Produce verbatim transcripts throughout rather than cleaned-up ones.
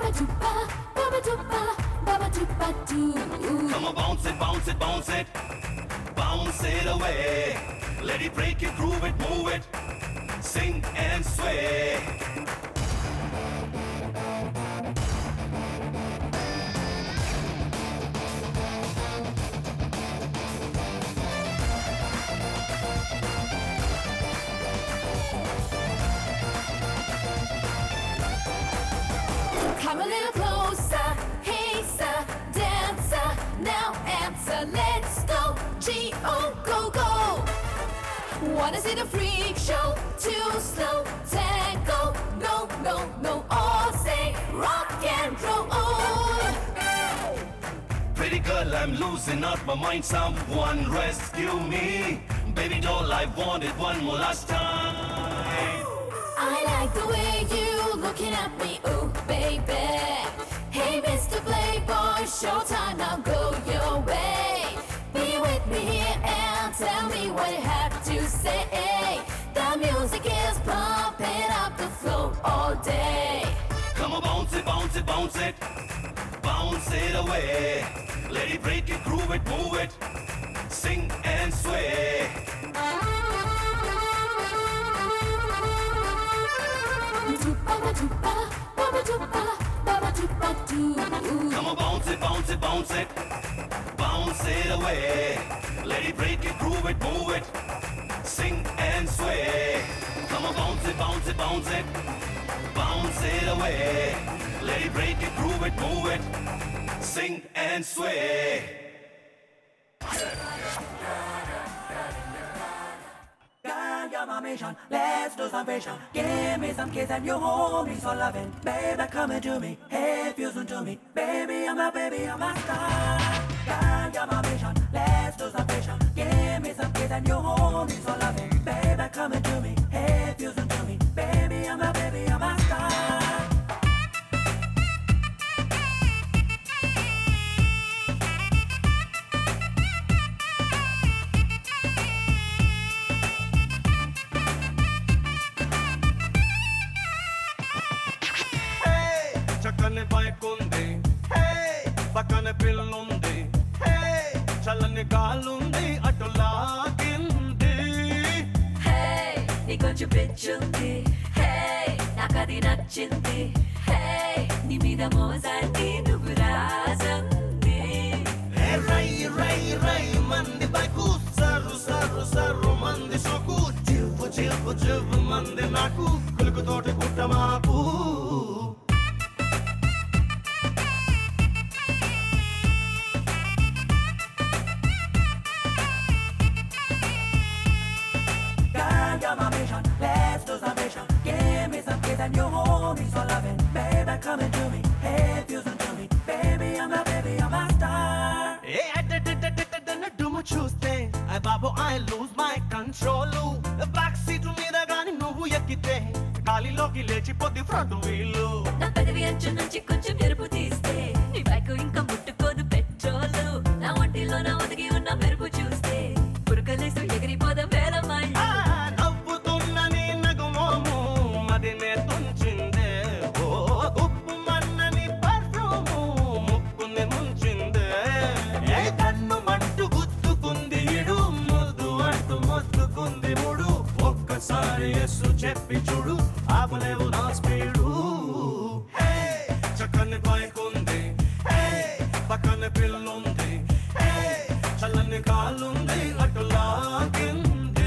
Come on, bounce it, bounce it, bounce it, bounce it away. Let it break it, groove it, move it, sing and sway. Come a little closer, hey sir, dancer, now answer, let's go, G O, go, go. Wanna see the freak show, too slow, tango, no, no, no, all say rock and roll. Pretty girl, I'm losing out my mind, someone rescue me. Baby doll, I want it one more last time. I like the way you looking at me, ooh baby. Hey Mister Playboy, showtime, now go your way. Be with me here and tell me what you have to say. The music is pumping up the flow all day. Come on, bounce it, bounce it, bounce it, bounce it away. Let it break it, groove it, move it, sing and sway. Come on, bounce it, bounce it, bounce it, bounce it away. Let it break it, groove it, move it, sing and sway. Come on, bounce it, bounce it, bounce it, bounce it away. Let it break it, groove it, move it, sing and sway. You're my mission, let's do some fashion. Give me some kiss and you hold me so loving. Baby, come into me, hey, fusion to me. Baby, I'm a baby, I'm a star. Girl, you're my mission, let's do some fashion. Give me some kiss and you hold me so loving. Baby, come into me, hey, fusion to me. Baby, I'm a baby, I'm a star. చక్కని bike ఉంది hey పక్కన పిల్లుంది హే చల్లని గాలుంది అటు లాగింది హే నీ కొంచెం పిచ్చుంది హే నాకది నచ్చింది హే నీ మీద మోసాన్ని నువ్వు రాజంది రై రై రై మంది బైకు సర్రు సర్రు సర్రు మంది సోకు చివ్వు చివ్వు చివ్వు మంది నాకు కులుకు తోటి కుట్ట మాకు Let's do some fashion. Give me some kiss and you hold me so loving. Baby, come into me. Hey, fusion to me. Baby, I'm a baby, I'm a star. Hey, I did it, did it, did it, do my Tuesday. I babo, I lose my control. The back seat to me, the gani nuvu yakite. Kali loki lechi podi front wheel. నా పెదవి అంచు నుంచి కొంచెం ఎరుపు తీస్తే నీ bike ఇంకా ముట్టుకోదు petrol. నా ఒంటిలో నా ఒదిగి ఉన్న మెరుపు చూస్తే పురుకలేసు ఎగిరిపోదాం వేల మైళ్ళు. ఒక్కసారి ఎస్సు చెప్పి చూడు ఆపలేవు నా స్పీడు హే చక్కని బైక్ ఉంది హే పక్కన పిల్లుంది హే చల్లని కాలుంది అటు లాగింది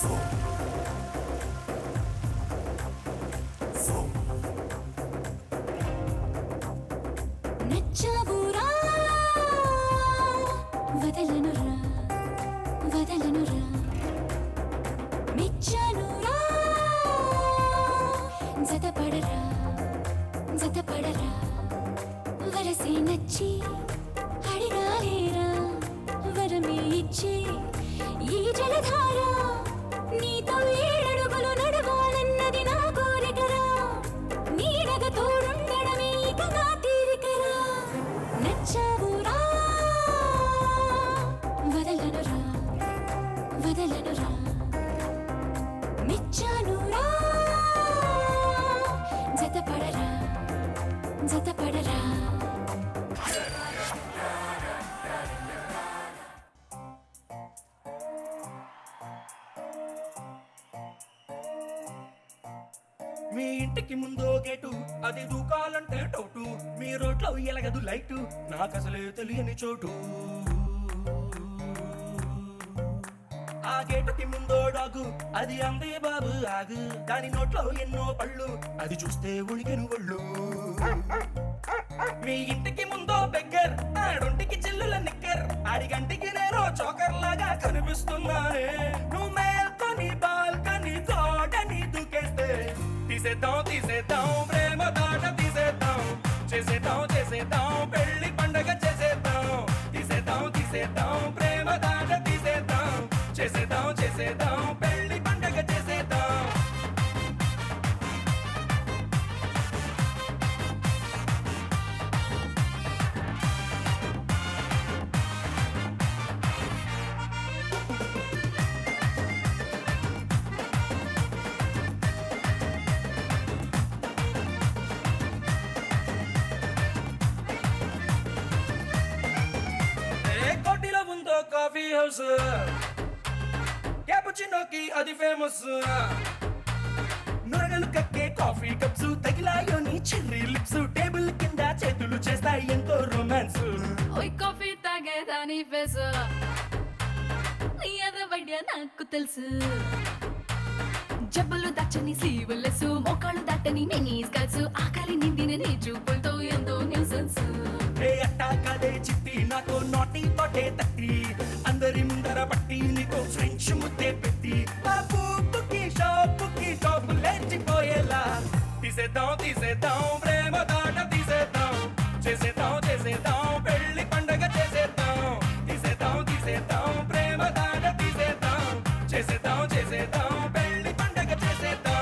నచ్చవురా వదలనురా వదలనురా మెచ్చనురా జతపడరా జతపడరా వరసే నచ్చి అడిగాలేరా వరమే ఇచ్చే ఈ జలధార నీతో ఏడడుగులు నడవాలన్నది నా కోరికరా నీడగ తోడుండడమే ఇక నా తీరికరా నచ్చావురా వదలనురా వదలనురా మెచ్చానురా జతపడరా జతపడరా మీ ఇంటికి ముందో గేటు అది దూకాలంటే టౌటు మీ రోడ్లో ఎలగదు లైటు నాకు అసలే తెలియని చోటు ఆ గేటుకి ముందో డాగు అది అందే బాబు ఆగు దాని నోట్లో ఎన్నో పళ్ళు అది చూస్తే ఉణికెను ఒళ్ళు మీ ఇంటికి ముందో బెగ్గర్ ఆడొంటికి చిల్లుల నిక్కర్ ఆడిగంటికి నేను చోకర్ లాగా కనిపిస్తున్నానే నువ్వు మేల్కొని బాల్కని తోటని దూకేస్తే తీసేద్దాం తీసేద్దాం ప్రేమ దాట తీసేద్దాం చేసేద్దాం చేసేద్దాం పెళ్లి పండగ చేసేద్దాం తీసేద్దాం తీసేద్దాం ప్రేమ దాట తీసేద్దాం చేసేద్దాం చేసేద్దాం పెళ్లి పండగ చేసేద్దాం కోటిలో ఉందో కాఫీ హౌస్ క్యాపుచినోకి అది ఫేమస్ నురగలు కక్కే కాఫీ కప్స్ తగిలాయో నీ చెర్రీ లిప్స్ టేబుల్ కింద చేతులు చేస్తాయి ఎంతో రొమాన్స్ ఓయ్ కాఫీ తాగేదాని ఫేసు నీ అదవైడ్యా నాకు తెలుసు జబ్బులు దాచని సీవులెసు మోకాళ్ళు దాటని నీ స్కల్స్ ఆకలి నిండిన నీ చూపులతో ఎంతో న్యూసెన్స్ ఏ అట్టా కదే చిట్టి నాతో నాటి తోటే తట్టి అందరి ముందర పట్టి నీతో ఫ్రెంచ్ ముద్దే పెట్టి ఆ పూపుకి షాపుకి షాపు లేచిపోయేలా తీసేద్దాం తీసేద్దాం ప్రేమ దాట తీసేద్దాం చేసేద్దాం చేసేద్దాం పెళ్లి పండగ చేసేద్దాం తీసేద్దాం తీసేద్దాం ప్రేమ దాట తీసేద్దాం చేసేద్దాం చేసేద్దాం పెళ్లి పండగ చేసేద్దాం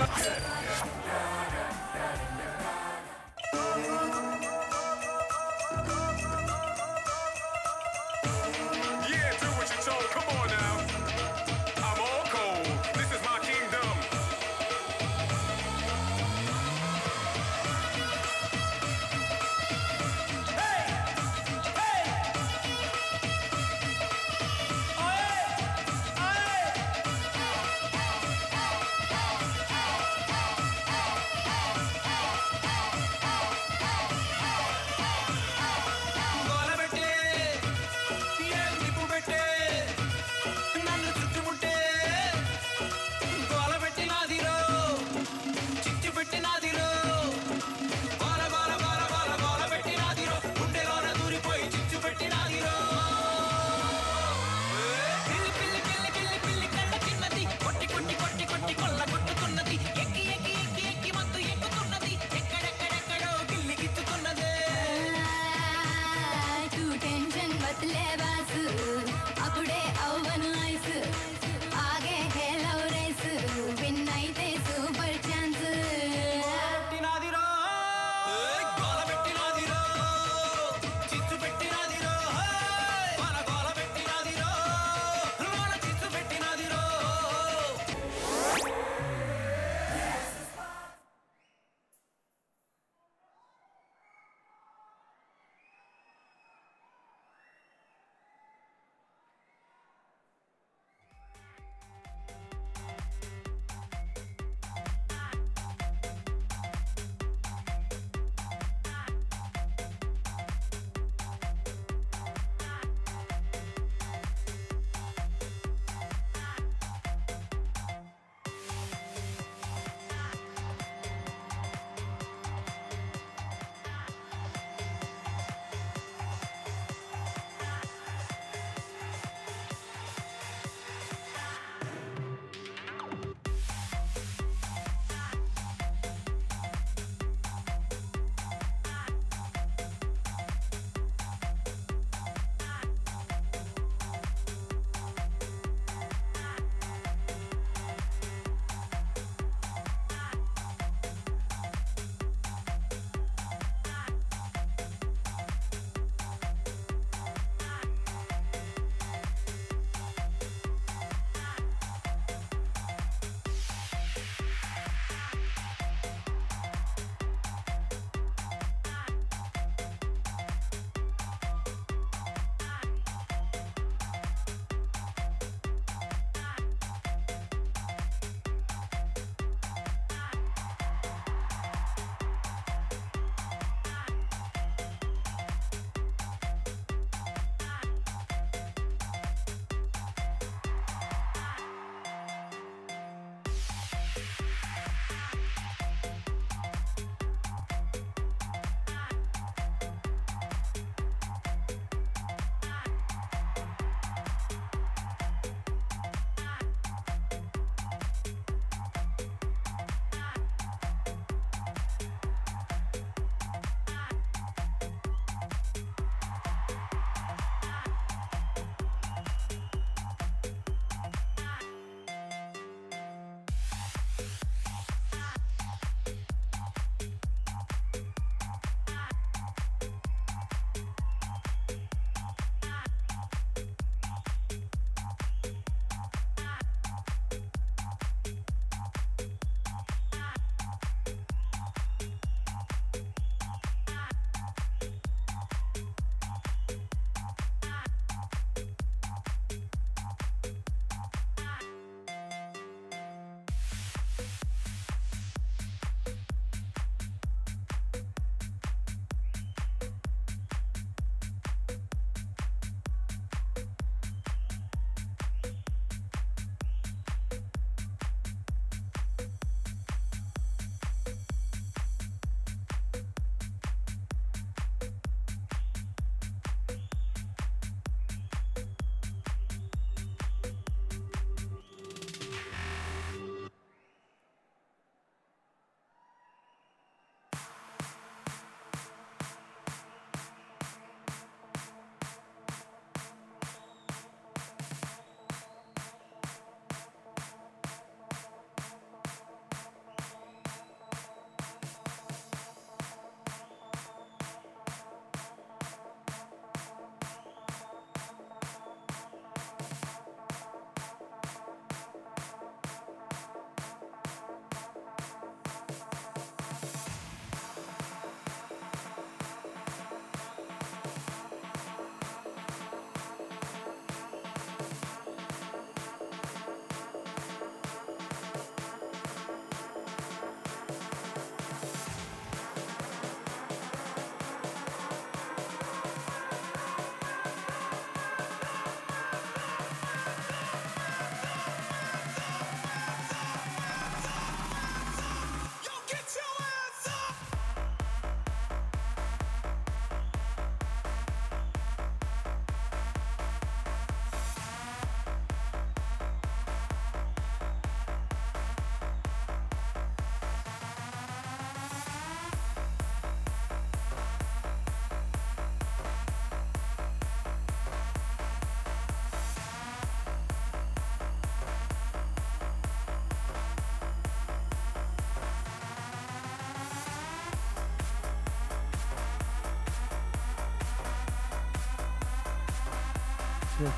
yes.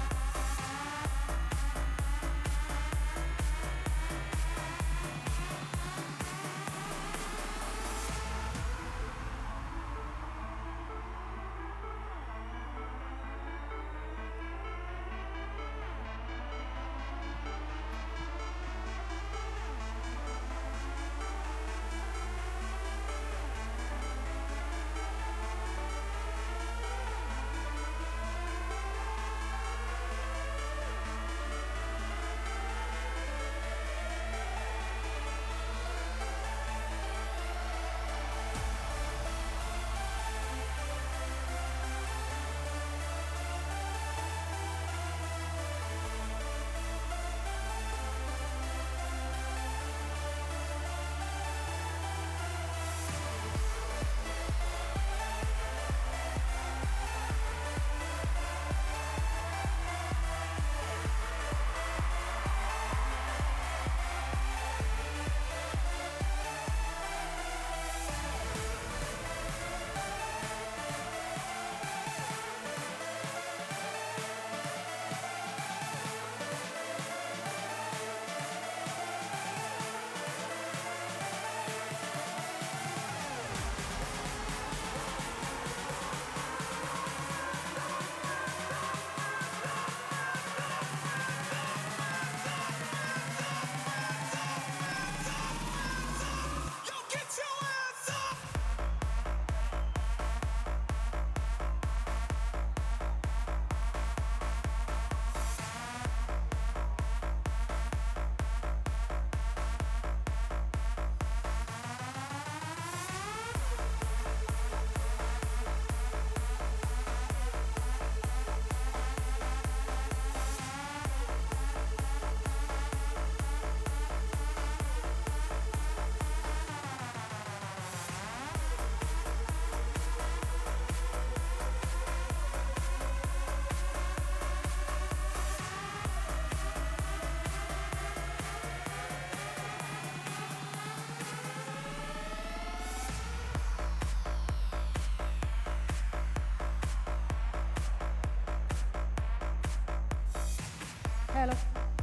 Hello.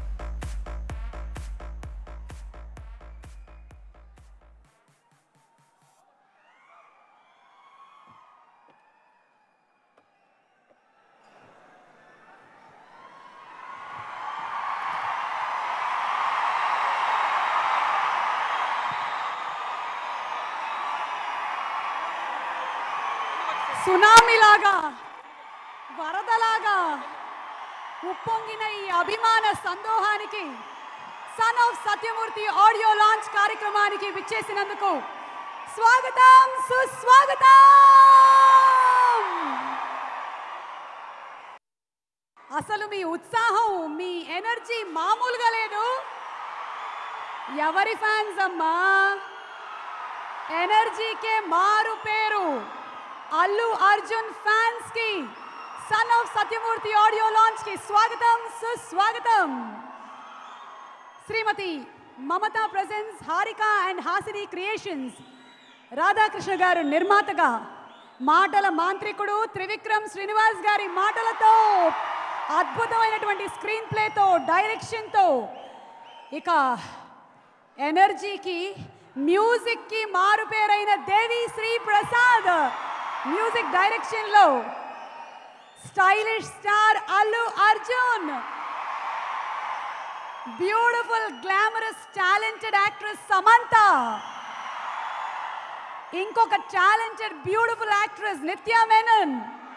సునామీ లాగా వరదలాగా ఉప్పొంగిన ఈ అభిమాన సందోహానికి son of Satyamurthy audio launch కార్యక్రమానికి విచ్చేసినందుకు స్వాగతం సుస్వాగతం. అసలు మీ ఉత్సాహం మీ ఎనర్జీ మామూలుగా లేదు. ఎవరి ఫ్యాన్స్ అమ్మా? ఎనర్జీకే మారు పేరు. అల్లు అర్జున్ ఫ్యాన్స్ కి son of Satyamurthy audio launch కి స్వాగతం సుస్వాగతం. Srimathi Mamatha presents Haarika and Haasini creations, Radha Krishna గారు నిర్మాతగా, మాటల మాంత్రికుడు త్రివిక్రమ్ శ్రీనివాస్ గారి మాటలతో, అద్భుతమైనటువంటి స్క్రీన్ ప్లేతో, డైరెక్షన్తో, ఇక ఎనర్జీకి మ్యూజిక్కి మారు పేరైన దేవి శ్రీ ప్రసాద్ మ్యూజిక్ డైరెక్షన్లో, stylish star Allu Arjun, beautiful glamorous talented actress Samantha, ఇంకొక టాలెంటెడ్ బ్యూటిఫుల్ యాక్ట్రెస్ నిత్య మెనన్,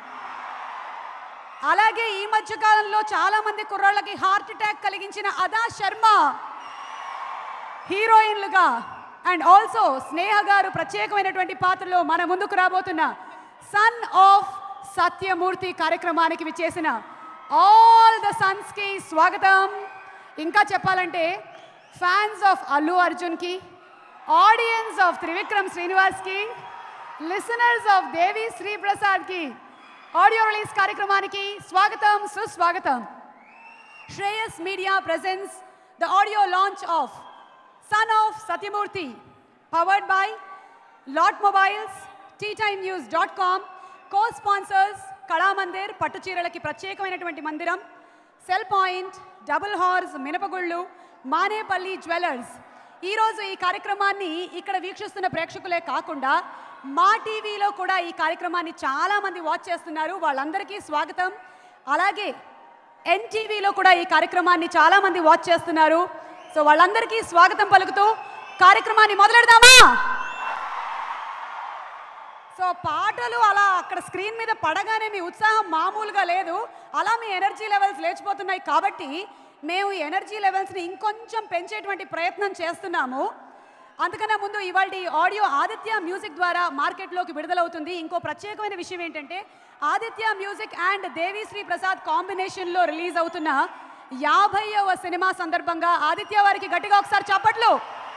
అలాగే ఈ మధ్య కాలంలో చాలా మంది కుర్రాళ్ళకి హార్ట్ అటాక్ కలిగించిన అదా శర్మ హీరోయిన్లుగా, అండ్ ఆల్సో స్నేహ గారు ప్రత్యేకమైనటువంటి పాత్రలో మన ముందుకు రాబోతున్న సన్ ఆఫ్ సత్యమూర్తి కార్యక్రమానికి విచ్చేసిన ఆల్ ద సన్స్ కి స్వాగతం. ఇంకా చెప్పాలంటే ఫ్యాన్స్ ఆఫ్ అల్లు అర్జున్ కి, ఆడియన్స్ ఆఫ్ త్రివిక్రమ్ శ్రీనివాస్ కి, లిసనర్స్ ఆఫ్ దేవి శ్రీ ప్రసాద్ కి ఆడియో రిలీజ్ కార్యక్రమానికి స్వాగతం సుస్వాగతం. Shreyas media presents the audio launch of son of Satyamurthy, powered by lot mobiles, tea time news dot com, co sponsors Kalamandir, పట్టుచీరలకి ప్రత్యేకమైనటువంటి మందిరం, సెల్ పాయింట్, డబుల్ హార్స్ మినపగుళ్ళు, మానేపల్లి జ్యువెలర్స్. ఈరోజు ఈ కార్యక్రమాన్ని ఇక్కడ వీక్షిస్తున్న ప్రేక్షకులే కాకుండా మా టీవీలో కూడా ఈ కార్యక్రమాన్ని చాలామంది వాచ్ చేస్తున్నారు. వాళ్ళందరికీ స్వాగతం. అలాగే ఎన్టీవీలో కూడా ఈ కార్యక్రమాన్ని చాలామంది వాచ్ చేస్తున్నారు. సో వాళ్ళందరికీ స్వాగతం పలుకుతూ కార్యక్రమాన్ని మొదలెడదామా? సో పాటలు అలా అక్కడ స్క్రీన్ మీద పడగానే మీ ఉత్సాహం మామూలుగా లేదు. అలా మీ ఎనర్జీ లెవెల్స్ లేచిపోతున్నాయి. కాబట్టి మేము ఈ ఎనర్జీ లెవెల్స్ని ఇంకొంచెం పెంచేటువంటి ప్రయత్నం చేస్తున్నాము. అందుకన్నా ముందు ఇవాళ ఆడియో ఆదిత్య మ్యూజిక్ ద్వారా మార్కెట్లోకి విడుదలవుతుంది. ఇంకో ప్రత్యేకమైన విషయం ఏంటంటే ఆదిత్య మ్యూజిక్ అండ్ దేవి శ్రీ ప్రసాద్ కాంబినేషన్లో రిలీజ్ అవుతున్న యాభైవ సినిమా సందర్భంగా ఆదిత్య వారికి గట్టిగా ఒకసారి చప్పట్లు.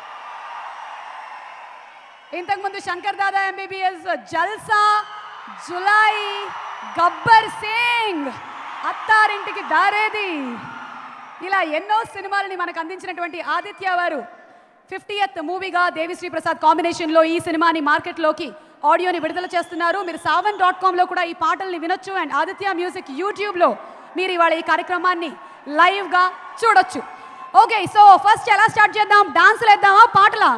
ఇంతకుముందు శంకర్ దాదా ఎంబీబీఎస్, జల్సా, జులాయి, గబ్బర్ సింగ్, అత్తారింటికి దారేది, ఇలా ఎన్నో సినిమాలని మనకు అందించినటువంటి ఆదిత్య వారు ఫిఫ్టీయత్ మూవీగా దేవి శ్రీ ప్రసాద్ కాంబినేషన్లో ఈ సినిమాని మార్కెట్లోకి ఆడియోని విడుదల చేస్తున్నారు. మీరు సావన్ డాట్ కామ్లో కూడా ఈ పాటల్ని వినొచ్చు. అండ్ ఆదిత్య మ్యూజిక్ యూట్యూబ్లో మీరు ఇవాళ ఈ కార్యక్రమాన్ని లైవ్గా చూడొచ్చు. ఓకే, సో ఫస్ట్ ఎలా స్టార్ట్ చేద్దాం? డాన్సులు వేద్దామా, పాటలా?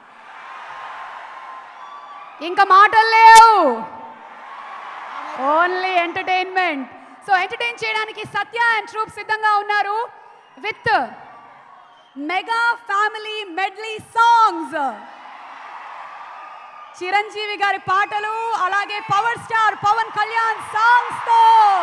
ఇంకా మాటలు లేవు, ఓన్లీ ఎంటర్టైన్మెంట్. సో ఎంటర్టైన్ చేయడానికి సత్య అండ్ ట్రూప్ సిద్ధంగా ఉన్నారు with mega family medley songs. Chiranjeevi గారి పాటలు, అలాగే power star Pawan Kalyan songs తో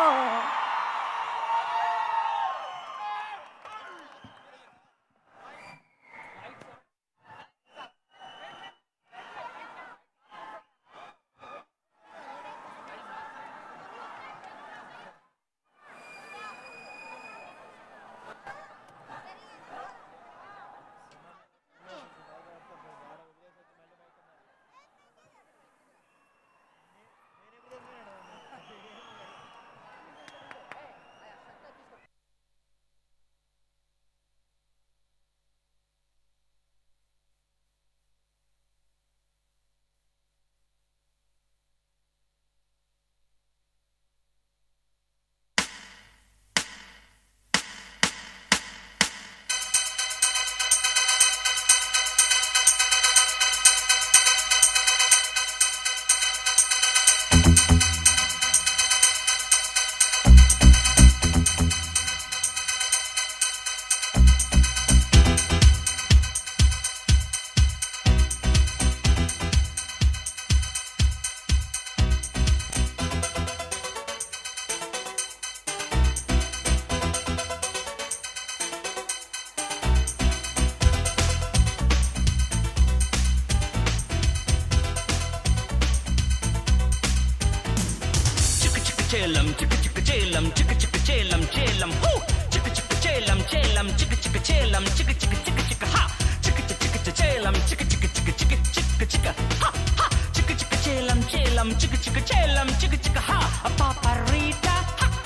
చేలం చిక్ చిక్ చేలం చిక్ చిక్ చేలం చేలం హూ చిక్ చిక్ చేలం చేలం చిక్ చిక్ చేలం చిక్ చిక్ చిక్ చిక్ హా చిక్ చిక్ చిక్ చేలం చిక్ చిక్ చిక్ చిక్ చిక్ చిక్ హా హా చిక్ చిక్ చేలం చేలం చిక్ చిక్ చేలం చిక్ చిక్ హా పాపరీటా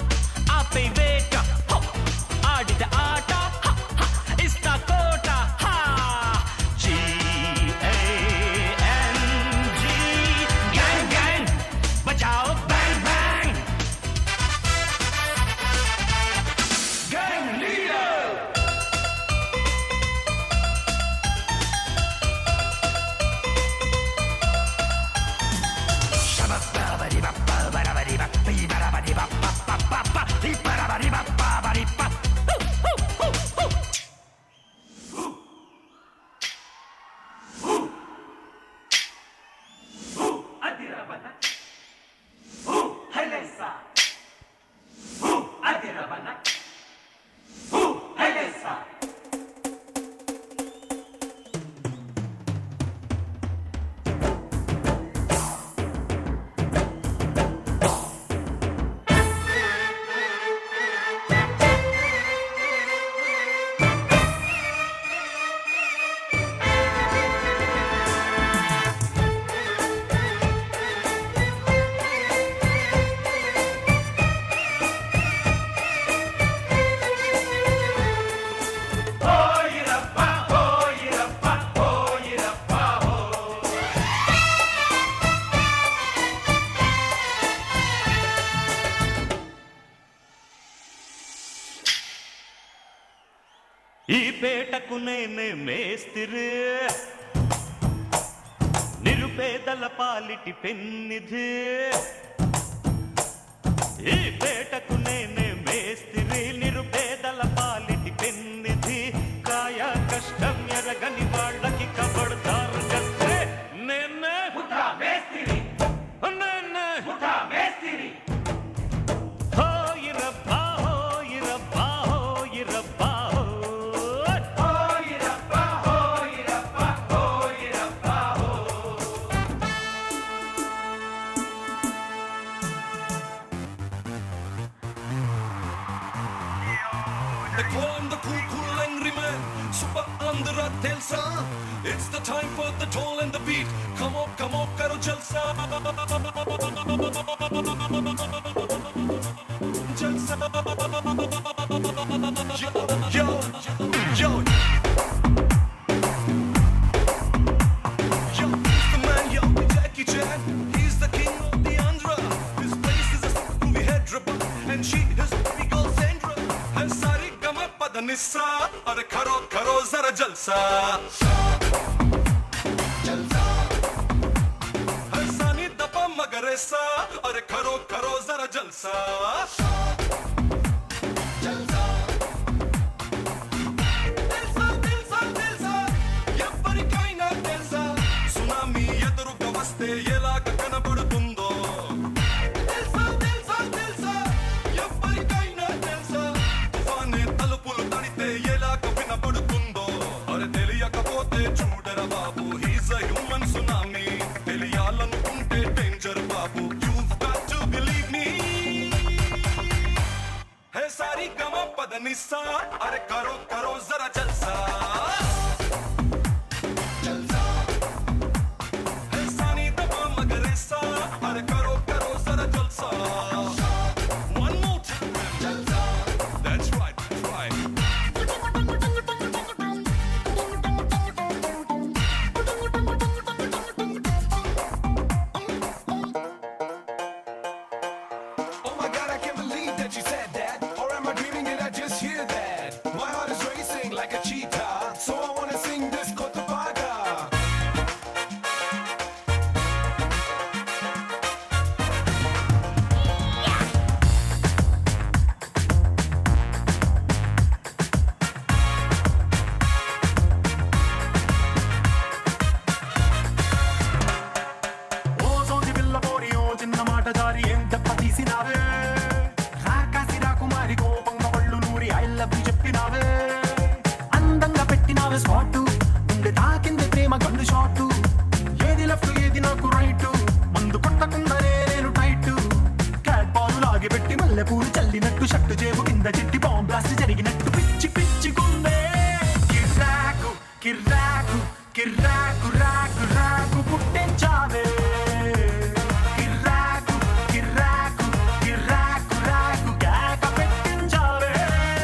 ఆపే వేట హో ఆడిద ఆట హా హా ఇస్తా కోట హా G A N G gang gang బజాओ Ba పేటకు నేనే మేస్తిరి నిరుపేదల పాలిటి పెన్నిధి ఈ పేటకు నేనే మేస్తిరి నిరుపేదల పాలిటి పెన్నిధి కాయ కష్టం ఎరగని వాళ్ళకి కబడతారు గస్తే నేనే ముఠా మేస్తిరి నేనే ముఠా మేస్తిరి హోయి రబ్బా హోయి రబ్బా హోయి రబ్బా హోయి రబ్బా హోయి రబ్బా హోయి రబ్బా The climb, the cool, cool, angry man. Super Andhra Telsa. It's the time for the toll and the beat. Come on, come on, karo jalsa. Jalsa. Yo, yo, yo. Yo, he's the man, yo, Jackie Chan. He's the king of the Andhra. His place is a super movie Hyderabad. And she is baby girl Sandra. Her sari gama padanissa. Are karo, karo, zara jalsa. Jalsa. Her sani dapa magaresa. Are karo, karo, zara jalsa. Jalsa. Telsa, telsa, telsa. Evarikaina telsa. Tsunami ఎదురుగా వస్తే ఎలాగ కనబడుతుందో తెలుసా తెలుసా తెలుసా ఎవరికైనా తెలుసా తుఫానే తలుపులు తడితే ఎలాగ వినబడుతుందో అరే తెలియకపోతే చూడరా బాబు హీస్ అ హ్యూమన్ సునామీ తెలియాలనుకుంటే డేంజర్ బాబు you've got to believe me hey sorry గమ పదనిసా అరే కరో కరో జరా జల్సా జల్సా హే సానీ దబా మగరేసా అరే కరో కరో జరా జల్సా one more time Jalsa that's right that's right Oh my God, I can't believe that you said that. Or am I dreaming? Did I just hear that? My heart is racing like a cheetah, so I wanna sing this Kotabaga. ఓ సోది పిల్ల పోరి ఓ చిన్న మాట దారి ఎంత పతీసినావే రాకాసి రాకుమారి కోపంగా ఒళ్ళు నూరి ఐ లవ్ యు చెప్పినావే అందంగా పెట్టినావే స్పాట్ గుండె తాకింది ప్రేమ గండు షాట్ ఏది లెఫ్ట్ ఏది నాకు రైట్ మందు కొట్టకుండానే నేను టైట్ క్యాట్ బాల్ లాగి పెట్టి మల్లె పూలు చల్లినట్టు షట్టు జేబు కింద చిట్టి బాంబ్ బ్లాస్ట్ జరిగినట్టు పిచ్చి పిచ్చి గుండె కిర్రాకు కిర్రాకు కిర్రాకు రాకు రాకు పుట్టించావే కిర్రాకు కిర్రాకు కిర్రాకు రాకు కేక పెట్టించావే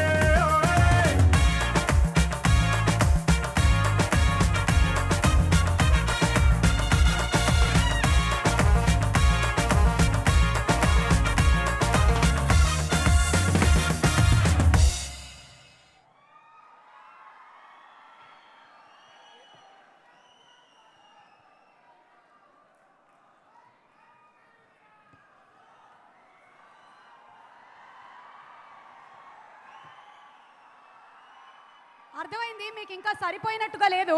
అర్థమైంది మీకు ఇంకా సరిపోయినట్టుగా లేదు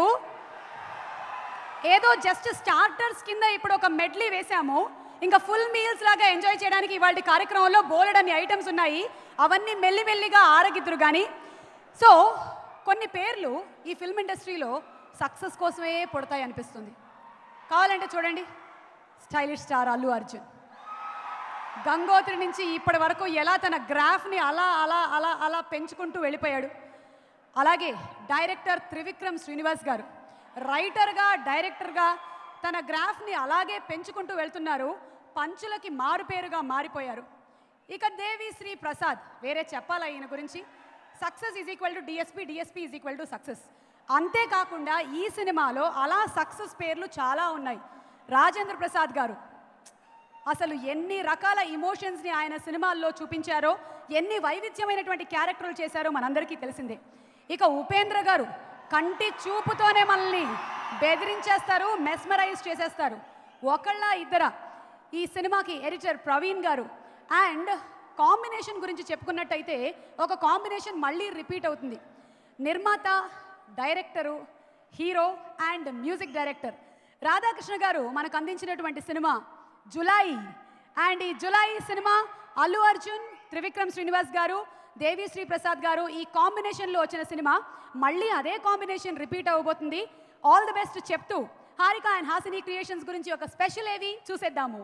ఏదో జస్ట్ స్టార్టర్స్ కింద ఇప్పుడు ఒక మెడ్లీ వేసాము ఇంకా ఫుల్ మీల్స్ లాగా ఎంజాయ్ చేయడానికి ఇవాళ కార్యక్రమంలో బోలెడన్ని ఐటమ్స్ ఉన్నాయి అవన్నీ మెల్లిమెల్లిగా ఆరగిద్దురు కానీ సో కొన్ని పేర్లు ఈ ఫిల్మ్ ఇండస్ట్రీలో సక్సెస్ కోసమే పుడతాయి అనిపిస్తుంది కావాలంటే చూడండి స్టైలిష్ స్టార్ అల్లు అర్జున్ గంగోత్రి నుంచి ఇప్పటి వరకు ఎలా తన గ్రాఫ్ని అలా అలా అలా అలా పెంచుకుంటూ వెళ్ళిపోయాడు అలాగే డైరెక్టర్ త్రివిక్రమ్ శ్రీనివాస్ గారు రైటర్గా డైరెక్టర్గా తన గ్రాఫ్ని అలాగే పెంచుకుంటూ వెళ్తున్నారు పంచులకి మారుపేరుగా మారిపోయారు ఇక దేవి శ్రీ ప్రసాద్ వేరే చెప్పాలా ఈయన గురించి success is equal to DSP DSP is equal to success అంతేకాకుండా ఈ సినిమాలో అలా సక్సెస్ పేర్లు చాలా ఉన్నాయి రాజేంద్ర ప్రసాద్ గారు అసలు ఎన్ని రకాల ఇమోషన్స్ని ఆయన సినిమాల్లో చూపించారో ఎన్ని వైవిధ్యమైనటువంటి క్యారెక్టర్లు చేశారో మనందరికీ తెలిసిందే ఇక ఉపేంద్ర గారు కంటి చూపుతోనే మనల్ని బెదిరించేస్తారు, మెస్మరైజ్ చేసేస్తారు. ఒకళ్ళ ఇద్దర ఈ సినిమాకి ఎడిటర్ ప్రవీణ్ గారు. అండ్ కాంబినేషన్ గురించి చెప్పుకున్నట్టయితే ఒక కాంబినేషన్ మళ్ళీ రిపీట్ అవుతుంది. నిర్మాత, director, hero and music director Radhakrishna garu మనకు అందించినటువంటి సినిమా జులాయి. అండ్ ఈ జులాయి సినిమా అల్లు అర్జున్, త్రివిక్రమ్ శ్రీనివాస్ గారు, దేవి శ్రీ ప్రసాద్ గారు ఈ కాంబినేషన్లో వచ్చిన సినిమా మళ్ళీ అదే కాంబినేషన్ రిపీట్ అవ్వబోతుంది. ఆల్ ది బెస్ట్ చెప్తూ హారిక అండ్ హాసిని క్రియేషన్స్ గురించి ఒక స్పెషల్ ఏవి చూసేద్దాము.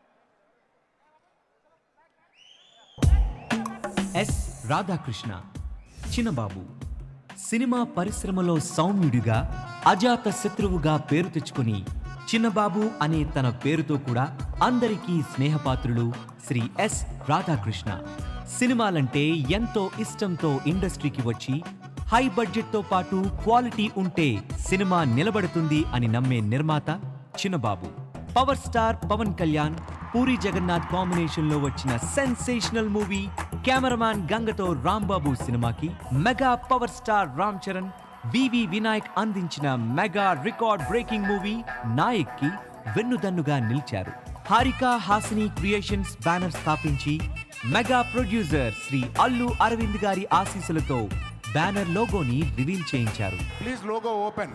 ఎస్ రాధాకృష్ణ, చిన్నబాబు సినిమా పరిశ్రమలో సౌమ్యుడిగా, అజాత శత్రువుగా పేరు తెచ్చుకుని చిన్నబాబు అనే తన పేరుతో కూడా అందరికీ స్నేహపాత్రులు శ్రీ ఎస్ రాధాకృష్ణ. సినిమాలంటే ఎంతో ఇష్టంతో ఇండస్ట్రీకి వచ్చి హై బడ్జెట్తో పాటు క్వాలిటీ ఉంటే సినిమా నిలబడుతుంది అని నమ్మే నిర్మాత చిన్నబాబు. పవర్ స్టార్ పవన్ కళ్యాణ్, పూరి జగన్నాథ్ కాంబినేషన్లో వచ్చిన సెన్సేషనల్ మూవీ కెమెరామ్యాన్ గంగతో రాంబాబు సినిమాకి mega power star Ram Charan, V V Vinayak అందించిన mega record breaking movie Nayak కి వెన్నుదన్నుగా నిలిచారు. హారికా హాసిని క్రియేషన్స్ బ్యానర్ స్థాపించి మెగా ప్రొడ్యూసర్ శ్రీ అల్లు అరవింద్ గారి ఆశీస్సులతో బ్యానర్ లోగోని రివీల్ చేయించారు. Please logo open.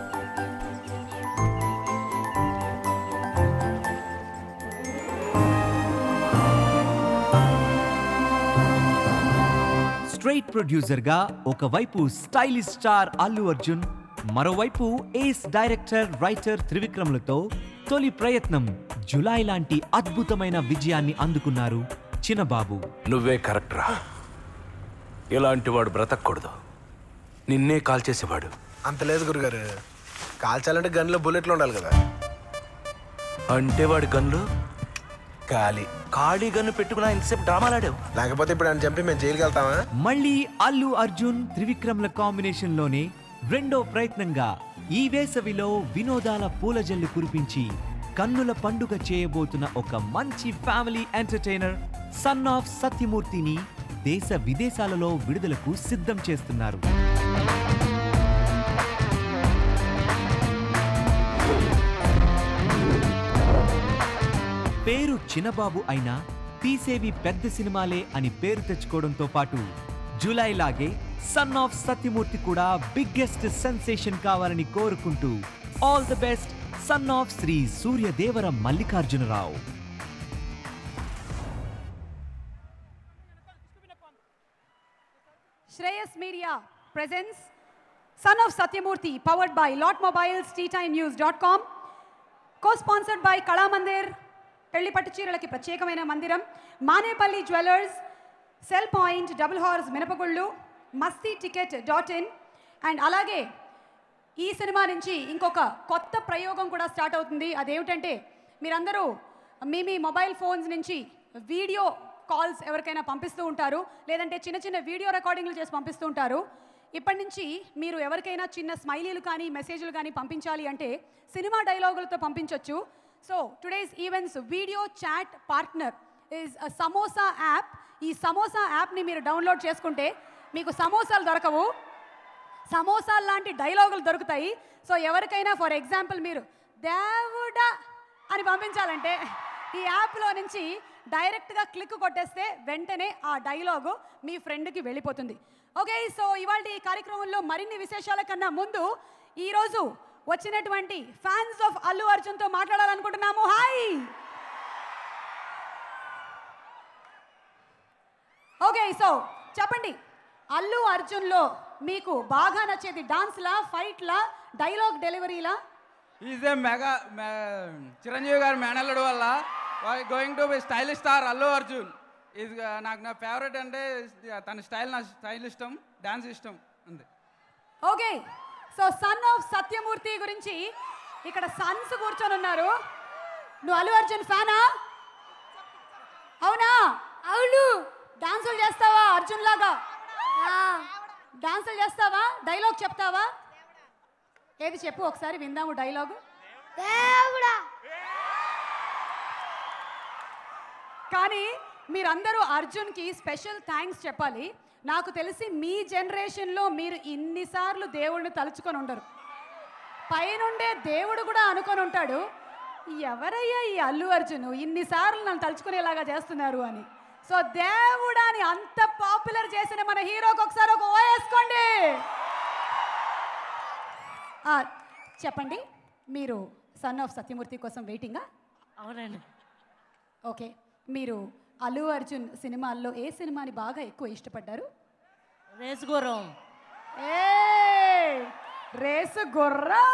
స్ట్రైట్ ప్రొడ్యూసర్గా ఒకవైపు స్టైలిష్ స్టార్ అల్లు అర్జున్, మరోవైపు ఏస్ డైరెక్టర్, రైటర్ త్రివిక్రమ్లతో తొలి ప్రయత్నం జులాయి లాంటి అద్భుతమైన విజయాన్ని అందుకున్నారు చిన్నబాబు. నువ్వే కరెక్ట్ రా. ఇలాంటి వాడు బ్రతకూడదు, నిన్నే కాల్ చేసేవాడు. అంత లేదు గురుగారు, కాల్చాలంటే గన్లో బుల్లెట్లు ఉండాలి కదా. అంటే వాడి గన్లు ఖాళీ ఖాళీ గన్ను పెట్టుకున్నా ఇంతసేపు డ్రామాలాడావు. లేకపోతే ఇప్పుడు అని చంపి మేము జైలుకి వెళ్తామా? మళ్ళీ అల్లు అర్జున్ త్రివిక్రమ్ల కాంబినేషన్ లోనే రెండో ప్రయత్నంగా ఈ వేసవిలో వినోదాల పూలజల్లు కురిపించి కన్నుల పండుగ చేయబోతున్న ఒక మంచి ఫ్యామిలీ ఎంటర్టైనర్ సన్ ఆఫ్ సత్యమూర్తిని దేశ విదేశాలలో విడుదలకు సిద్ధం చేస్తున్నారు. పేరు చిన్నబాబు అయినా తీసేవి పెద్ద సినిమాలే అని పేరు తెచ్చుకోవడంతో పాటు జులై లాగే సన్ ఆఫ్ సత్యమూర్తి కూడా బిగ్గెస్ట్ సెన్సేషన్ కావాలని కోరుకుంటూ all the best son of Sri Suryadevara Mallikarjunarao. Shreyas media presents Son of Satyamurthy, powered by Lot Mobiles, tea time news dot com, co-sponsored by Kala Mandir, పెళ్లి పట్టు చీరలకి ప్రత్యేకమైన మందిరం, Manepalli jewellers, cell point, double horse మినపగుళ్ళు, Masti ticket dot in. And అలాగే ఈ cinema నుంచి ఇంకొక కొత్త ప్రయోగం కూడా స్టార్ట్ అవుతుంది. అదేమిటంటే మీరందరూ మీ మీ మొబైల్ ఫోన్స్ నుంచి వీడియో కాల్స్ ఎవరికైనా పంపిస్తూ ఉంటారు, లేదంటే చిన్న చిన్న వీడియో రికార్డింగ్లు చేసి పంపిస్తూ ఉంటారు. ఇప్పటి నుంచి మీరు ఎవరికైనా చిన్న స్మైలీలు కానీ మెసేజ్లు కానీ పంపించాలి అంటే సినిమా డైలాగులతో పంపించవచ్చు. So today's events video chat partner is a Samosa app. ఈ సమోసా యాప్ని మీరు డౌన్లోడ్ చేసుకుంటే మీకు సమోసాలు దొరకవు, సమోసాలు లాంటి డైలాగులు దొరుకుతాయి. సో ఎవరికైనా ఫర్ ఎగ్జాంపుల్ మీరు దేవుడా అని పంపించాలంటే ఈ యాప్లో నుంచి డైరెక్ట్గా క్లిక్ కొట్టేస్తే వెంటనే ఆ డైలాగు మీ ఫ్రెండ్కి వెళ్ళిపోతుంది. ఓకే, సో ఇవాళ ఈ కార్యక్రమంలో మరిన్ని విశేషాల కన్నా ముందు ఈరోజు వచ్చినటువంటి ఫ్యాన్స్ ఆఫ్ అల్లు అర్జున్తో మాట్లాడాలనుకుంటున్నాము. హాయ్. ఓకే, సో చెప్పండి, అల్లు అర్జున్లో మీకు బాగా నచ్చేది డాన్స్లా, ఫైట్లా, డైలాగ్ డెలివరీలా? ఈజ్ ఏ మెగా చిరంజీవి గారి మేనల్లుడు వల్ల going to be stylish star Allu Arjun. ఇది నాకు నా ఫేవరెట్ అంటే తన స్టైల్, నా స్టైల్ ఇష్టం, డాన్స్ ఇష్టం అంతే. Okay, so son of Satyamurthy గురించి ఇక్కడ సన్స్ కూర్చొని ఉన్నారు. నువ్వు అల్లు అర్జున్ ఫ్యానా? అవునా? అవును. డాన్సులు చేస్తావా అర్జున్ లాగా? డాన్సులు చేస్తావా? డైలాగ్ చెప్తావా? ఏది చెప్పు ఒకసారి విందాము డైలాగు. కానీ మీరందరూ అర్జున్కి స్పెషల్ థ్యాంక్స్ చెప్పాలి. నాకు తెలిసి మీ జనరేషన్లో మీరు ఇన్నిసార్లు దేవుడిని తలుచుకొని ఉండరు. పైనుండే దేవుడు కూడా అనుకొని ఉంటాడు, ఎవరయ్యా ఈ అల్లు అర్జున్ ఇన్నిసార్లు నన్ను తలుచుకునేలాగా చేస్తున్నారు అని. సో దేవుడాని అంత పాపులర్ చేసిన మన హీరోకి ఒకసారి ఒక ఓ వేసుకోండి. చెప్పండి, మీరు సన్ ఆఫ్ సత్యమూర్తి కోసం వెయిటింగా? అవునండి. ఓకే, మీరు అల్లు అర్జున్ సినిమాల్లో ఏ సినిమాని బాగా ఎక్కువ ఇష్టపడ్డారు? రేసు గుర్రం. ఏ రేసు గుర్రం.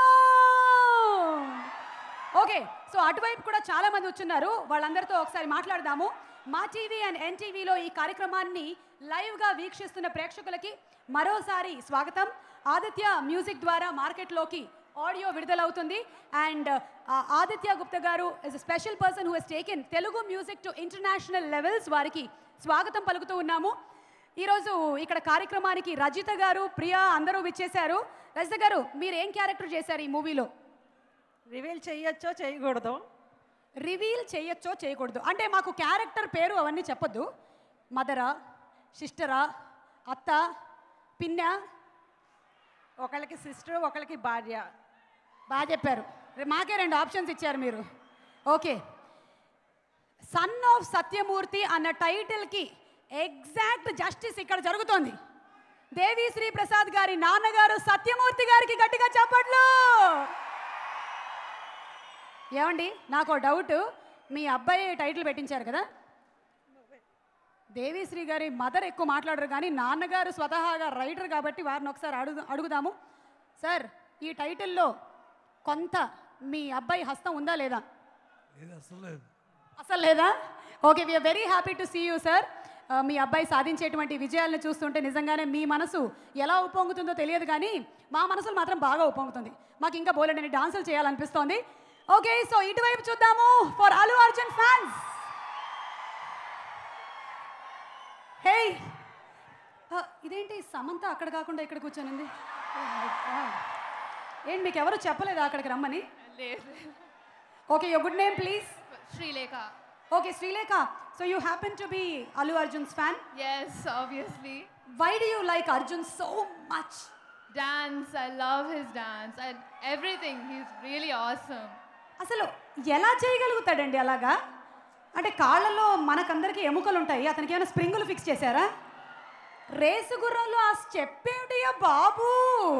ఓకే, సో అటువైపు కూడా చాలా మంది వచ్చున్నారు, వాళ్ళందరితో ఒకసారి మాట్లాడదాము. మా టీవీ అండ్ ఎన్టీవీలో ఈ కార్యక్రమాన్ని లైవ్గా వీక్షిస్తున్న ప్రేక్షకులకి మరోసారి స్వాగతం. ఆదిత్య మ్యూజిక్ ద్వారా మార్కెట్లోకి ఆడియో విడుదలవుతుంది and Aditya Gupta garu is a special person who has taken Telugu music to international levels. వారికి స్వాగతం పలుకుతూ ఉన్నాము. ఈరోజు ఇక్కడ కార్యక్రమానికి రజిత గారు, ప్రియా అందరూ విచ్చేశారు. రజిత గారు, మీరు ఏం క్యారెక్టర్ చేశారు ఈ మూవీలో? రివీల్ చేయొచ్చో చేయకూడదు? రివీల్ చేయొచ్చో చేయకూడదు అంటే మాకు క్యారెక్టర్ పేరు అవన్నీ చెప్పొద్దు. మదరా, సిస్టరా, అత్త, పిన్న? ఒకళ్ళకి సిస్టర్, ఒకళ్ళకి భార్య. బాగా చెప్పారు, మాకే రెండు ఆప్షన్స్ ఇచ్చారు మీరు. ఓకే, సన్ ఆఫ్ సత్యమూర్తి అన్న టైటిల్కి ఎగ్జాక్ట్ జస్టిస్ ఇక్కడ జరుగుతోంది. దేవి శ్రీ ప్రసాద్ గారి నాన్నగారు సత్యమూర్తి గారికి గట్టిగా చెప్పట్లు. ఏమండి, నాకు డౌట్, మీ అబ్బాయి టైటిల్ పెట్టించారు కదా, దేవిశ్రీ గారి మదర్ ఎక్కువ మాట్లాడరు కానీ నాన్నగారు స్వతహాగా రైటర్ కాబట్టి వారిని ఒకసారి అడుగు అడుగుదాము. సార్, ఈ టైటిల్లో కొంత మీ అబ్బాయి హస్తం ఉందా లేదా? అసలు లేదా? Okay, we're very happy to see you sir. మీ అబ్బాయి సాధించేటువంటి విజయాలను చూస్తుంటే నిజంగానే మీ మనసు ఎలా ఉప్పొంగుతుందో తెలియదు కానీ మా మనసులు మాత్రం బాగా ఉప్పొంగుతుంది. మాకు ఇంకా బోలెడని డాన్సులు చేయాలనిపిస్తోంది. ఓకే, సో ఇటువైపు చూద్దాము for Allu Arjun fans. Hey, ఇదేంటి సమంత అక్కడ కాకుండా ఇక్కడ కూర్చొనింది? ఏంటి మీకు ఎవరు చెప్పలేదా అక్కడికి రమ్మని? Okay, your good name please? Srilekha. Okay, Srilekha, so you happen to be Allu Arjun's fan? Yes, obviously. Why do you like Arjun so much? Dance, I love his dance and everything. He's really awesome. అసలు ఎలా చేయగలుగుతాడండి అలాగా? అంటే కాళ్ళలో మనకందరికీ ఎముకలు ఉంటాయి, అతనికి ఏమైనా స్ప్రింగులు ఫిక్స్ చేశారా? రేసు గుర్రంలో ఆ స్టెప్ ఏమిటయ్యా బాబు?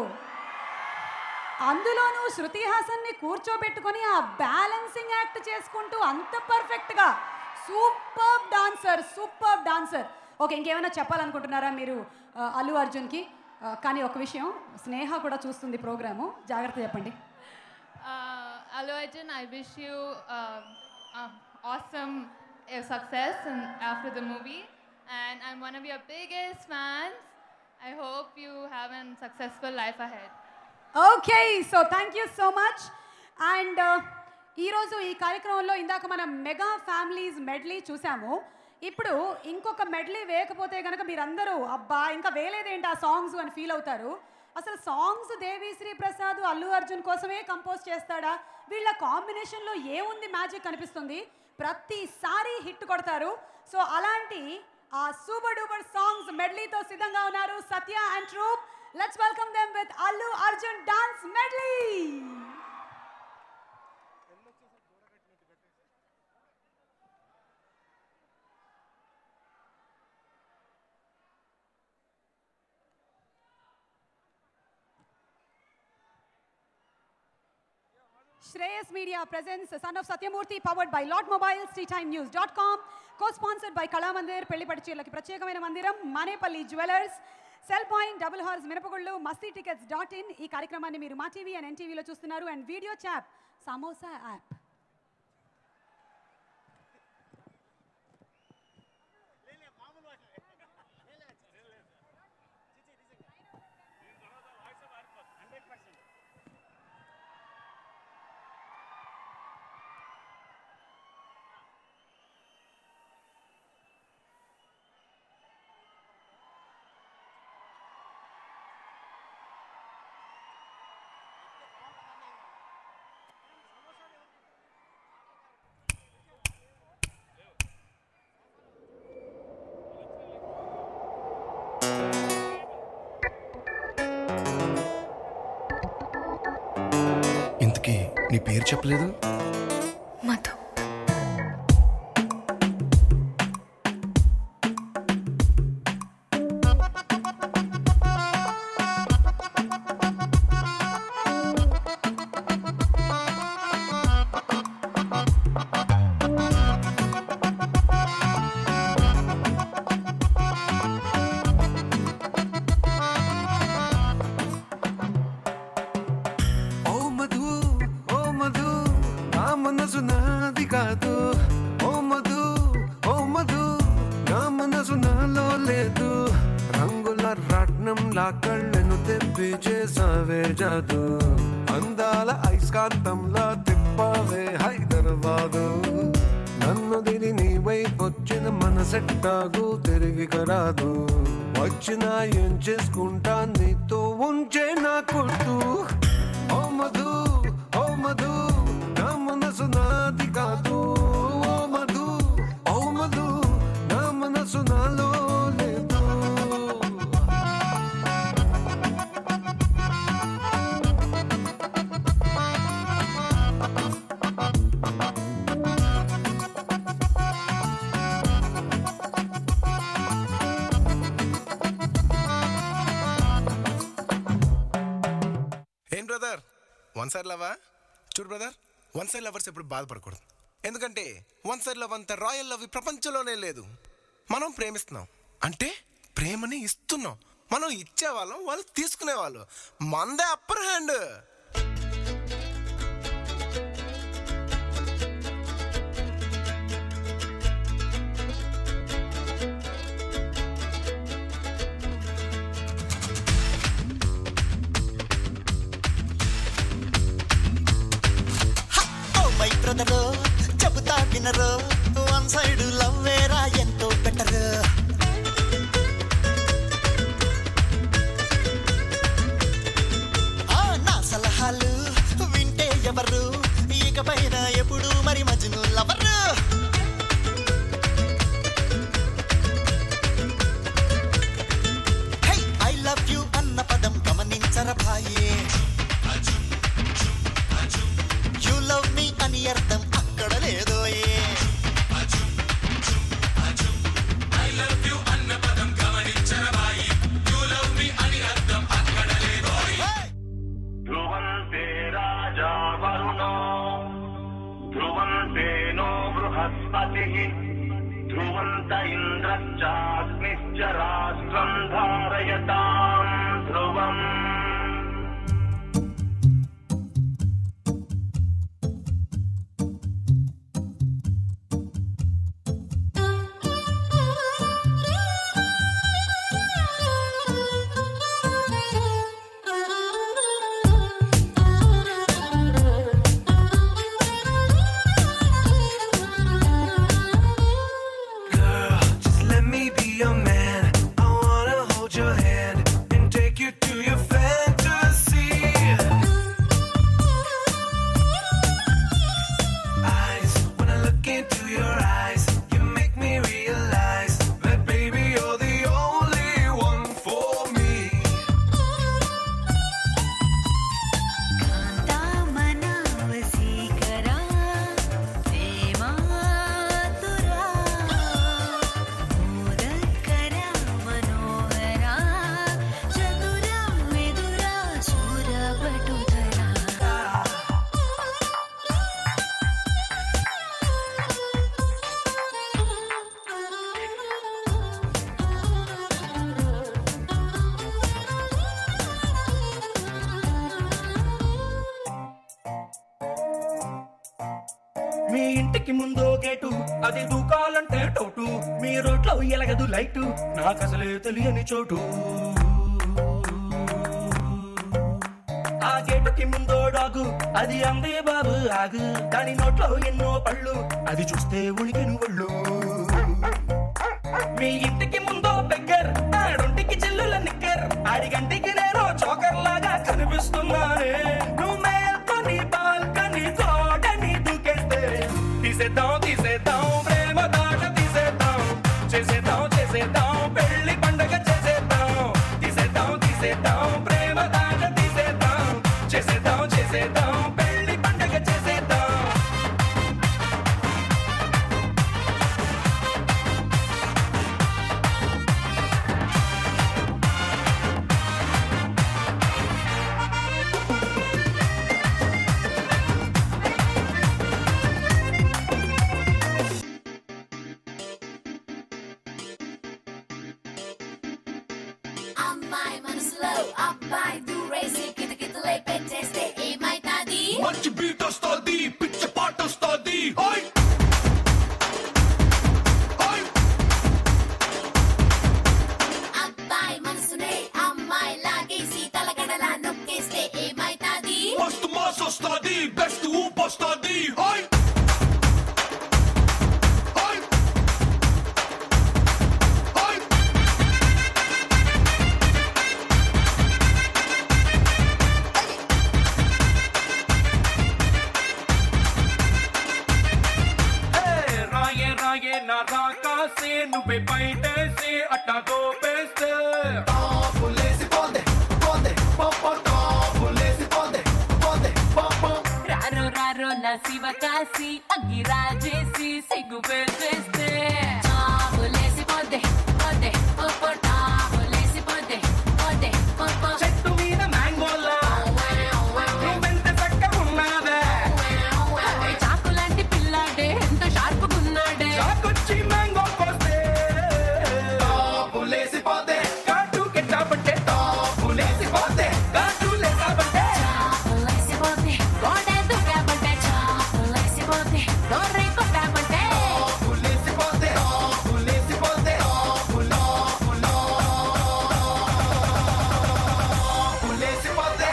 అందులోనూ శృతి హాసన్ని కూర్చోబెట్టుకొని ఆ బ్యాలెన్సింగ్ యాక్ట్ చేసుకుంటూ అంత పర్ఫెక్ట్గా super dancer, super dancer. Okay, ఇంకేమైనా చెప్పాలనుకుంటున్నారా మీరు అల్లు అర్జున్కి? కానీ ఒక విషయం, స్నేహ కూడా చూస్తుంది ప్రోగ్రాము, జాగ్రత్త చెప్పండి. Allu Arjun, I wish you uh, uh, awesome uh, success in, after the movie, and I'm one of your biggest fans. I hope you have a successful life ahead. Okay, so thank you so much. And ఈరోజు ఈ కార్యక్రమంలో ఇందాక మనం mega families medley చూసాము. ఇప్పుడు ఇంకొక medley వేయకపోతే కనుక మీరందరూ అబ్బా ఇంకా వేయలేదేంటి ఆ సాంగ్స్ అని ఫీల్ అవుతారు. అసలు సాంగ్స్ దేవి శ్రీ ప్రసాద్ అల్లు అర్జున్ కోసమే కంపోజ్ చేస్తాడా? వీళ్ళ కాంబినేషన్లో ఏముంది మ్యాజిక్ అనిపిస్తుంది. ప్రతిసారి హిట్ కొడతారు. సో అలాంటి ఆ సూపర్ డూపర్ సాంగ్స్ మెడ్లీతో సిద్ధంగా ఉన్నారు Satya and troupe. Let's welcome them with Allu Arjun Dance Medley. Shreyas Media presents Son of Satyamurthy, powered by Lot Mobile, streetime news dot com, co-sponsored by Kalamandir, Pellipati Chillaki Pratyekamaina Mandiram, Manepalli Jewelers, cell point, double horse, మినపగుళ్ళు, Masti tickets dot in. ఈ కార్యక్రమాన్ని మీరు Maa TV and ఎన్టీవీలో చూస్తున్నారు. And video chat Samosa app. నీ పేరు చెప్పలేదు. మధు. అందాల ఐస్కాంతంలా తిప్పావే హైదరాబాదు. నన్ను దిని నీ వైపొచ్చిన మనసెట్టాగు తిరిగి కరాదు. వచ్చినా ఏం చేసుకుంటా నీతో ఉంచే నా కొట్టు. ఓ మధు ఓ మధు నా మనసు నాది కాదు. ఓ మధు ఓ మధు నా మనసు నాలో లేదు. వన్ సైడ్ లవా? చూడు బ్రదర్, వన్ సైడ్ లవర్స్ ఎప్పుడు బాధపడకూడదు. ఎందుకంటే వన్ సైడ్ లవ్ అంత రాయల్ లవ్ ప్రపంచంలోనే లేదు. మనం ప్రేమిస్తున్నాం అంటే ప్రేమని ఇస్తున్నాం. మనం ఇచ్చేవాళ్ళం, వాళ్ళు తీసుకునేవాళ్ళు. మందే అప్పర్ హ్యాండ్. బ్రదరు చెబుతా వినరు, వన్ సైడ్ లవ్ వేరా ఎంతో బెటరు. నా సలహాలు వింటే ఎవరు, ఇకపైన ఎప్పుడు మరి Majnu lover. Hi I love you అన్న పదం గమనించర భాయే. యూ లవ్ మీ అని అర్థం అక్కడ లేదోయే. ఐ లవ్ యూ అన్న పదం గమనించర భాయే. యూ లవ్ మీ అని అర్థం అక్కడ లేదోయే. ధ్రువంతే రాజా వరుణో ధ్రువంతే నో బృహస్పతిః ధ్రువంత ఇంద్రశ్చాగ్నిశ్చ రాష్ట్రం ధారయతాం ధ్రువం. మీ ఇంటికి ముందో గేటు, అది దూకాలంటే టోటు. మీ రోడ్లో ఎలగదు లైటు, నాకు అసలే తెలియని చోటు. ఆ గేటుకి ముందో డాగు, అది అందే బాబు ఆగు. దాని నోట్లో ఎన్నో పళ్ళు, అది చూస్తే ఉనికిను ఒళ్ళు. మీ ఇంటికి ముందో బెగ్గర్, ఆడొంటికి చెల్లుల నిక్కర్. ఆడిగంటికి నేను చోకర్ లాగా కనిపిస్తున్నానే. నువ్వు మేల్కొని బాల్కని తోటని దూకేస్తే తీసేద్దాం తీసేద్దాం ప్రేమ దాట తీసేద్దాం. చేసేద్దాం చేసేద్దాం పెళ్లి పండగ చేసేద్దాం. తీసేద్దాం తీసేద్దాం ప్రేమ దాట తీసేద్దాం. చేసేద్దాం చేసేద్దాం పెళ్లి పండగ వస్తాది బెస్ట్ ఊపొస్తాది హై నా రాకాసే నువ్వే బయటేసి అట్టా దోపేస్తే టాపులేసి పోదే పోదే పాప టాపులేసి పోదే పోదే పాప రారో రారో నా శివ కాసి అగ్గి రాజేసి సిగ్గు పెట్టేస్తే టాపులేసి పోదే పోదే పాప టాపులేసి పోదే పోదే పాప చెట్టు మీద మ్యాంగోలా నువ్వెంత చక్కగా ఉన్నావే చాకు లాంటి పిల్లాడే ఎంత షార్ప్ గున్నాడే చాకొచ్చి మ్యాంగో కోస్తే టాపులేసి పోదే కాటు కెట్టాపట్టే టాపులేసి పోతే కాటు లేసాపట్టే టాపులేసి పోతే గోడే దుకాపట్టే టాపులేసి పోతే డోరే కొట్టాపట్టే టాపులేసి పోదే టాపులేసి పోదే టాపులో పులో టాపులేసి పోదే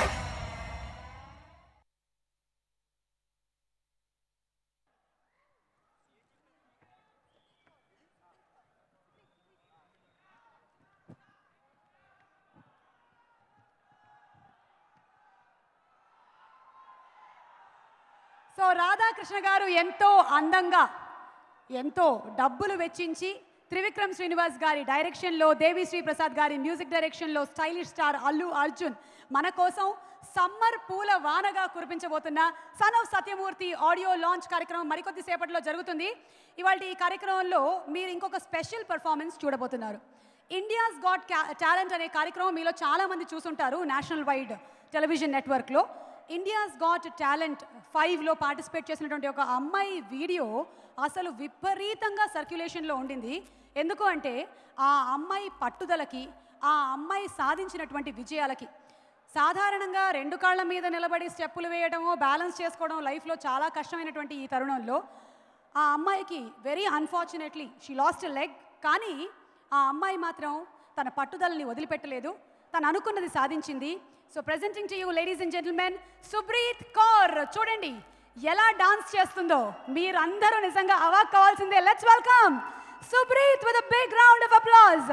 సో రాధాకృష్ణ గారు ఎంతో అందంగా ఎంతో డబ్బులు వెచ్చించి త్రివిక్రమ్ శ్రీనివాస్ గారి డైరెక్షన్లో దేవి శ్రీ ప్రసాద్ గారి మ్యూజిక్ డైరెక్షన్లో స్టైలిష్ స్టార్ అల్లు అర్జున్ మన కోసం సమ్మర్ పూల వానగా కురిపించబోతున్న son of Satyamurthy audio launch కార్యక్రమం మరికొద్ది సేపట్లో జరుగుతుంది. ఇవాళ ఈ కార్యక్రమంలో మీరు ఇంకొక స్పెషల్ పర్ఫార్మెన్స్ చూడబోతున్నారు. ఇండియాస్ గాట్ టాలెంట్ అనే కార్యక్రమం మీలో చాలామంది చూసుంటారు నేషనల్ వైడ్ టెలివిజన్ నెట్వర్క్లో. ఇండియాస్ గాట్ టాలెంట్ ఫైవ్లో పార్టిసిపేట్ చేసినటువంటి ఒక అమ్మాయి వీడియో అసలు విపరీతంగా సర్క్యులేషన్లో ఉండింది. ఎందుకు అంటే ఆ అమ్మాయి పట్టుదలకి, ఆ అమ్మాయి సాధించినటువంటి విజయాలకి. సాధారణంగా రెండు కాళ్ళ మీద నిలబడి స్టెప్పులు వేయడమో బ్యాలెన్స్ చేసుకోవడం లైఫ్లో చాలా కష్టమైనటువంటి ఈ తరుణంలో ఆ అమ్మాయికి very unfortunately she lost a leg. కానీ ఆ అమ్మాయి మాత్రం తన పట్టుదలని వదిలిపెట్టలేదు, తను అనుకున్నది సాధించింది. So presenting to you ladies and gentlemen Subreet Kaur. చూడండి ఎలా డాన్స్ చేస్తుందో, మీరందరూ నిజంగా అవాక్ కావాల్సిందే. Let's welcome Subreet with a big round of applause.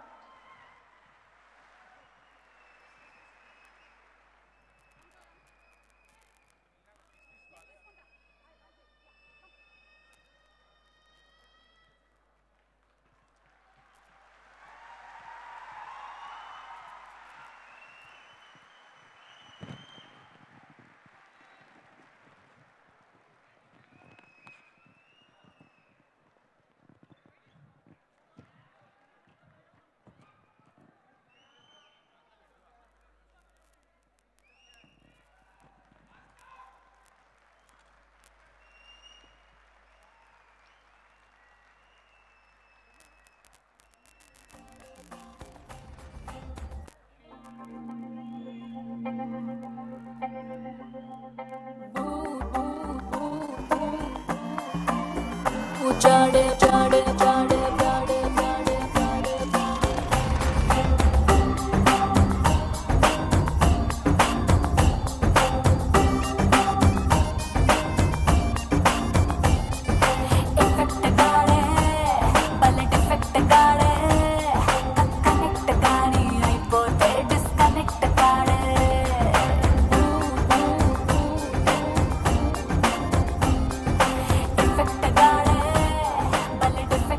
Chade, chade, chade, chade, chade, effect gaade, bullet effect gaade, connect gaani, aipote disconnect gaade. Effect gaade, bullet effect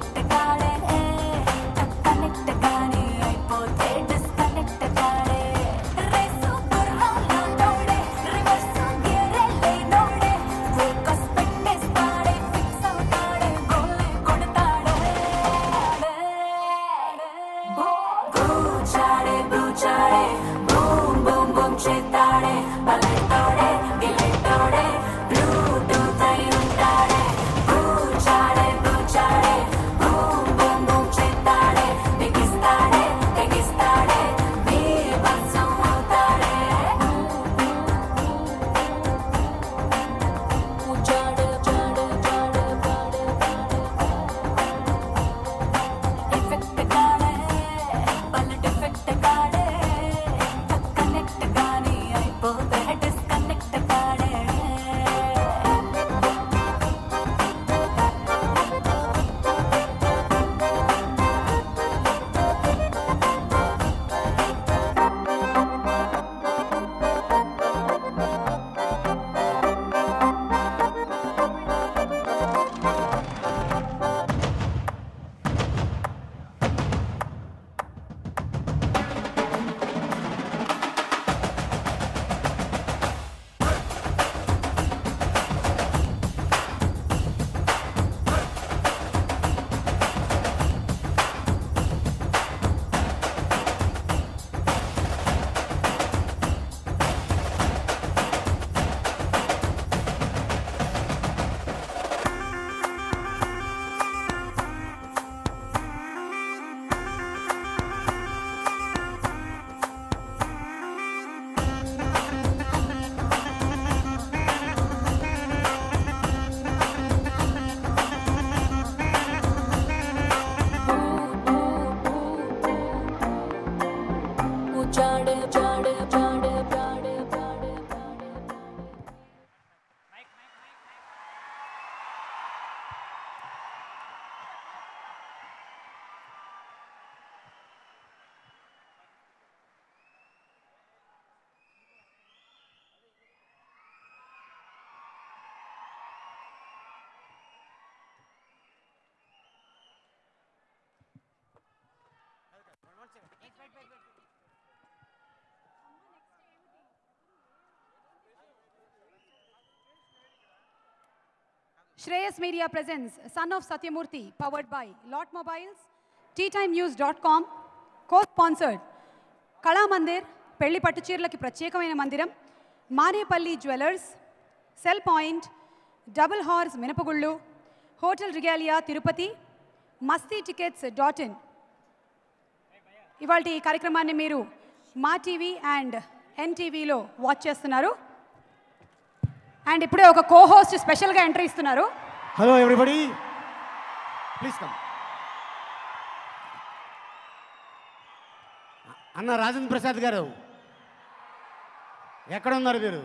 Shreyas Media presents Son of Satyamurthy, powered by Lot Mobiles, tea time news dot com, co-sponsored Kala Mandir, Pelli Pattuchirlaki Pratyekamaina Mandiram, Mariyapalli Jewellers, Cell Point, Double Horse Minapagullu, Hotel Regalia Tirupati, Masti Tickets dot in. ఇవాల్టి కార్యక్రమాన్ని మీరు Maa TV and ఎన్టీవీలో watch చేస్తున్నారు. And ఇప్పుడే ఒక co host స్పెషల్గా entry ఇస్తున్నారు. Hello everybody, please come. అన్న రాజేంద్ర ప్రసాద్ గారు ఎక్కడ ఉన్నారు మీరు?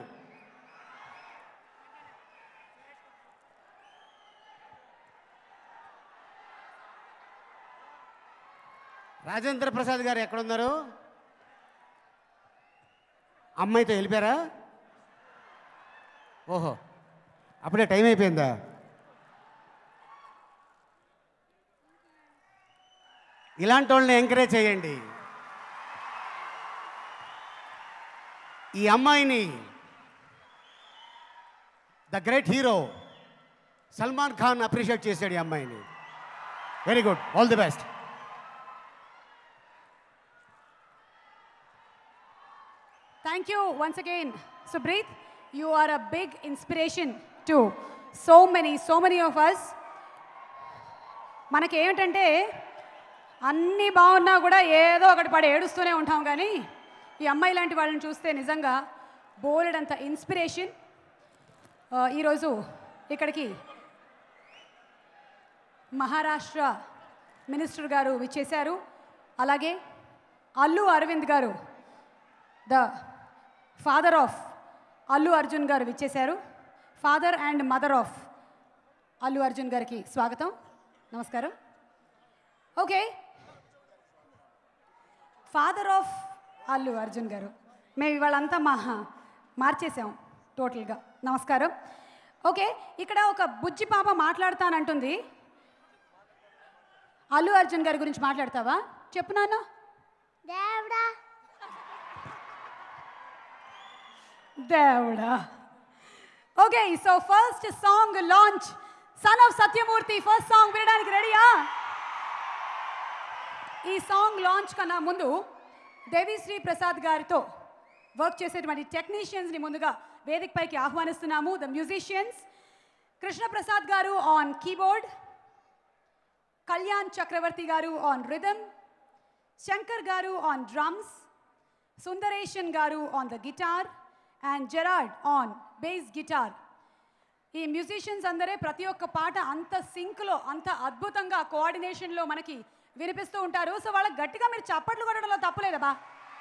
రాజేంద్ర ప్రసాద్ గారు ఎక్కడున్నారు? అమ్మాయితో వెళ్ళిపోయారా? ఓహో, అప్పుడే టైం అయిపోయిందా? ఇలాంటి వాళ్ళని ఎంకరేజ్ చేయండి. ఈ అమ్మాయిని the great hero Salman Khan appreciate చేశాడు ఈ అమ్మాయిని. Very good, all the best. Thank you once again, Subrit. You are a big inspiration to so many, so many of us. మనకి ఏమిటంటే అన్నీ బాగున్నా కూడా ఏదో ఒకటి పడి ఏడుస్తూనే ఉంటాం, కానీ ఈ అమ్మాయి లాంటి వాళ్ళని చూస్తే నిజంగా బోలెడంత ఇన్స్పిరేషన్. ఈరోజు ఇక్కడికి మహారాష్ట్ర మినిస్టర్ గారు విచ్చేశారు. అలాగే అల్లు అరవింద్ గారు, the father of Allu Arjun garu విచ్చేశారు. Father and mother of Allu Arjun గారికి స్వాగతం, నమస్కారం. Okay, father of Allu Arjun garu, మేము ఇవాళంతా మా మార్చేసాం టోటల్గా. నమస్కారం. ఓకే, ఇక్కడ ఒక బుజ్జి పాప మాట్లాడతానంటుంది. అల్లు అర్జున్ గారి గురించి మాట్లాడతావా? చెప్పు నాన్న. దేవుడా దేవుడా. Okay, so first song launch, son of Satyamurthy first song వినడానికి రెడీయా? ఈ సాంగ్ లాంచ్ కన్నా ముందు దేవి శ్రీ ప్రసాద్ గారితో వర్క్ చేసేటువంటి టెక్నీషియన్స్ని ముందుగా వేదిక పైకి ఆహ్వానిస్తున్నాము. ద మ్యూజిషియన్స్ కృష్ణ ప్రసాద్ గారు ఆన్ కీబోర్డ్, కళ్యాణ్ చక్రవర్తి గారు ఆన్ రిథమ్, శంకర్ గారు on drums, Sundaresan garu on the guitar and Gerard on bass guitar. ఈ మ్యూజిషియన్స్ అందరే ప్రతి ఒక్క పాట అంత సింక్లో, అంత అద్భుతంగా కోఆర్డినేషన్లో మనకి వినిపిస్తూ ఉంటారు. సో వాళ్ళకి గట్టిగా మీరు చప్పట్లు కొట్టడంలో తప్పులేదబ్బా.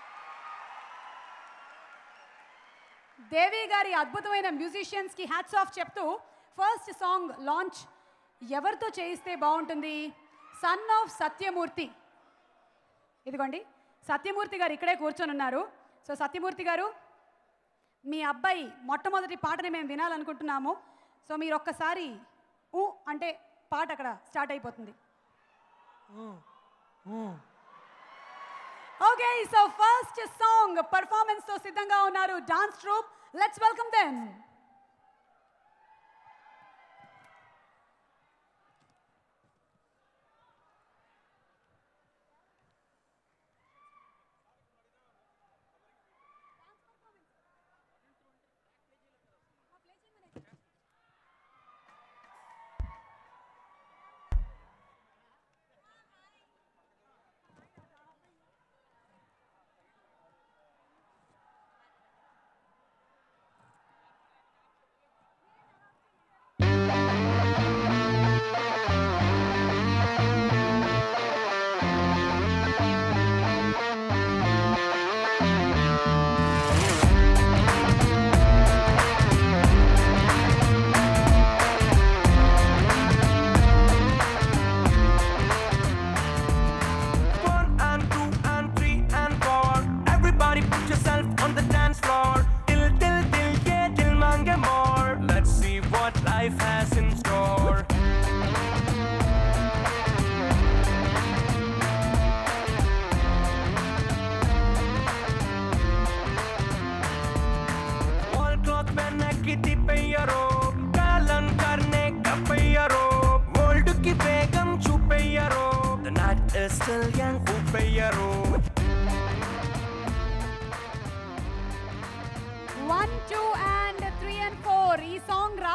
దేవి గారి అద్భుతమైన మ్యూజిషియన్స్కి హ్యాట్స్ ఆఫ్ చెప్తూ ఫస్ట్ సాంగ్ లాంచ్ ఎవరితో చేయిస్తే బాగుంటుంది? Son of Satyamurthy. ఇదిగోండి, సత్యమూర్తి గారు ఇక్కడే కూర్చొని ఉన్నారు. సో సత్యమూర్తి గారు, మీ అబ్బాయి మొట్టమొదటి పాటని మేము వినాలనుకుంటున్నాము. సో మీరు ఒక్కసారి ఊ అంటే పాట అక్కడ స్టార్ట్ అయిపోతుంది. Okay, so first song performance తో సిద్ధంగా ఉన్నారు dance troupe. Let's welcome them.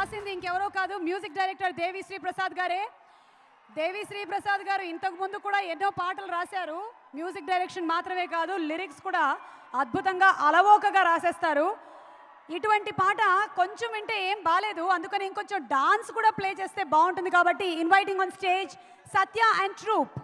రాసింది ఇంకెవరో కాదు, మ్యూజిక్ డైరెక్టర్ దేవి శ్రీ ప్రసాద్ గారే. దేవి శ్రీ ప్రసాద్ గారు ఇంతకు ముందు కూడా ఎన్నో పాటలు రాశారు. మ్యూజిక్ డైరెక్షన్ మాత్రమే కాదు, లిరిక్స్ కూడా అద్భుతంగా అలవోకగా రాసేస్తారు. ఇటువంటి పాట కొంచెం వింటే ఏం బాలేదు, అందుకని ఇంకొంచెం డాన్స్ కూడా ప్లే చేస్తే బాగుంటుంది. కాబట్టి inviting on stage Satya and troupe.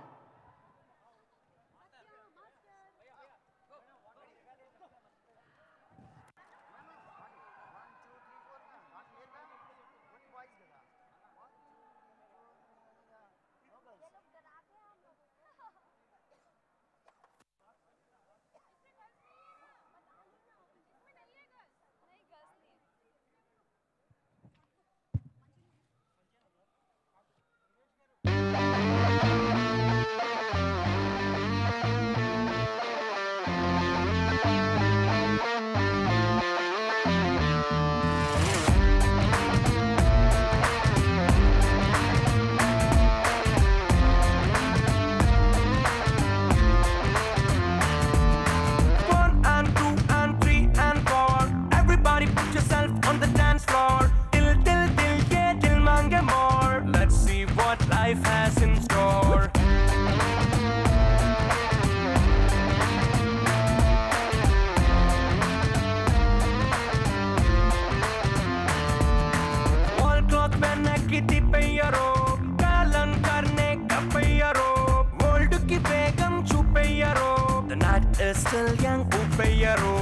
Still young, Upendra.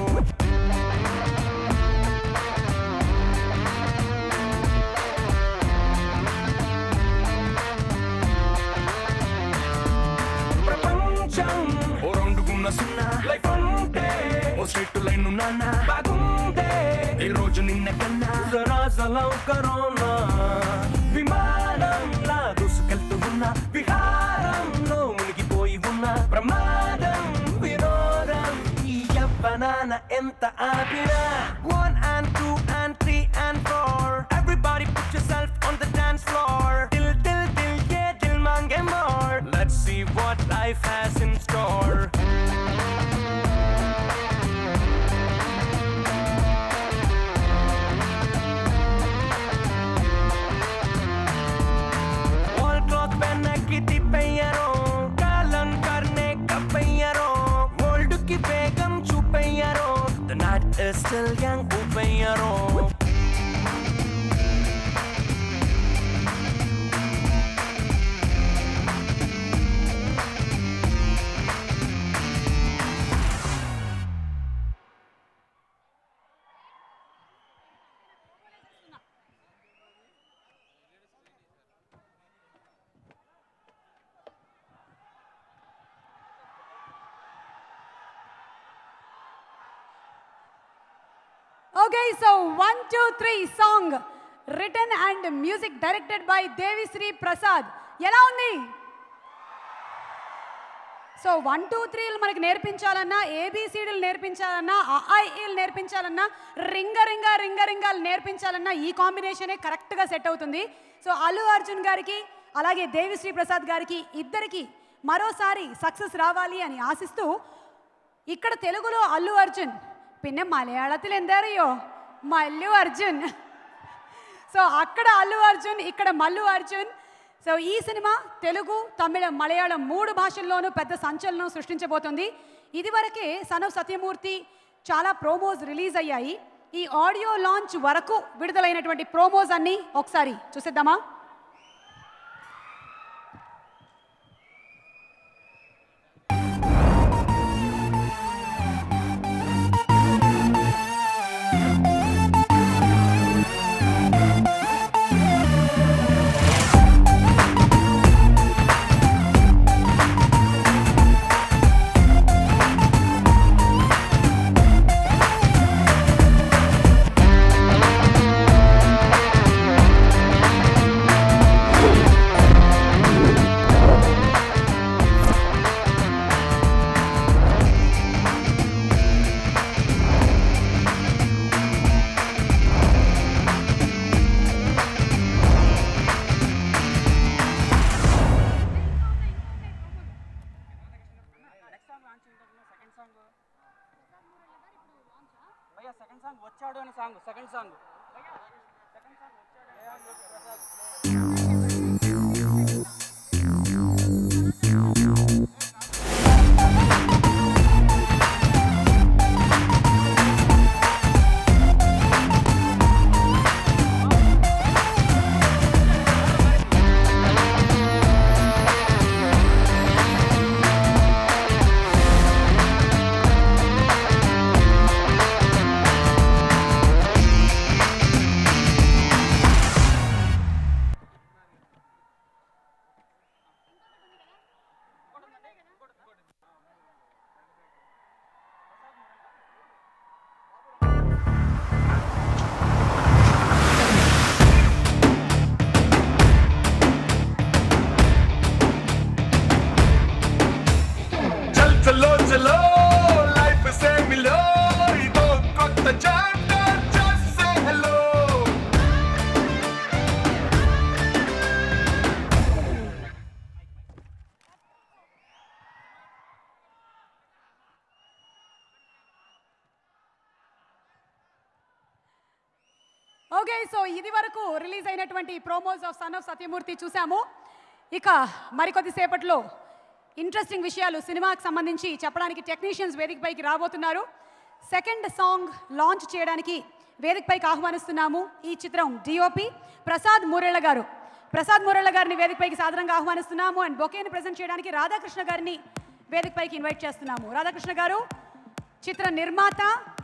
ప్రపంచం ఓ రౌండుకున్న సున్నా లైఫ్ అంటే ఓ స్ట్రెయిట్ లైన్ నాన్న బాగుందే ఈ రోజు నిన్న కన్నా రాజలౌ కరోనా విమానంలా దూసుకెళ్తూ ఉన్న విహారంలో మునిగిపోయి ఉన్న ప్రమాదం విరోధం ఈ యవ్వనాన ఎంత ఆపినా. One and two and three and four, everybody put yourself on the dance floor. Till till till yeah till mange more. Let's see what life has in store. All cloth pehna ki tipeyaro, kalan karne ka peyaro, world ki begam chupeyaro. The night is still young, Upendra. Okay, so one, two, three song written and music directed by Devi Sri Prasad. ఎలా ఉంది? So one two త్రీలు మనకి నేర్పించాలన్నా, ఏబిసిడీలు నేర్పించాలన్నా, ఐఈలు నేర్పించాలన్నా, రింగ రింగ రింగ రింగాలు నేర్పించాలన్నా ఈ కాంబినేషనే కరెక్ట్గా set అవుతుంది. సో అల్లు అర్జున్ గారికి అలాగే దేవి శ్రీ ప్రసాద్ గారికి ఇద్దరికి మరోసారి సక్సెస్ రావాలి అని ఆశిస్తూ, ఇక్కడ తెలుగులో అల్లు అర్జున్, പിന്നെ മലയാളത്തിൽ എന്താറിയോ మల్లు అర్జున్. సో అక్కడ అల్లు అర్జున్, ఇక్కడ మల్లు అర్జున్. సో ఈ సినిమా తెలుగు, తమిళ, మలయాళం మూడు భాషల్లోనూ పెద్ద సంచలనం సృష్టించబోతుంది. ఇదివరకే సన్ ఆఫ్ సత్యమూర్తి చాలా ప్రోమోస్ రిలీజ్ అయ్యాయి. ఈ ఆడియో లాంచ్ వరకు విడుదలైనటువంటి ప్రోమోస్ అన్నీ ఒకసారి చూసేద్దామా? Thank you. ఓకే, సో ఇది వరకు రిలీజ్ అయినటువంటి promos of son of Satyamurthy చూసాము. ఇక మరికొద్ది సేపట్లో ఇంట్రెస్టింగ్ విషయాలు సినిమాకి సంబంధించి చెప్పడానికి టెక్నీషియన్స్ వేదికపైకి రాబోతున్నారు. సెకండ్ సాంగ్ లాంచ్ చేయడానికి వేదికపైకి ఆహ్వానిస్తున్నాము ఈ చిత్రం డిఓపి ప్రసాద్ మూరెళ్ళ గారు. ప్రసాద్ మూరెళ్ళ గారిని వేదికపైకి సాధారణంగా ఆహ్వానిస్తున్నాము. అండ్ బొకేని ప్రజెంట్ చేయడానికి రాధాకృష్ణ గారిని వేదికపైకి ఇన్వైట్ చేస్తున్నాము. రాధాకృష్ణ గారు చిత్ర నిర్మాత.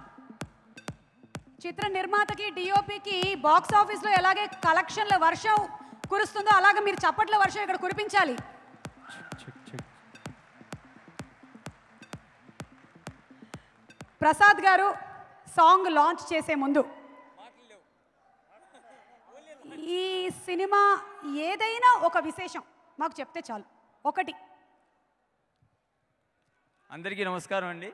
చిత్ర నిర్మాతకి డిఓపికి బాక్స్ ఆఫీస్లో ఎలాగే కలెక్షన్ల వర్షం కురుస్తుందో అలాగే మీరు చప్పట్ల వర్షం ఇక్కడ కురిపించాలి. ప్రసాద్ గారు సాంగ్ లాంచ్ చేసే ముందు ఈ సినిమా ఏదైనా ఒక విశేషం మాకు చెప్తే చాలు. ఒకటి. అందరికీ నమస్కారం అండి.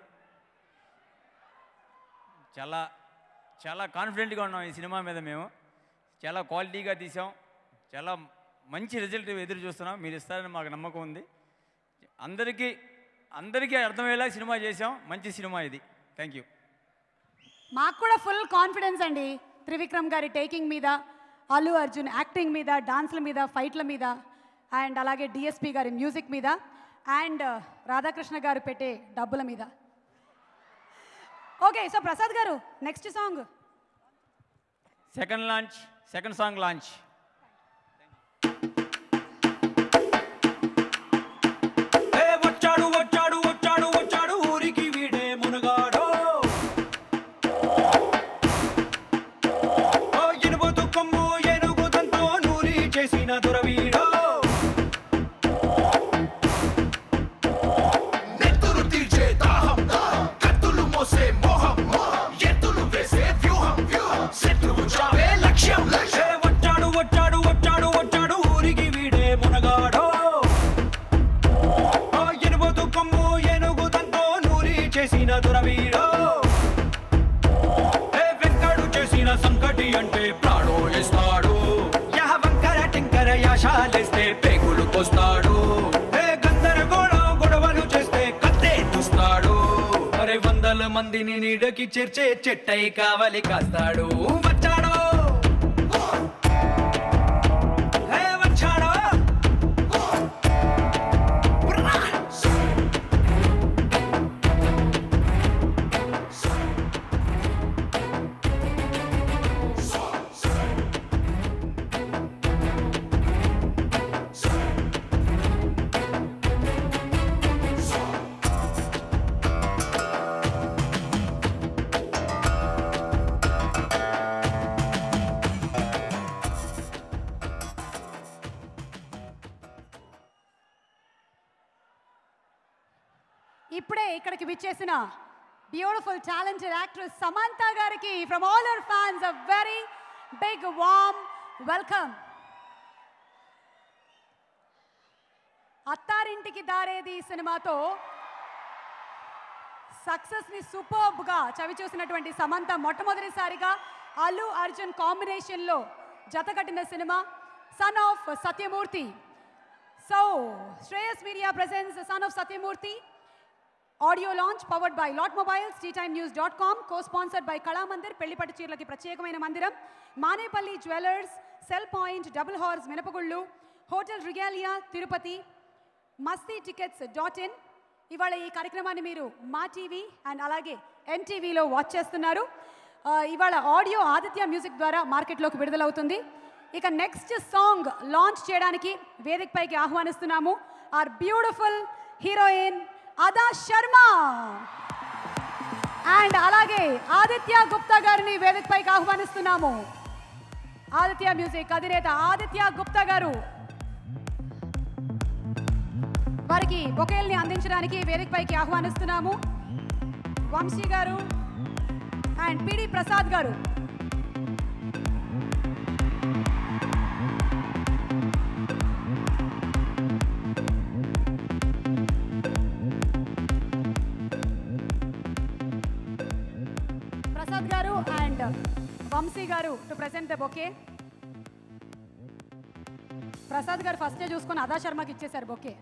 చాలా చాలా కాన్ఫిడెంట్గా ఉన్నాం ఈ సినిమా మీద. మేము చాలా క్వాలిటీగా తీసాం. చాలా మంచి రిజల్ట్ ఎదురు చూస్తున్నాం. మీరు ఇస్తారని మాకు నమ్మకం ఉంది. అందరికీ అందరికీ అర్థమయ్యేలా సినిమా చేసాం. మంచి సినిమా ఇది. Thank you. మాకు కూడా ఫుల్ కాన్ఫిడెన్స్ అండి త్రివిక్రమ్ గారి టేకింగ్ మీద, అల్లు అర్జున్ యాక్టింగ్ మీద, డాన్స్ల మీద, ఫైట్ల మీద, అండ్ అలాగే డిఎస్పి గారి మ్యూజిక్ మీద, అండ్ రాధాకృష్ణ గారు పెట్టే డబ్బుల మీద. Okay, so Prasad garu next song. Second launch second song launch. వచ్చాడు వచ్చాడు వచ్చాడు వచ్చాడు ఊరికి వీడే మునగాడో, ఎనుబోతు కొమ్ము ఏనుగు దంతో నూరి చేసిన దురవీడో, నెత్తురు తీర్చే దాహం కత్తులు మోసే మోహం ఎత్తులు వేసే వ్యూహం శత్రువు చావే లక్ష్యం. వచ్చాడు వచ్చాడు వచ్చాడు వచ్చాడు ఊరికి వీడే మునగాడో, ఎనుబోతు కొమ్ము ఏనుగు దంతో నూరి చేసిన దురవీడో, వెంకడు చేసిన సంకటి అంటే ప్రాణో ఇస్తాడు, యహ వంకర టింకర యాశాలేస్తే పేగులు కోస్తాడు, గందరగోళం గొడవలు చేస్తే కత్తే చూస్తాడు, అరే వందల మందిని నీడకి చేర్చే చెట్టై కావలి కాస్తాడు. వచ్చాడో హే వచ్చాడో ఇప్పుడే ఇక్కడికి విచ్చేసిన బ్యూటిఫుల్ టాలెంటెడ్ యాక్ట్రెస్ సమంత గారికి from all our fans a very big warm welcome. Attarintiki Daredi సినిమాతో సక్సెస్ ని సూపర్బ్ గా చవి చూసినటువంటి సమంత మొట్టమొదటిసారిగా అల్లు అర్జున్ కాంబినేషన్ లో జతకట్టిన cinema son of Satyamurthy. So Shreyas media presence son of Satyamurthy audio launch powered by lot mobiles, tea time news dot com, co sponsored by Kalamandir పెళ్లిపట్టు చీరలకి ప్రత్యేకమైన మందిరం, Manepalli jewellers, cell point, double horse మినపగుళ్ళు, hotel Regalia Tirupati, Masti tickets dot in. ఇవాళ ఈ కార్యక్రమాన్ని మీరు Maa TV and అలాగే ఎన్టీవీలో వాచ్ చేస్తున్నారు. ఇవాళ ఆడియో ఆదిత్య మ్యూజిక్ ద్వారా మార్కెట్లోకి విడుదలవుతుంది. ఇక నెక్స్ట్ సాంగ్ లాంచ్ చేయడానికి వేదికపైకి ఆహ్వానిస్తున్నాము ఆర్ బ్యూటిఫుల్ హీరోయిన్ అదా శర్మ అండ్ అలాగే ఆదిత్య గుప్తా గారిని వేదికపైకి ఆహ్వానిస్తున్నాము. ఆదిత్య మ్యూజిక్ అధినేత ఆదిత్య గుప్తా గారు వారికి బొకేల్ని అందించడానికి వేదికపైకి ఆహ్వానిస్తున్నాము. వంశీ గారు అండ్ పిడి ప్రసాద్ గారు. ప్రసాద్ గారు అండ్ వంశీ గారు to present the bouquet. Prasad garu ఫస్టే చూసుకొని అదా శర్మకి ఇచ్చేశారు bouquet.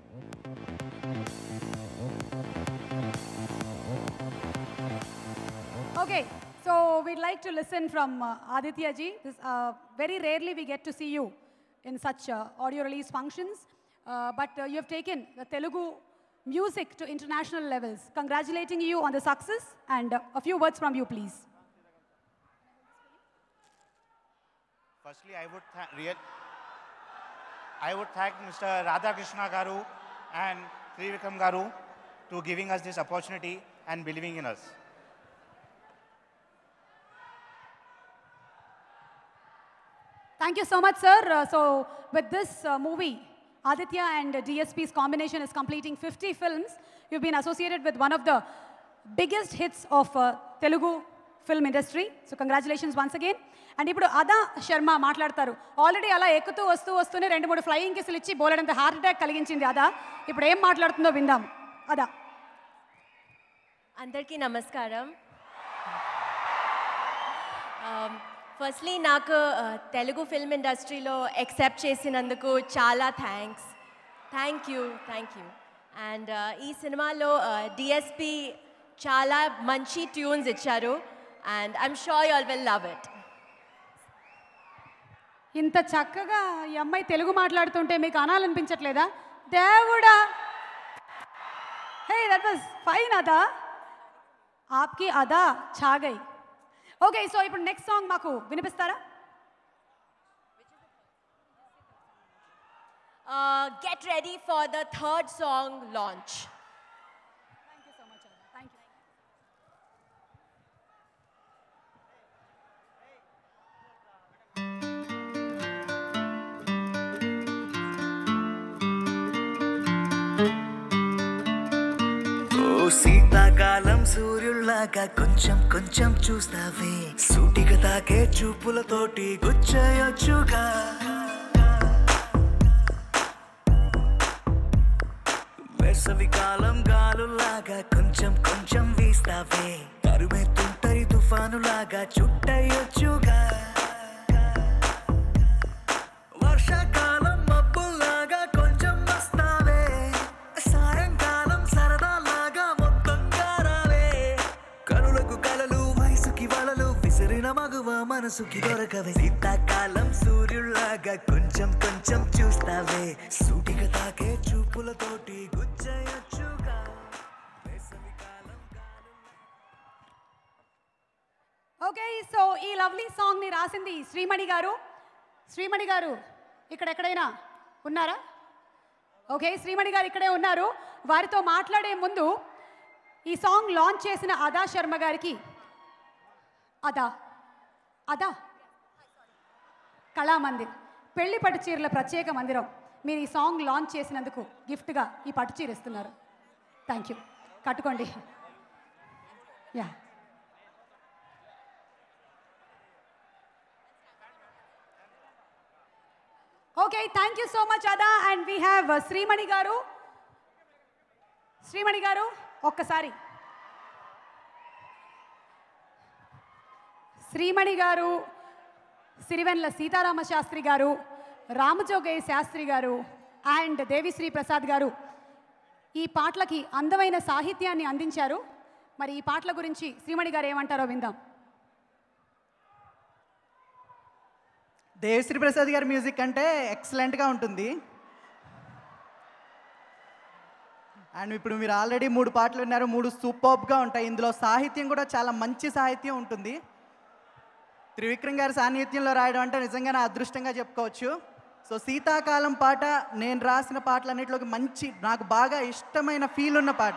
Okay, so So we'd like to listen from uh, Aditya ji. This, uh, very rarely we get to see you in such uh, audio release functions, uh, but uh, you have taken the Telugu music to international levels. Congratulating you on the success, and uh, a few words from you, please. Firstly, I would thank real. I would thank Mister Radha Krishna garu and Trivikram garu to giving us this opportunity and believing in us. Thank you so much, sir. Uh, so with this uh, movie, Aditya and uh, D S P's combination is completing fifty films. You've been associated with one of the biggest hits of uh, Telugu film industry. So congratulations once again. And ఇప్పుడు అదా శర్మ మాట్లాడతారు. Already అలా ఎక్కుతూ వస్తూ వస్తూనే రెండు మూడు flying కిస్సులు ఇచ్చి బోలెడంత హార్ట్ అటాక్ కలిగించింది అదా. ఇప్పుడు ఏం మాట్లాడుతుందో విందాం. అదా. అందరికీ నమస్కారం. ఫస్ట్లీ నాకు తెలుగు ఫిల్మ్ ఇండస్ట్రీలో యాక్సెప్ట్ చేసినందుకు చాలా thanks. Thank you thank you and ఈ సినిమాలో డిఎస్పి చాలా మంచి ట్యూన్స్ ఇచ్చారు and I'm sure you all will love it. ఇంత చక్కగా ఈ అమ్మాయి తెలుగు మాట్లాడుతుంటే మీకు అనాలనిపించట్లేదా? దేవుడా, హే దట్ వాజ్ ఫైన్ అదా. ఆప్కి అదా ఛా గై. ఓకే, సో ఇప్పుడు నెక్స్ట్ సాంగ్ మాకు వినిపిస్తారా? Get ready for the third song launch. శీతాకాలం సూర్యుల్లాగా కొంచెం కొంచెం చూస్తావే, సూటిగా తాకే చూపులతోటి గుచ్చేయొచ్చుగా. వేసవికాలం గాలులాగా కొంచెం కొంచెం వీస్తావే, తరుమెత్తుంటరి తుఫానులాగా చుట్టయ్యొచ్చుగా. వర్షాకాలం మబ్బుల్లాగా కొంచెం వస్తావే, సాయంకాలం సరదాలాగా మొత్తంగా రావే. కనులకు కలలు వయసుకి వలలు విసిరిన మగువ మనసుకి దొరకవే. శీతాకాలం సూర్యుల్లాగా కొంచెం కొంచెం చూస్తావే, సూటిగా తాకే చూపులతోటి గుచ్చేయొచ్చుగా. ఓకే, సో ఈ లవ్లీ సాంగ్ ని రాసింది శ్రీమణి గారు. శ్రీమణి గారు ఇక్కడ ఎక్కడైనా ఉన్నారా? ఓకే, శ్రీమణి గారు ఇక్కడే ఉన్నారు. వారితో మాట్లాడే ముందు ఈ సాంగ్ లాంచ్ చేసిన అదా శర్మ గారికి, అదా అదా కళామందిర్ పెళ్లి పట్టు చీరల ప్రత్యేక మందిరం మీరు ఈ సాంగ్ లాంచ్ చేసినందుకు గిఫ్ట్గా ఈ పట్టు చీర ఇస్తున్నారు. థ్యాంక్ యూ, కట్టుకోండి. Yeah, okay, thank you so much Adah. And we have Srimani garu. Srimani గారు ఒక్కసారి. శ్రీమణి గారు, సిరివెన్ల సీతారామ శాస్త్రి గారు, రామజోగయ్య శాస్త్రి గారు అండ్ దేవి శ్రీ ప్రసాద్ గారు ఈ పాటలకి అందమైన సాహిత్యాన్ని అందించారు. మరి ఈ పాటల గురించి శ్రీమణి గారు ఏమంటారో విందాం. దేవి శ్రీ ప్రసాద్ గారి మ్యూజిక్ అంటే ఎక్సలెంట్గా ఉంటుంది. అండ్ ఇప్పుడు మీరు ఆల్రెడీ మూడు పాటలు విన్నారు, మూడు సూపర్బ్గా ఉంటాయి. ఇందులో సాహిత్యం కూడా చాలా మంచి సాహిత్యం ఉంటుంది. త్రివిక్రమ్ గారి సాన్నిధ్యంలో రాయడం అంటే నిజంగా నా అదృష్టంగా చెప్పుకోవచ్చు. సో శీతాకాలం పాట నేను రాసిన పాటలన్నింటిలోకి మంచి నాకు బాగా ఇష్టమైన ఫీల్ ఉన్న పాట.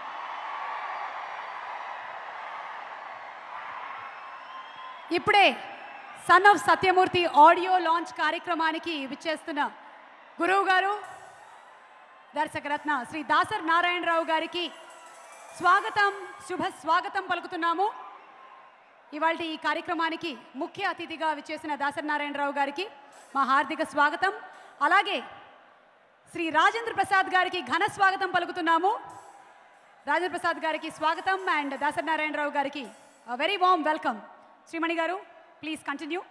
ఇప్పుడే son of Satyamurthy audio launch కార్యక్రమానికి విచ్చేస్తున్న గురువు గారు, దర్శకరత్న శ్రీ దాసర్ నారాయణరావు గారికి స్వాగతం, శుభ స్వాగతం పలుకుతున్నాము. ఇవాళ ఈ కార్యక్రమానికి ముఖ్య అతిథిగా విచ్చేసిన దాసర్ నారాయణరావు గారికి మా హార్దిక స్వాగతం. అలాగే శ్రీ రాజేంద్ర ప్రసాద్ గారికి ఘన స్వాగతం పలుకుతున్నాము. రాజేంద్ర ప్రసాద్ గారికి స్వాగతం అండ్ దాసర్ నారాయణరావు గారికి వెరీ వార్మ్ వెల్కమ్. శ్రీమణి గారు, ప్లీజ్ కంటిన్యూ.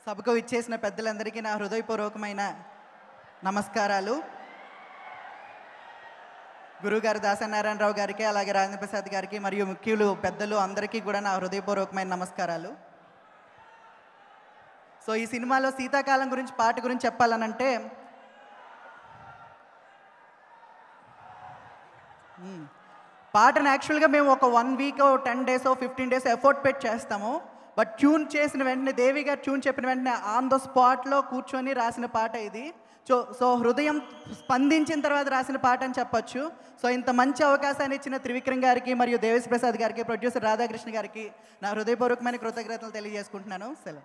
సభకు ఇచ్చేసిన పెద్దలందరికీ నా హృదయపూర్వకమైన నమస్కారాలు. గురుగారు దాసనారాయణరావు గారికి, అలాగే రాజేంద్ర ప్రసాద్ గారికి మరియు ముఖ్యులు పెద్దలు అందరికీ కూడా నా హృదయపూర్వకమైన నమస్కారాలు. సో ఈ సినిమాలో శీతాకాలం గురించి పాట గురించి చెప్పాలనంటే పాటను యాక్చువల్గా మేము ఒక one week ten days fifteen days effort పెట్టి చేస్తాము. బట్ ట్యూన్ చేసిన వెంటనే దేవి గారు ట్యూన్ చెప్పిన వెంటనే ఆన్ ద స్పాట్లో కూర్చొని రాసిన పాట ఇది. సో సో హృదయం స్పందించిన తర్వాత రాసిన పాట అని చెప్పొచ్చు. సో ఇంత మంచి అవకాశాన్ని ఇచ్చిన త్రివిక్రమ్ గారికి మరియు దేవి శ్రీ ప్రసాద్ గారికి, ప్రొడ్యూసర్ రాధాకృష్ణ గారికి నా హృదయపూర్వకమైన కృతజ్ఞతలు తెలియజేసుకుంటున్నాను. సెలవు.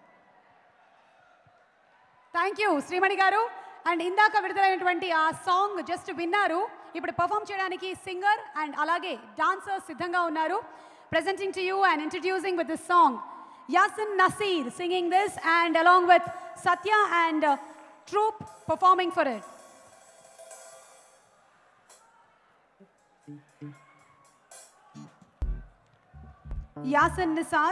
థ్యాంక్ యూ శ్రీమణి గారు. అండ్ ఇందాక విడుదలైనటువంటి ఆ సాంగ్ జస్ట్ విన్నారు. ఇప్పుడు పర్ఫామ్ చేయడానికి సింగర్ అండ్ అలాగే డాన్సర్స్ సిద్ధంగా ఉన్నారు. Presenting to you and introducing with this song Yasin Nasir singing this, and along with Satya and uh, troupe performing for it. Yasin Nasir.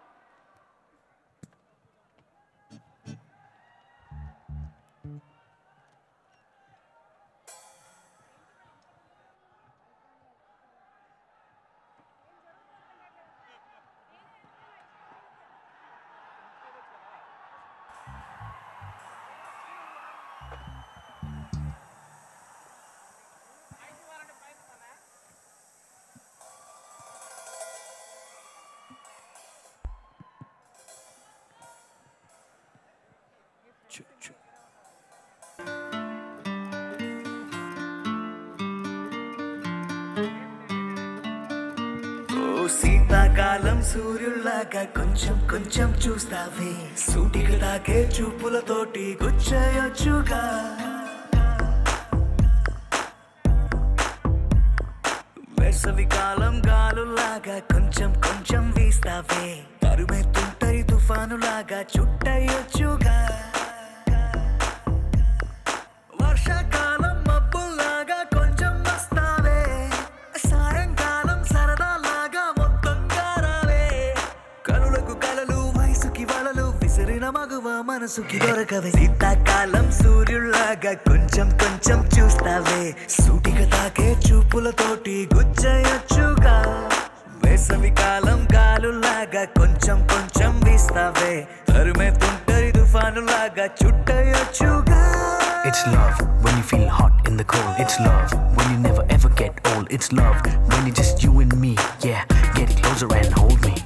శీతాకాలం సూర్యుల్లాగా కొంచెం కొంచెం చూస్తావే, సూటికి తాకే చూపులతోటి గుచ్చేయొచ్చుగా. వేసవికాలం గాలులాగా కొంచెం కొంచెం వీస్తావే, తరుమే తుంటరి తుఫానులాగా చుట్టయొచ్చుగా. వర్షాకాలం మబ్బుల్లాగా కొంచెం వస్తావే, సాయంకాలం సరదాలాగా మొత్తంగా రావే. కనులకు కలలు, వయసుకి వలలు విసిరిన మగువ మనసుకి దొరకవే. శీతాకాలం సూర్యుల్లాగా కొంచెం కొంచెం చూస్తావే, సూటిగా తాకే చూపులతోటి గుచ్చేయొచ్చుగా. వేసవికాలం గాలులాగా కొంచెం కొంచెం వీస్తావే, తరుమే తుంటరి తుఫానులాగా చుట్టయొచ్చుగా. It's love when you feel hot in the cold. It's love when you never ever get old. It's love when it's just you and me. Yeah, get closer and hold me.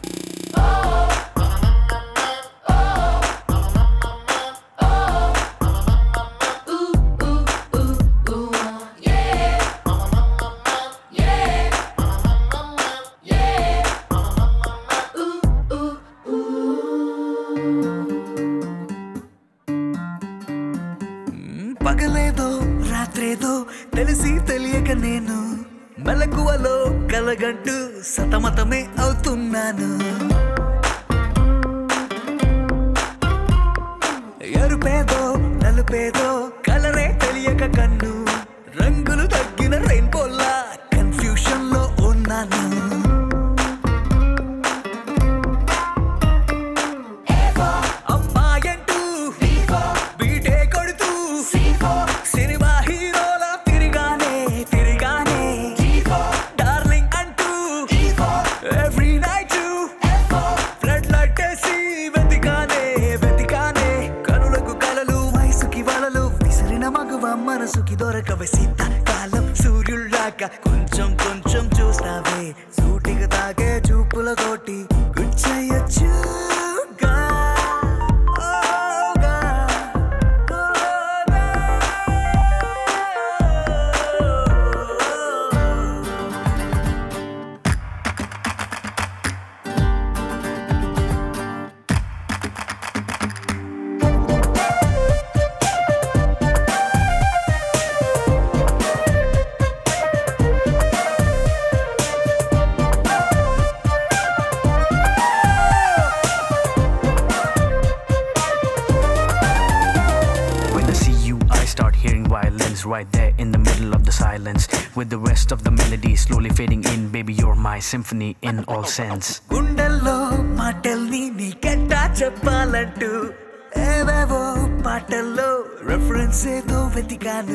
పగలేదో రాత్రేదో తెలిసి తెలియక నేను మెలకువలో కలగంటూ సతమతమే అవుతున్నాను. ఎరుపేదో నలుపేదో కలరే తెలియక కన్ను, రంగులు తగ్గిన రెయిన్బోలా confusion లో ఉన్నాను. అమ్మాయంటూ బీటే కొడుతూ సినిమా హీరోలా తిరిగానే తిరిగానే, డార్లింగ్ అంటూ ఎవ్రీ నైట్ ఫ్లడ్ లైట్ వేసి వెతికానే వెతికానే. కనులకు కలలు, వయసుకి వలలు విసిరిన మగువ మనసుకి దొరకవే. శీతాకాలం సూర్యుల్లాగా కొంచెం కొంచెం చూస్తావే, సూటిగా తాగే చూపులతోటి గుచ్చేయొచ్చుగా. Right there in the middle of the silence, with the rest of the melody slowly fading in. Baby, you're my symphony in all sense. గుండెల్లో మాటల్ని నీకెట్టా చెప్పాలంటూ ఏవేవో పాటల్లో రెఫరెన్స్ ఏదో వెతికాను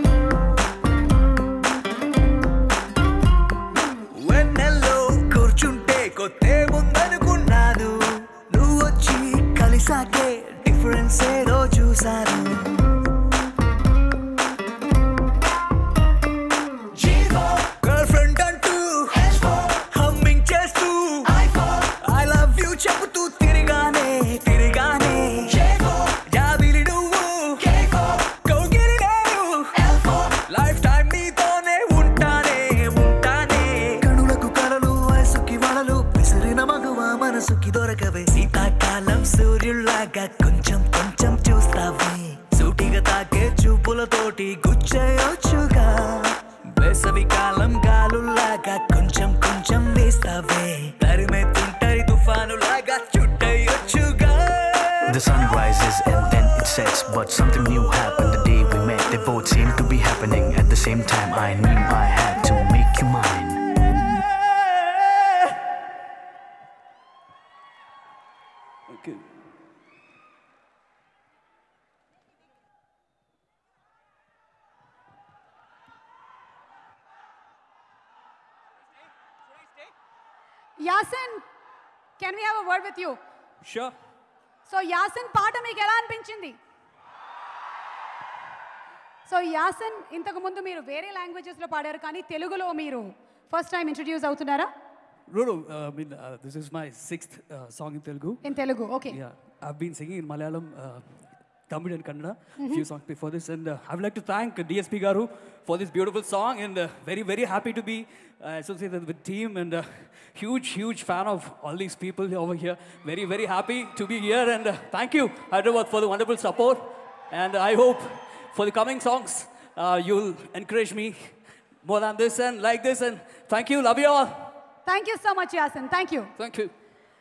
వెన్నెల్లో కూర్చుంటే కొత్తే ముందనుకున్నాను నువ్వు వచ్చి కలిసాకే డిఫరెన్స్ ఏదో చూశాను గర్ల్ ఫ్రెండ్ అంటూ హమ్మింగ్ చేస్తూ ఐ లవ్ యూ చెబుతూ తిరిగానే తిరిగానే జాబిలి నువ్వు కౌగిలి నేను లైఫ్ టైం నీతోనే ఉంటానే ఉంటానే కనులకు కలలు వయసుకి వలలు విసిరిన మగువ మనసుకి దొరకవే శీతాకాలం సూర్యుల్లాగా కొంచెం కొంచెం చూస్తావే సూటిగా తాకే చూపులతోటి గుచ్చేయొచ్చుగా వేసవి కాలం గాలుల్లాగా కొంచెం కొంచెం వేస్తావే తరిమే తుంటరి తుఫానులాగా చుట్టయొచ్చుగా The sun rises and then it sets, but something new happened the day we met. They both seemed to be happening at the same time. I knew I had to make you mine. Okay. Yasin, can we have a word with you? Sure. So Yasin పాట మీకు ఎలా అనిపించింది? So Yasin, ఇంతకు ముందు మీరు వేరే లాంగ్వేజెస్లో పాడారు, కానీ తెలుగులో మీరు ఫస్ట్ టైం ఇంట్రడ్యూస్ అవుతున్నారా? No, no, uh, I mean, uh, this is my sixth uh, song in Telugu. In Telugu, okay. Yeah, I've been singing in Malayalam, uh, Tamil and Kannada, Mhm. few songs before this, and uh, I would like to thank D S P Garu for this beautiful song, and uh, very, very happy to be uh, associated with team, and uh, huge, huge fan of all these people over here. Very, very happy to be here, and uh, thank you, Hyderabad, for the wonderful support, and I hope for the coming songs, uh, you'll encourage me more than this and like this, and thank you, love you all. Thank you so much Yasin, thank you. Thank you.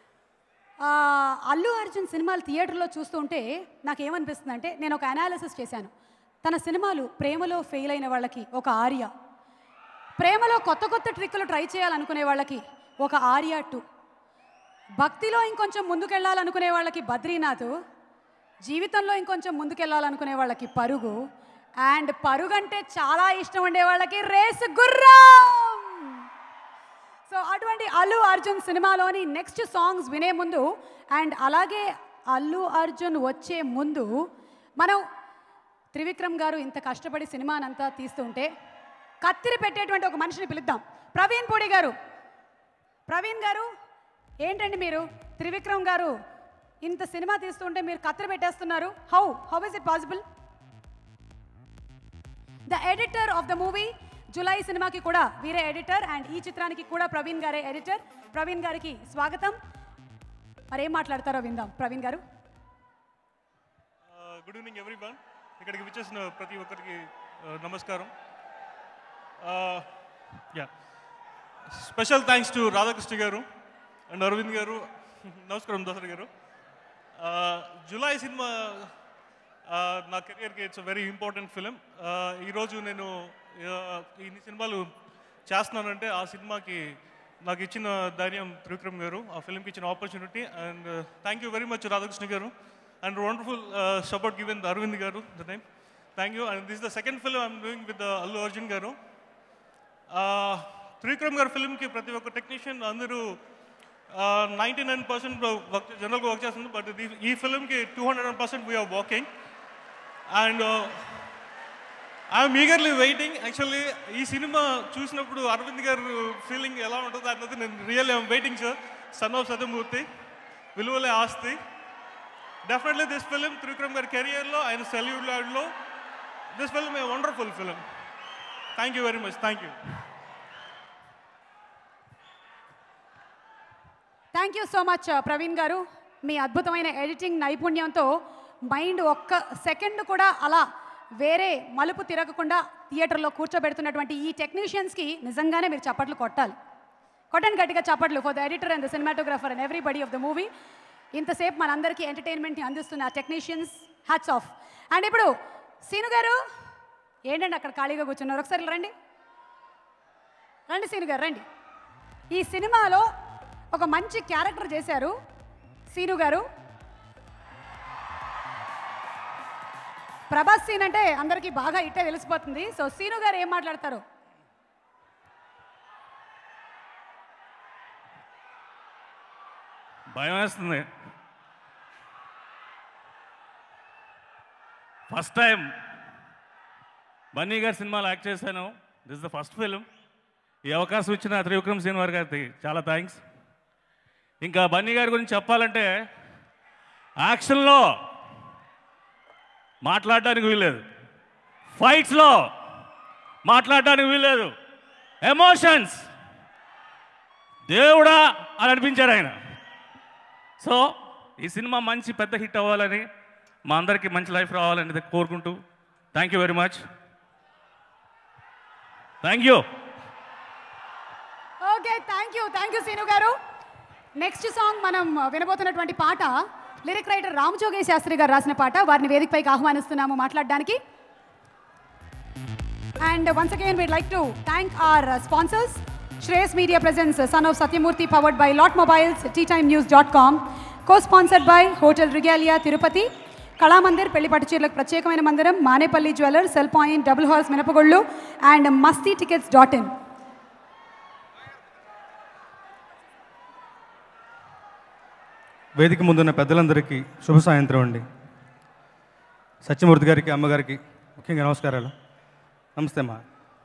అల్లు అర్జున్ సినిమాలు థియేటర్లో చూస్తుంటే నాకు ఏమనిపిస్తుంది అంటే, నేను ఒక అనాలిసిస్ చేశాను. తన సినిమాలు ప్రేమలో ఫెయిల్ అయిన వాళ్ళకి ఒక ఆర్య, ప్రేమలో కొత్త కొత్త ట్రిక్కులు ట్రై చేయాలనుకునే వాళ్ళకి ఒక ఆర్య టూ, భక్తిలో ఇంకొంచెం ముందుకెళ్ళాలనుకునే వాళ్ళకి బద్రీనాథ్, జీవితంలో ఇంకొంచెం ముందుకెళ్ళాలనుకునే వాళ్ళకి పరుగు, అండ్ పరుగు అంటే చాలా ఇష్టం ఉండే వాళ్ళకి రేసు గుర్రం. సో అటువంటి అల్లు అర్జున్ సినిమాలోని నెక్స్ట్ సాంగ్స్ వినే ముందు, అండ్ అలాగే అల్లు అర్జున్ వచ్చే ముందు, మనం త్రివిక్రమ్ గారు ఇంత కష్టపడి సినిమానంతా తీస్తుంటే కత్తిరి పెట్టేటువంటి ఒక మనిషిని పిలుద్దాం. ప్రవీణ్ పూడి గారు. ప్రవీణ్ గారు, ఏంటండి మీరు త్రివిక్రమ్ గారు ఇంత సినిమా తీస్తుంటే మీరు కత్తిరి పెట్టేస్తున్నారు? How how is it possible? The editor of the movie, Julayi సినిమాకి కూడా వీరే ఎడిటర్, అండ్ ఈ చిత్రానికి కూడా ప్రవీణ్ గారే ఎడిటర్. ప్రవీణ్ గారికి స్వాగతం. మరేం మాట్లాడతారో విందాం. Praveen garu. Good evening everyone. ఇక్కడికి విచ్చేసిన ప్రతి ఒక్కరికి నమస్కారం. Yeah, special thanks to Radhakrishna గారు అండ్ అరవింద్ గారు. నమస్కారం దసరా గారు. జులై సినిమా నా కెరియర్కి it's a very important film. ఈరోజు నేను ఇన్ని సినిమాలు చేస్తున్నానంటే ఆ సినిమాకి నాకు ఇచ్చిన ధైర్యం త్రివిక్రమ్ గారు, ఆ ఫిల్మ్కి ఇచ్చిన opportunity, and thank you very much Radhakrishna గారు, and wonderful support given Aravind గారు the time. Thank you. And this the second film I'm doing with Allu Arjun గారు. త్రివిక్రమ్ గారు ఫిల్మ్కి ప్రతి ఒక్క టెక్నీషియన్ అందరూ నైంటీ నైన్ పర్సెంట్ వర్క్ జనరల్గా వర్క్ చేస్తుంది, బట్ ఈ ఫిల్మ్కి two hundred percent we're working, and I'm eagerly waiting. Actually ఈ సినిమా చూసినప్పుడు అరవింద్ గారు ఫీలింగ్ ఎలా ఉంటుందో అన్నది నేను really I'm waiting sir. Son of Satyamurthy, విలువలే ఆస్తి. డెఫినెట్లీ దిస్ ఫిలిం త్రివిక్రమ్ గారి కెరియర్లో, ఆయన సెల్యూలాడ్లో this film a wonderful film. Thank you very much. Thank you. Thank you so much Praveen గారు. మీ అద్భుతమైన ఎడిటింగ్ నైపుణ్యంతో మైండ్ ఒక్క సెకండ్ కూడా అలా వేరే మలుపు తిరగకుండా థియేటర్లో కూర్చోబెడుతున్నటువంటి ఈ టెక్నీషియన్స్కి నిజంగానే మీరు చప్పట్లు కొట్టాలి. కొట్టండి గట్టిగా చప్పట్లు for the editor and the cinematographer and everybody of the movie. ఇంతసేపు మనందరికీ ఎంటర్టైన్మెంట్ని అందిస్తున్న టెక్నీషియన్స్, హ్యాట్స్ ఆఫ్. అండ్ ఇప్పుడు సీను గారు, ఏంటండి అక్కడ ఖాళీగా కూర్చున్నారు? ఒకసారి రండి రండి సీను గారు రండి. ఈ సినిమాలో ఒక మంచి క్యారెక్టర్ చేశారు సీను గారు. ప్రభాస్ సీన్ అంటే అందరికీ బాగా ఇట్టే తెలిసిపోతుంది. సో సీను గారు ఏం మాట్లాడతారు? భయం వేస్తుంది. ఫస్ట్ టైం బన్నీ గారి సినిమాలో యాక్ట్ చేశాను. This the first film. ఈ అవకాశం ఇచ్చిన త్రివిక్రమ్ శ్రీనివాస్ గారికి చాలా థ్యాంక్స్. ఇంకా బన్నీ గారి గురించి చెప్పాలంటే యాక్షన్లో మాట్లాడడానికి వీల్లేదు, ఫైట్స్లో మాట్లాడడానికి వీల్లేదు, ఎమోషన్స్ దేవుడా అని అనిపించారు ఆయన. సో ఈ సినిమా మంచి పెద్ద హిట్ అవ్వాలని, మా అందరికీ మంచి లైఫ్ రావాలని కోరుకుంటూ thank you very much. Thank you. Okay, thank you thank you Seenu గారు. నెక్స్ట్ సాంగ్ మనం వినబోతున్నటువంటి పాట లిరిక్ రైటర్ రామజోగే శాస్త్రి గారు రాసిన పాట. వారిని వేదికపైకి ఆహ్వానిస్తున్నాము మాట్లాడడానికి. And once again we'd like to thank our sponsors. Shreyas Media Presents, son of Satyamurthy, powered by Lot Mobiles, tea time news dot com, co-sponsored by Hotel Regalia Tirupati, Kalamandir Pellipattu Cheerlaku Pratyekamaina Mandiram, Manepalli Jewellers, Cell Point, Double Horse Minapagollu, and Masti Tickets dot in. వేదిక ముందున్న పెద్దలందరికీ శుభ సాయంత్రం అండి. సత్యమూర్తి గారికి, అమ్మగారికి ముఖ్యంగా నమస్కారాలు. నమస్తే అమ్మా.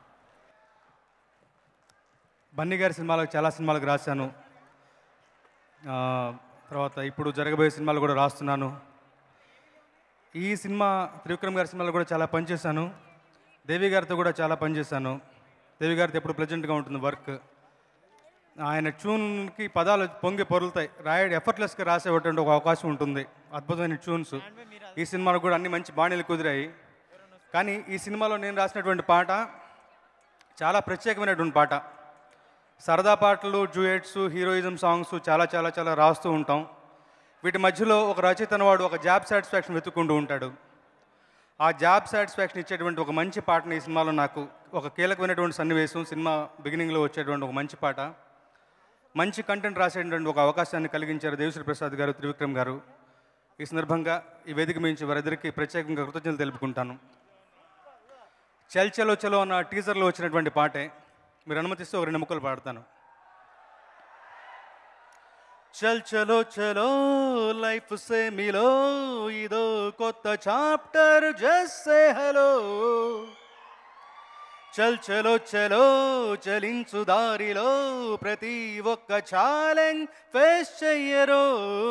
బన్నీ గారి సినిమాలకు చాలా సినిమాలకు రాశాను. తర్వాత ఇప్పుడు జరగబోయే సినిమాలు కూడా రాస్తున్నాను. ఈ సినిమా త్రివిక్రమ్ గారి సినిమాలు కూడా చాలా పనిచేశాను. దేవి గారితో కూడా చాలా పనిచేశాను. దేవి గారితో ఎప్పుడు ప్లెజెంట్గా ఉంటుంది వర్క్. ఆయన ట్యూన్కి పదాలు పొంగి పొరులుతాయి. రాయడ్ ఎఫర్ట్లెస్గా రాసేటువంటి ఒక అవకాశం ఉంటుంది. అద్భుతమైన ట్యూన్స్. ఈ సినిమాలో కూడా అన్ని మంచి బాణీలు కుదిరాయి. కానీ ఈ సినిమాలో నేను రాసినటువంటి పాట చాలా ప్రత్యేకమైనటువంటి పాట. సరదా పాటలు, డ్యూయెట్స్, హీరోయిజం సాంగ్స్ చాలా చాలా చాలా రాస్తూ ఉంటాం. వీటి మధ్యలో ఒక రచయిత వాడు ఒక జాబ్ సాటిస్ఫాక్షన్ వెతుక్కుంటూ ఉంటాడు. ఆ జాబ్ సాటిస్ఫాక్షన్ ఇచ్చేటువంటి ఒక మంచి పాటని ఈ సినిమాలో నాకు ఒక కీలకమైనటువంటి సన్నివేశం, సినిమా బిగినింగ్లో వచ్చేటువంటి ఒక మంచి పాట, మంచి కంటెంట్ రాసేటువంటి ఒక అవకాశాన్ని కలిగించారు దేవి శ్రీ ప్రసాద్ గారు, త్రివిక్రమ్ గారు. ఈ సందర్భంగా ఈ వేదిక మించి వారిద్దరికీ ప్రత్యేకంగా కృతజ్ఞతలు తెలుపుకుంటాను. చల్ చలో చలో అన్న టీజర్లో వచ్చినటువంటి పాటే మీరు అనుమతిస్తే ఒక రెండు ముక్కలు పాడతాను. చల్ చలో చలో లైఫ్ సే మిలో, ఇదో కొత్త చాప్టర్ జస్ట్ సే హలో. చల్ చలో చలో చలించు దారిలో, ప్రతి ఒక్క ఛాలెంజ్ ఫేస్ చెయ్యరో.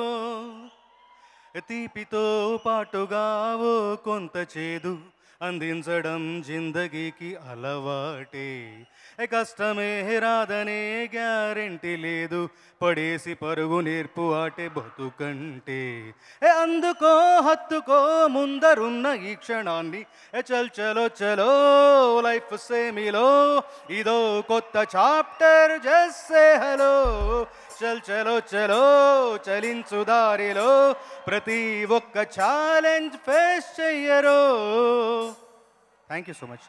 తీపితో పాటుగా ఓ కొంత చేదు అందించడం జిందగీకి అలవాటే. కష్టమే రాదనే గ్యారెంటీ లేదు, పడేసి పరుగు నేర్పు ఆటే బతుకంటే. అందుకో హత్తుకో ముందరున్న ఈ క్షణాన్ని. చల్ చలో చలో లైఫ్ సేమిలో, ఇదో కొత్త చాప్టర్ జస్ట్ సే హలో. చల్ చలో చలో చలించు దారిలో, ప్రతి ఒక్క ఛాలెంజ్ ఫేస్ చెయ్యరో. Thank you so much.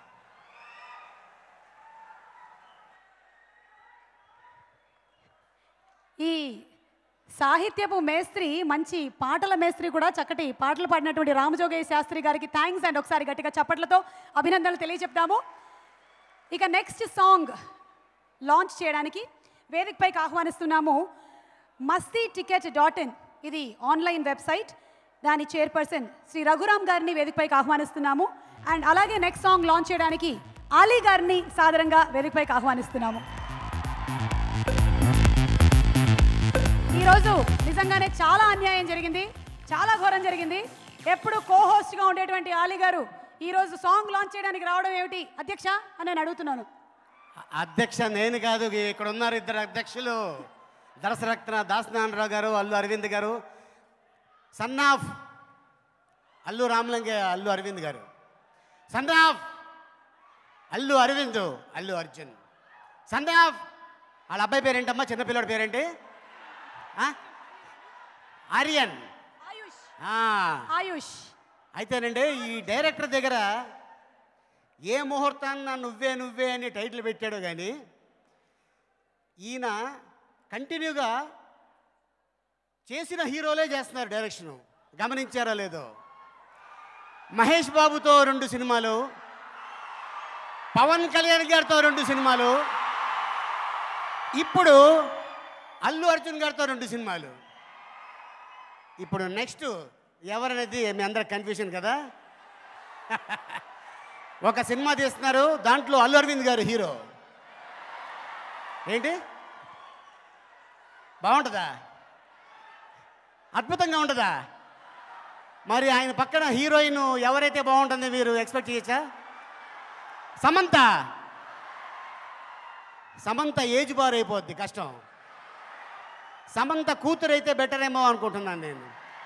ఈ సాహిత్యపు మేస్త్రి, మంచి పాటల మేస్త్రి కూడా, చక్కటి పాటలు పాడినటువంటి రామజోగయ్య శాస్త్రి గారికి థ్యాంక్స్. అండ్ ఒకసారి గట్టిగా చప్పట్లతో అభినందనలు తెలియజెప్తాము. ఇక నెక్స్ట్ సాంగ్ లాంచ్ చేయడానికి వేదికపైకి ఆహ్వానిస్తున్నాము మస్తీ టికెట్ డాట్ ఇన్. ఇది ఆన్లైన్ వెబ్సైట్. దాని చైర్పర్సన్ శ్రీ రఘురామ్ గారిని వేదికపైకి ఆహ్వానిస్తున్నాము. అండ్ అలాగే నెక్స్ట్ సాంగ్ లాంచ్ చేయడానికి ఆలీ గారిని సాదరంగా వేదికపైకి ఆహ్వానిస్తున్నాము. ఈరోజు నిజంగానే చాలా అన్యాయం జరిగింది, చాలా ఘోరం జరిగింది. ఎప్పుడు కో హోస్ట్గా ఉండేటువంటి ఆలీ గారు ఈరోజు సాంగ్ లాంచ్ చేయడానికి రావడం ఏమిటి అధ్యక్ష అని నేను అడుగుతున్నాను. అధ్యక్ష నేను కాదు, ఇక్కడ ఉన్నారు ఇద్దరు అధ్యక్షులు, దర్శరత్న దాసనారాయణరావు గారు, అల్లు అరవింద్ గారు, సన్ ఆఫ్ అల్లు రామలింగ అల్లు అరవింద్ గారు, son of Allu Aravind Allu Arjun, son of వాళ్ళ అబ్బాయి పేరేంటమ్మా, చిన్నపిల్లడి పేరేంటి, ఆర్యన్ ఆయుష్. అయితేనండి ఈ డైరెక్టర్ దగ్గర ఏ ముహూర్తాన్న నువ్వే నువ్వే అని టైటిల్ పెట్టాడు, కానీ ఈయన కంటిన్యూగా చేసిన హీరోలే చేస్తున్నారు డైరెక్షను. గమనించారో లేదో? మహేష్ బాబుతో రెండు సినిమాలు, పవన్ కళ్యాణ్ గారితో రెండు సినిమాలు, ఇప్పుడు అల్లు అర్జున్ గారితో రెండు సినిమాలు. ఇప్పుడు నెక్స్ట్ ఎవరనేది మీ అందరికి కన్ఫ్యూషన్ కదా. ఒక సినిమా తీస్తున్నారు, దాంట్లో అల్లు అరవింద్ గారు హీరో. ఏంటి బాగుంటుందా? అద్భుతంగా ఉంటుందా? మరి ఆయన పక్కన హీరోయిన్ ఎవరైతే బాగుంటుందో మీరు ఎక్స్పెక్ట్ చేయొచ్చా? సమంత. సమంత ఏజ్ బార్ అయిపోద్ది, కష్టం. సమంత కూతురు అయితే బెటర్ ఏమో అనుకుంటున్నాను నేను.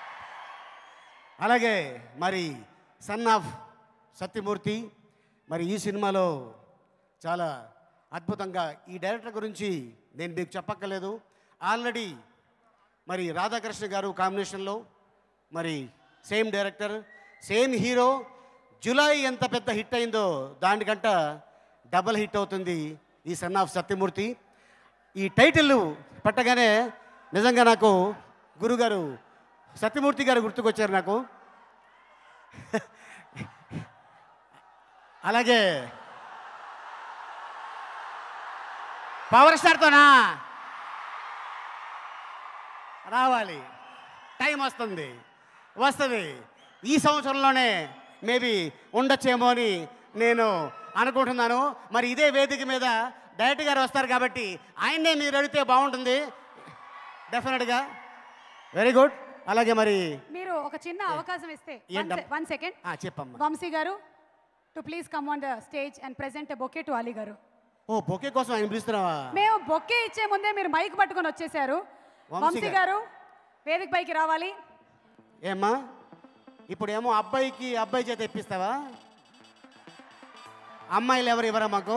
అలాగే మరి సన్ ఆఫ్ సత్యమూర్తి మరి ఈ సినిమాలో చాలా అద్భుతంగా, ఈ డైరెక్టర్ గురించి నేను మీకు చెప్పక్కర్లేదు. ఆల్రెడీ మరి రాధాకృష్ణ గారు కాంబినేషన్లో మరి same director same hero. Julayi ఎంత పెద్ద హిట్ అయిందో దానికంట డబల్ హిట్ అవుతుంది ఈ సన్ ఆఫ్ సత్యమూర్తి. ఈ టైటిల్ పట్టగానే నిజంగా నాకు గురుగారు సత్యమూర్తి గారు గుర్తుకొచ్చారు నాకు. అలాగే పవర్ స్టార్తోనా రావాలి, టైం వస్తుంది వస్తుంది ఈ సంవత్సరంలోనే మేబీ ఉండొచ్చేమో అని నేను అనుకుంటున్నాను. మరి ఇదే వేదిక మీద డైరెక్టర్ గారు వస్తారు కాబట్టి ఆయన్నే మీరు అడిగితే బాగుంటుంది డెఫినెట్గా. Very good. అలాగే మరి మీరు ఒక చిన్న అవకాశం ఇస్తే ఏంటమ్మా? వన్ సెకండ్ చెప్పమ్మా. వంశీ గారు to please come on the stage and present bouquet to Ali గారు. ఓ బొకే కోసం ఆయన పిలుస్తున్నావా? మేము బొకే ఇచ్చే ముందే మీరు మైక్ పట్టుకొని వచ్చేసారు. వంశీ గారు వేదిక పైకి రావాలి. ఏమ్మా ఇప్పుడు ఏమో అబ్బాయికి అబ్బాయి చేత ఇప్పిస్తావా? అమ్మాయిలు ఎవరు ఇవ్వరా మాకు?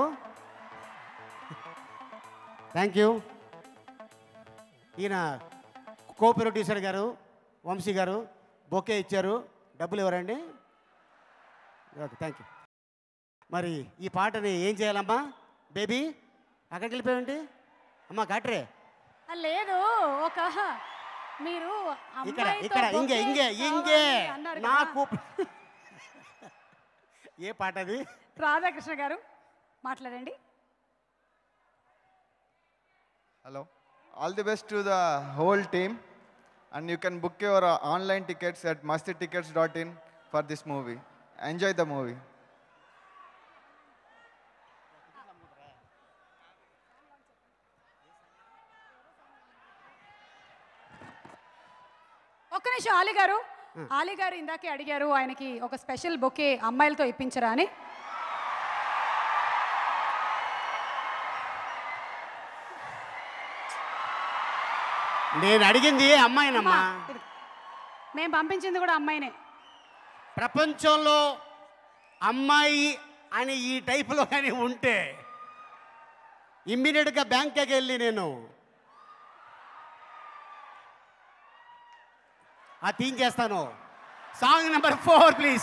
Thank you. ఈయన కో ప్రొడ్యూసర్ గారు వంశీ గారు బొకే ఇచ్చారు, డబ్బులు ఇవ్వరండి. Okay thank you. మరి ఈ పాటని ఏం చేయాలమ్మా? బేబీ అక్కడికి వెళ్ళిపోయామండి అమ్మా కాటరే. లేదు ఒక మీరు ఇక్కడ ఇక్కడ ఇంగే ఇంగే ఇంగే నాకు ఏ పాట అది? రాధాకృష్ణ గారు మాట్లాడండి. Hello. All the best to the whole team, and you can book your uh, online tickets at masti tickets dot in for this movie. Enjoy the movie. ఒక్క నిమిషం ఆలీ గారు. ఆలీ గారు ఇందాకే అడిగారు ఆయనకి ఒక స్పెషల్ బొకే అమ్మాయిలతో ఇప్పించరా అని. నేను అడిగింది అమ్మాయినమ్మా. మేము పంపించింది కూడా అమ్మాయినే. ప్రపంచంలో అమ్మాయి అని ఈ టైపులో కానీ ఉంటే ఇమ్మీడియట్గా బ్యాంకాకి వెళ్ళి నేను ఆ థీమ్ చేస్తాను. Song number four please.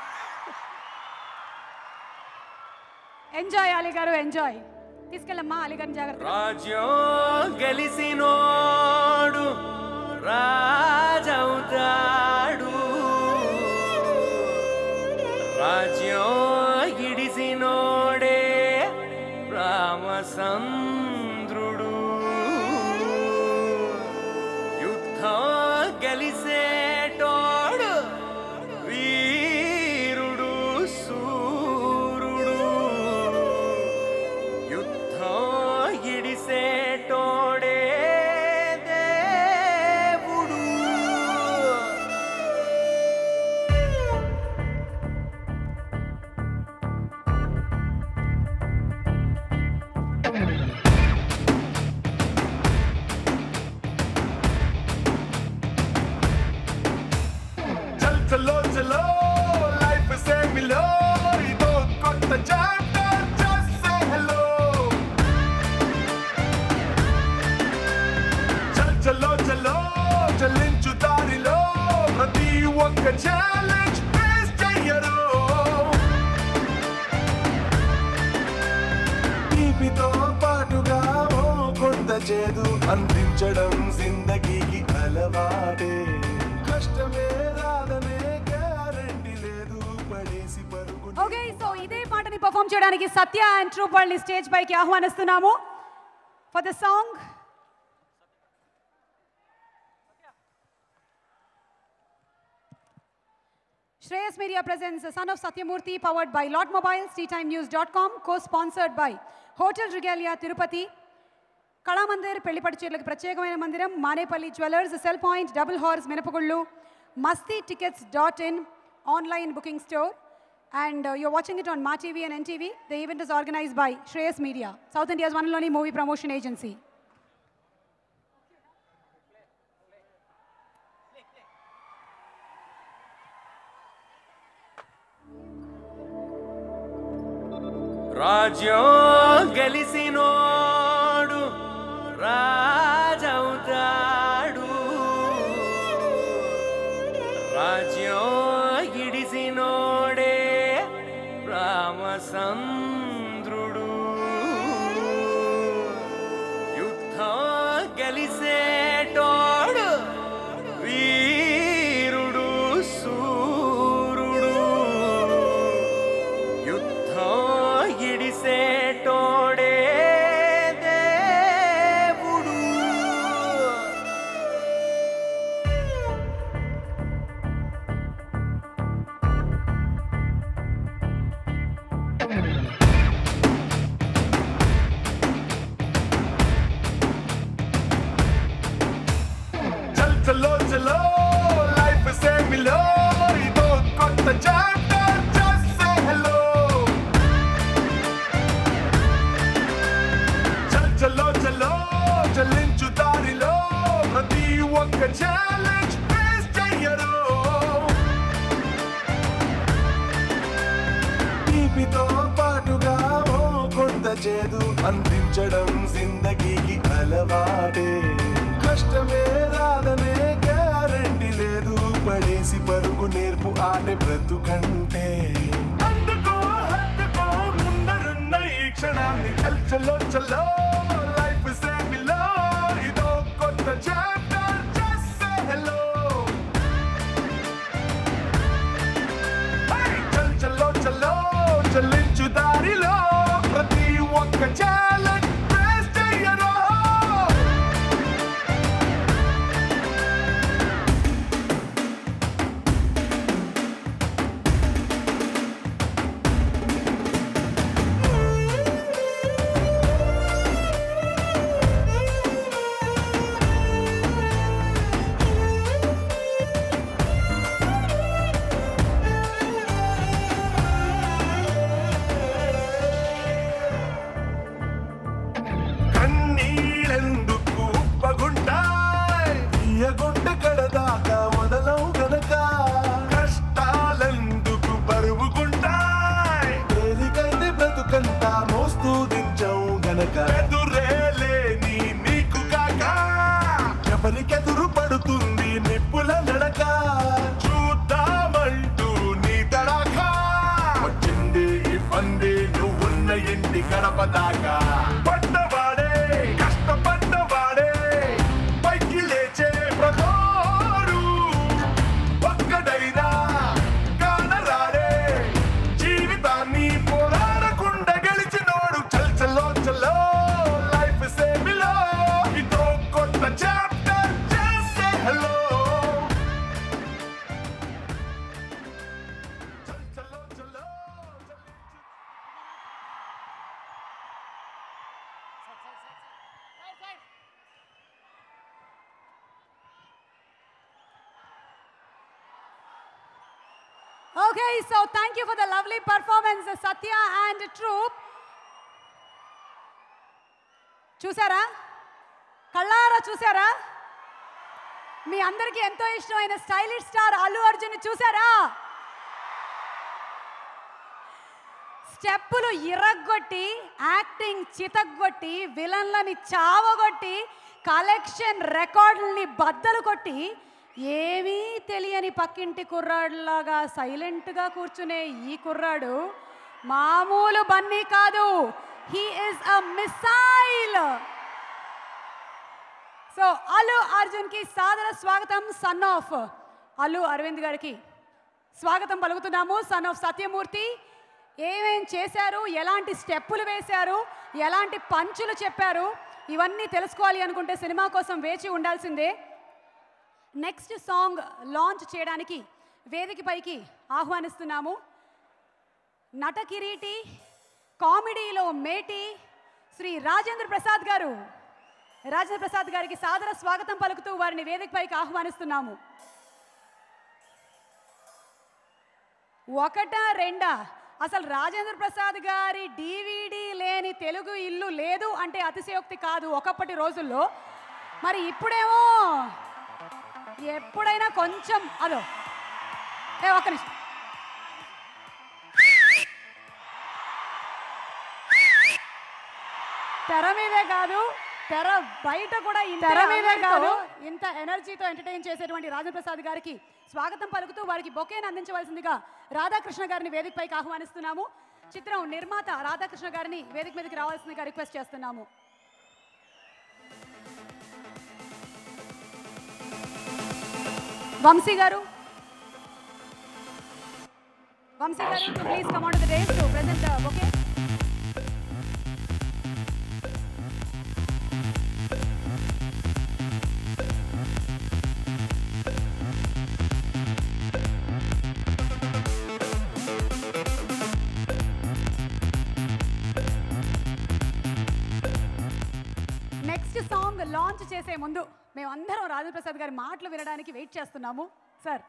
Enjoy Ali గారు ఎంజాయ్. తీసుకెళ్ళమ్మా అలీ గారిని జాగ్రత్త. రాజ్యం గెలిసినోడు రాజవుతాడు, రాజ్యం గిడిసినోడే రామచంద్రుడు, యుద్ధం గెలిసేటోడు వీరుడు సూరుడు, యుద్ధం గిడిసేటోడే దేవుడు. चल चलो चलो लाइफ से मिलो इदो కొత్త chapter just say hello चल चलो चलो చలించు దారిలో ప్రతి ఒక్క ఛాలెంజ్ ఫేస్ చెయ్యరు తీపితో పాటుగా ఓ కొత్త చేదు అందించడం జిందగీకి అలవాటే కష్టమే రాదనే గ్యారెంటీ లేదు పడేసి పరుగు ఓకే సో ఇదే పాటని పర్ఫామ్ చేయడానికి సత్య అండ్ ట్రూప్ వాళ్ళని స్టేజ్ పైకి ఆహ్వానిస్తున్నాము for the song. Shreyas Media presents Son of Satyamurthy, powered by Lot Mobiles, tea time news dot com, co-sponsored by Hotel Regalia Tirupati, Kalamandir, Pellipatti Chirlaki Pratyekamaina Mandiram, Manepalli Jewellers, Cell Point, Double Horse, Minapagullu, Masti Tickets dot in, online booking store, and uh, you're watching it on Ma T V and N T V. The event is organized by Shreyas Media, South India's one and only movie promotion agency. రాజ్యం గెలిసినోడు రాజవుతాడు, రాజ్యం గిడిసినోడే రామచంద్రుడు, యుద్ధం గెలిసేటోడు వీరుడు సూరుడు, యుద్ధం గిడిసేటోడే దేవుడు. చల్ చలో చలో life సేమిలో ఇదో కొత్త చాప్టర్ జస్ట్ సే హలో. చల్ చలో చలో చలించు దారిలో ప్రతి ఒక్క ఛాలెంజ్ ఫేస్ చెయ్యరు. తీపితో పాటుగా ఓ కొంత చేదు అందించడం జిందగీకి అలవాటే. కష్టమే రాదనే గ్యారంటీ లేదు, పడేసి పరుగు నేర్పు ఆటే బ్రతుకంటే. అందుకో హత్తుకో ముందరున్న ఈ క్షణాన్ని. చల్ చలో చలో లైఫ్ సేమిలో ఇదో కొత్త చాప్టర్ జస్ట్ సే హలో. చల్ చలో చలో చలించు దారిలో ప్రతి ఒక్క ఛాలెంజ్ ఫేస్ చెయ్యరు. కన్నీళ్ళెందుకు ఉప్పగుంటాయ్, తీయగుంట కడదాకా మొదలవు గనక. కష్టాలెందుకు బరువుకుంటాయ్, తేలికైతే బ్రతుకంతా మోస్తూ దించవు గనక. ఎదురేలేని నీకు కాక ఎవరికెదురు పడుతుంది నిప్పుల నడక. చూద్దామంటూ నీ తడాకా వచ్చింది ఈ పంది నువ్వున్న ఇంటి గడప దాకా. పడ్డవాడే కష్టపడ్డవాడే పైకి లేచే ప్రతోడు, ఒక్కడైనా కానరాడే జీవితాన్ని పోరాడకుండా గెలిచినోడు. చల్ చలో చలో లైఫ్ సేమిలో ఇదో కొత్త chapter just say hello. Okay, so thank you for the lovely performance, Satya and Troop. చూసారా, కళ్ళారా చూసారా, మీ అందరికీ ఎంతో ఇష్టమైన స్టైలిష్ స్టార్ అల్లు అర్జున్ చూసారా? స్టెప్పులు ఇరగ్గొట్టి, యాక్టింగ్ చితగ్గొట్టి, విలన్లని చావగొట్టి, కలెక్షన్ రికార్డుల్ని బద్దలు కొట్టి, ఏమీ తెలియని పక్కింటి కుర్రాడులాగా సైలెంట్గా కూర్చునే ఈ కుర్రాడు మామూలు బన్నీ కాదు. He is a missile. So Allu అర్జున్కి సాదర స్వాగతం, సన్ ఆఫ్ అల్లు అరవింద్ గారికి. స్వాగతం పలుకుతున్నాము. సన్ ఆఫ్ సత్యమూర్తి ఏమేం చేశారు, ఎలాంటి స్టెప్పులు వేశారు, ఎలాంటి పంచులు చెప్పారు, ఇవన్నీ తెలుసుకోవాలి అనుకుంటే సినిమా కోసం వేచి ఉండాల్సిందే. నెక్స్ట్ సాంగ్ లాంచ్ చేయడానికి వేదిక పైకి ఆహ్వానిస్తున్నాము నట కిరీటి, కామెడీలో మేటి శ్రీ రాజేంద్ర ప్రసాద్ గారు. రాజేంద్ర ప్రసాద్ గారికి సాదర స్వాగతం పలుకుతూ వారిని వేదిక పైకి ఆహ్వానిస్తున్నాము. ఒకటా రెండా, అసలు రాజేంద్ర ప్రసాద్ గారి డివిడి లేని తెలుగు ఇల్లు లేదు అంటే అతిశయోక్తి కాదు ఒకప్పటి రోజుల్లో. మరి ఇప్పుడేమో ఎప్పుడైనా కొంచెం అదో ఏ ఒక్క నిమిషం తెర మీదే కాదు తెర బయట కూడా తెర మీదే కాదు ఇంత ఎనర్జీతో ఎంటర్టైన్ చేసేటువంటి రాజేంద్ర ప్రసాద్ గారికి స్వాగతం పలుకుతూ వారికి బొకేను అందించవలసిందిగా రాధాకృష్ణ గారిని వేదికపైకి ఆహ్వానిస్తున్నాము. చిత్రం నిర్మాత రాధాకృష్ణ గారిని వేదిక మీదకి రావాల్సిందిగా రిక్వెస్ట్ చేస్తున్నాము. వంశీ గారు వంశీ గారు to please come on to the dais to present the bouquet. Next song launch చేసే ముందు మేమందరం రాజేంద్ర ప్రసాద్ గారి మాటలు వినడానికి వెయిట్ చేస్తున్నాము. సార్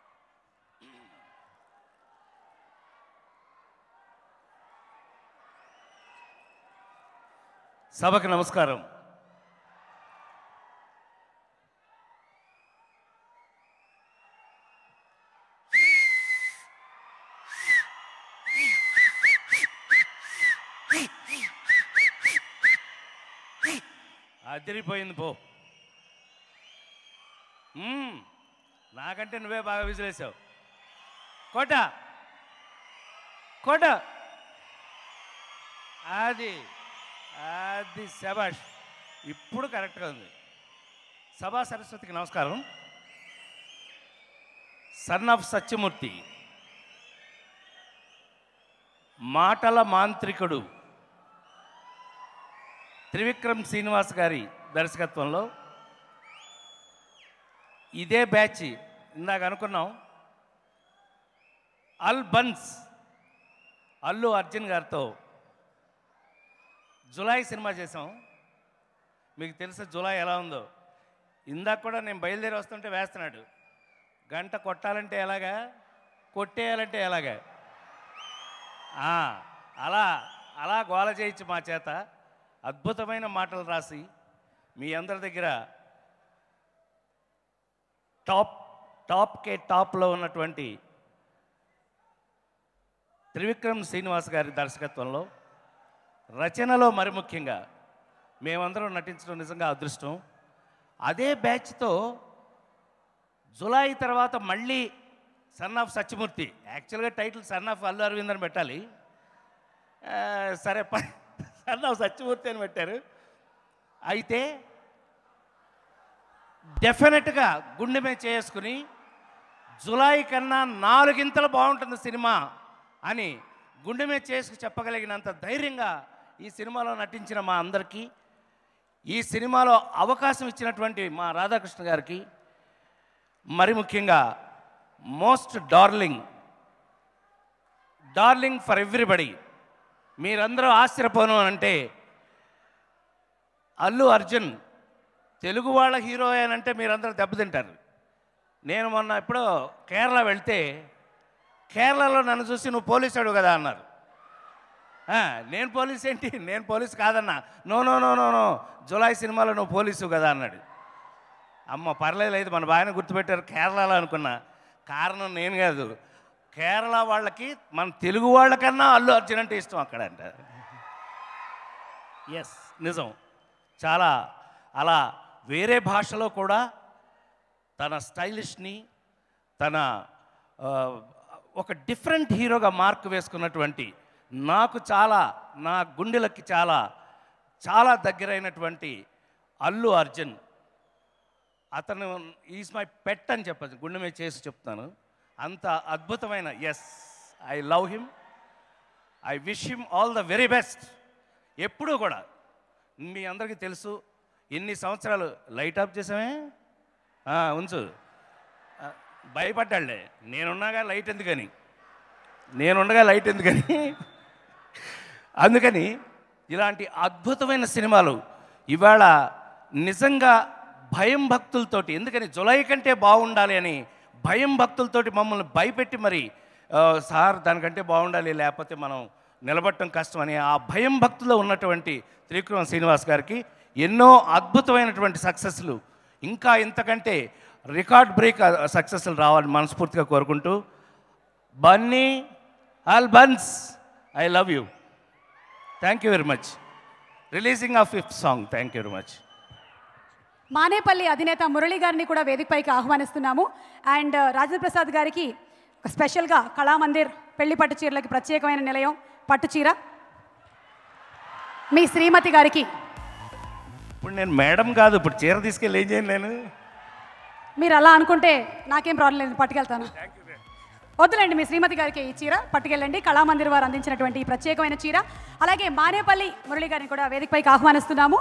సభకు నమస్కారం. అదిరిపోయింది పో. నాకంటే నువ్వే బాగా విసిరేసావు. కోట కోట అది అది శబాష్, ఇప్పుడు కరెక్ట్గా ఉంది. సభా సరస్వతికి నమస్కారం. సన్ ఆఫ్ సత్యమూర్తి, మాటల మాంత్రికుడు త్రివిక్రమ్ శ్రీనివాస్ గారి దర్శకత్వంలో ఇదే బ్యాచ్ ఇందాక అనుకున్నాం. అల్ బన్స్ అల్లు అర్జున్ గారితో జులాయి సినిమా చేసాం. మీకు తెలుసా జులాయి ఎలా ఉందో? ఇందాక కూడా నేను బయలుదేరి వస్తుంటే వేస్తున్నాడు, గంట కొట్టాలంటే ఎలాగా, కొట్టేయాలంటే ఎలాగా, అలా అలా గోల చేయొచ్చు మా చేత. అద్భుతమైన మాటలు రాసి మీ అందరి దగ్గర టాప్ టాప్కే టాప్లో ఉన్నటువంటి త్రివిక్రమ్ శ్రీనివాస్ గారి దర్శకత్వంలో రచనలో మరి ముఖ్యంగా మేమందరం నటించడం నిజంగా అదృష్టం. అదే బ్యాచ్తో జులాయి తర్వాత మళ్ళీ సన్ ఆఫ్ సత్యమూర్తి, యాక్చువల్గా title son of Allu Aravind అని పెట్టాలి, సరే సన్ ఆఫ్ సత్యమూర్తి అని పెట్టారు. అయితే డెఫినెట్గా గుండె మీద చేసుకుని జులాయి కన్నా నాలుగింతలు బాగుంటుంది సినిమా అని గుండె మీద చేసుకు చెప్పగలిగినంత ధైర్యంగా ఈ సినిమాలో నటించిన మా అందరికీ, ఈ సినిమాలో అవకాశం ఇచ్చినటువంటి మా రాధాకృష్ణ గారికి, మరి ముఖ్యంగా most darling darling for everybody, మీరందరూ ఆశ్చర్యపోను అంటే అల్లు అర్జున్ తెలుగు వాళ్ళ హీరో అని అంటే మీరందరూ దెబ్బతింటారు. నేను మొన్న ఎప్పుడో కేరళ వెళ్తే కేరళలో నన్ను చూసి నువ్వు పోలీసాడు కదా అన్నారు. నేను పోలీస్ ఏంటి, నేను పోలీసు కాదన్నా. No no no no no Julayi సినిమాలో నువ్వు పోలీసు కదా అన్నాడు. అమ్మ పర్లేదు, లేదు మన బాగానే గుర్తుపెట్టారు కేరళలో అనుకున్నా. కారణం నేను కాదు, కేరళ వాళ్ళకి మన తెలుగు వాళ్ళకన్నా అల్లు అర్జున్ అంటే ఇష్టం అక్కడ అంట. ఎస్ నిజం. చాలా అలా వేరే భాషలో కూడా తన స్టైలిష్ని, తన ఒక డిఫరెంట్ హీరోగా మార్క్ వేసుకున్నటువంటి, నాకు చాలా నా గుండెలకి చాలా చాలా దగ్గరైనటువంటి అల్లు అర్జున్. అతను ఈజ్ మై పెట్ అని చెప్పచ్చు, గుండె మీద చేసి చెప్తాను. అంత అద్భుతమైన yes I love him, I wish him all the very best. ఎప్పుడూ కూడా మీ అందరికీ తెలుసు ఎన్ని సంవత్సరాలు లైట్ ఆఫ్ చేసామే ఉంచు భయపడ్డాళ్లే, నేనున్నాగా లైట్ ఎందుకని నేనుండగా లైట్ ఎందుకని అందుకని ఇలాంటి అద్భుతమైన సినిమాలు ఇవాళ నిజంగా భయం భక్తులతోటి, ఎందుకని జులై కంటే బాగుండాలి అని భయం భక్తులతోటి మమ్మల్ని భయపెట్టి మరి సార్ దానికంటే బాగుండాలి లేకపోతే మనం నిలబడటం కష్టం అని ఆ భయం భక్తుల్లో ఉన్నటువంటి త్రివిక్రమ శ్రీనివాస్ గారికి ఎన్నో అద్భుతమైనటువంటి సక్సెస్లు, ఇంకా ఇంతకంటే రికార్డ్ బ్రేక్ సక్సెస్లు రావాలని మనస్ఫూర్తిగా కోరుకుంటూ, Bunny all buns I love you, thank you very much. Releasing of fifth song, thank you very much. Manepalli అధినేత మురళి గారిని కూడా వేదికపైకి ఆహ్వానిస్తున్నాము. అండ్ రాజేంద్ర ప్రసాద్ గారికి స్పెషల్గా కళామందిర్ పెళ్లి పట్టు చీరలకి ప్రత్యేకమైన నిలయం పట్టు చీర, మీ శ్రీమతి గారికి. ఇప్పుడు నేను మేడం కాదు, ఇప్పుడు చీర తీసుకెళ్ళి ఏం చేయను నేను. మీరు అలా అనుకుంటే నాకేం ప్రాబ్లం లేదు, పట్టుకెళ్తాను. వద్దులేండి, మీ శ్రీమతి గారికి ఈ చీర పట్టుకెళ్ళండి. కళామందిర్ వారు అందించినటువంటి ఈ ప్రత్యేకమైన చీర. అలాగే మానేపల్లి మురళి గారిని కూడా వేదికపైకి ఆహ్వానిస్తున్నాము.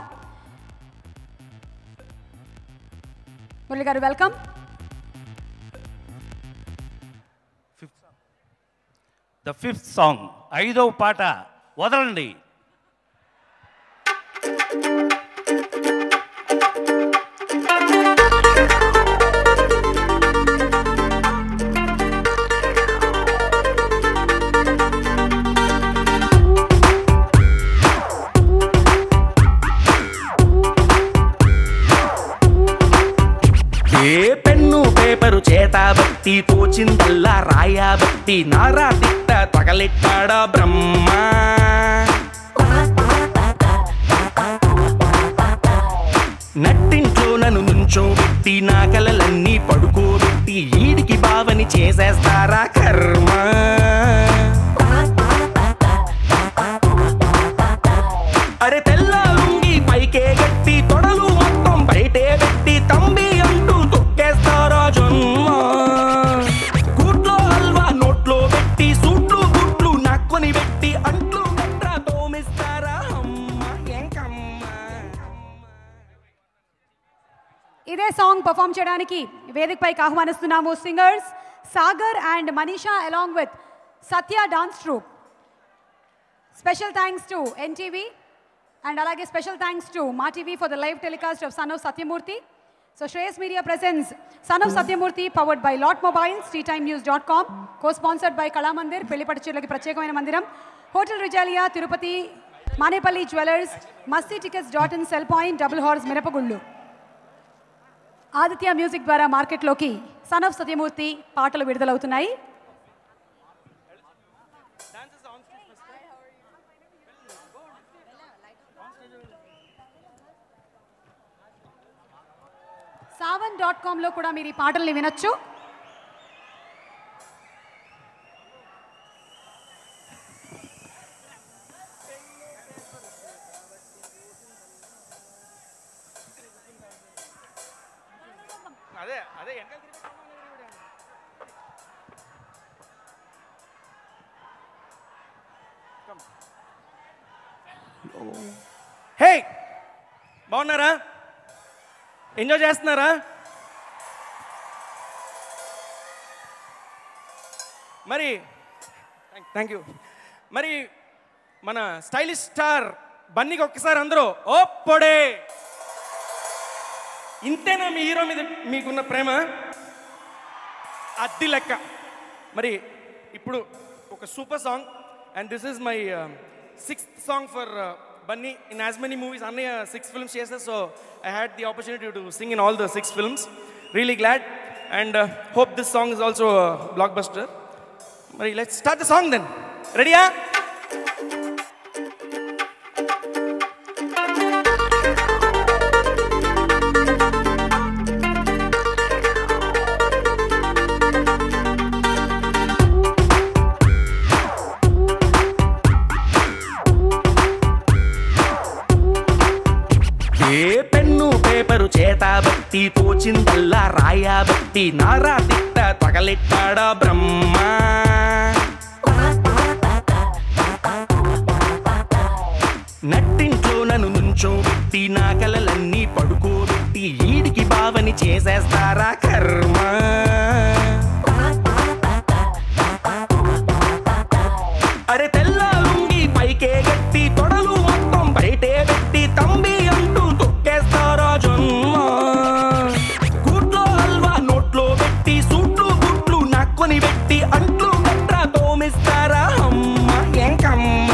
మురళి గారు వెల్కమ్. ద ఫిఫ్త్ సాంగ్, ఐదవ పాట వదలండి. ఏ పెన్ను పేపరు చేతబట్టి తోచిందల్లా రాయబట్టి నారా తిట్ట తగలెట్టాడా బ్రహ్మ. నట్టింట్లో నన్ను నుంచోబెట్టి నా కలలన్నీ పడుకోబెట్టి ఈడికి బావని చేసేస్తారా కర్మ. అరే తెల్ల లుంగి పైకే గట్టి తొడలు మొత్తం బయటే పెట్టి తంబి అంటూ తొక్కేస్తారా జన్మ. కూట్లో హల్వా నోట్లో పెట్టి సూట్లు గుట్లు నక్కుని పెట్టి అంట్లు గట్రా తోమిస్తారా అమ్మ ఎంకమ్మ. ఇదే సాంగ్ పర్ఫామ్ చేయడానికి వేదికపైకి ఆహ్వానిస్తున్నాము singers Sagar and Manisha along with Satya dance troupe. Special thanks to NTV and alage special thanks to Ma T V for the live telecast of Son of Satyamurthy. So Shreyas Media presents Son of Satyamurthy powered by Lot Mobiles, tea time news dot com, co-sponsored by Kalamandir, Pelli Pattu Cheerlaki Pratyekamaina Mandiram, Hotel Regalia, Tirupati, Manepalli Jewellers, Masti Tickets dot in, Cell Point, Double Horse, Mirapagullu. Aditya Music ద్వారా మార్కెట్లోకి Son of Satyamurthy పాటలు విడుదలవుతున్నాయి. Saavn dot కామ్లో కూడా మీరు ఈ పాటల్ని వినొచ్చు. అదే అదే హే బాగున్నారా? ఎంజాయ్ చేస్తున్నారా? మరి థ్యాంక్ యూ. మరి మన స్టైలిష్ స్టార్ బన్నీకి ఒక్కసారి అందరూ ఓ పొడే. ఇంతేనా మీ హీరో మీద మీకున్న ప్రేమ? అద్ది లెక్క. మరి ఇప్పుడు ఒక super song, and this is my sixth song for Bunny in as many movies. Annaya six films chesa, so I had the opportunity to sing in all the six films. Really glad and uh, hope this song is also a blockbuster. Mari, let's start the song then. Ready? Ah? Paper చేతబట్టి తోచిందల్లా రాయబట్టి నారా తిట్ట తగలెట్టాడా బ్రహ్మ. నట్టింట్లో నన్ను నుంచోబెట్టి నా కలలన్నీ పడుకోబెట్టి ఈడికి బావని చేసేస్తారా కర్మ. అరే తెల్ల లుంగి పైకే గట్టి తొడలు మొత్తం బయటే పెట్టి తంబి అంటూ తొక్కేస్తారా జన్మ. కూట్లో హల్వా నోట్లో పెట్టి సూట్లు గుట్లు నక్కుని పెట్టి అంట్లు గట్రా తోమిస్తారా అమ్మ ఎంకమ్మ.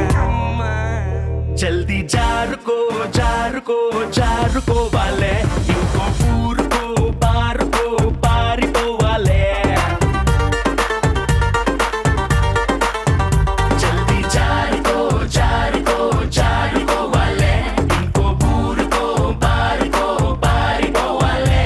జల్దీ జారుకో జారుకో జారుకోవాలే ఇంకో ఊరుకో పారుకో పారిపోవాలే. జల్దీ జారుకో జారుకో జారుకోవాలే ఇంకో ఊరుకో పారుకో పారిపోవాలే.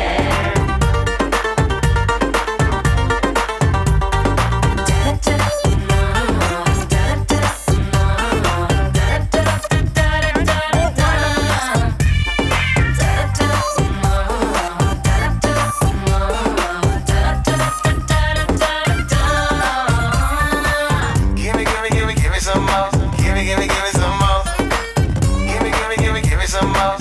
Give me, give me, give me, give me some more. Give me, give me, give me some more. Give me, give me, give me, give me some more.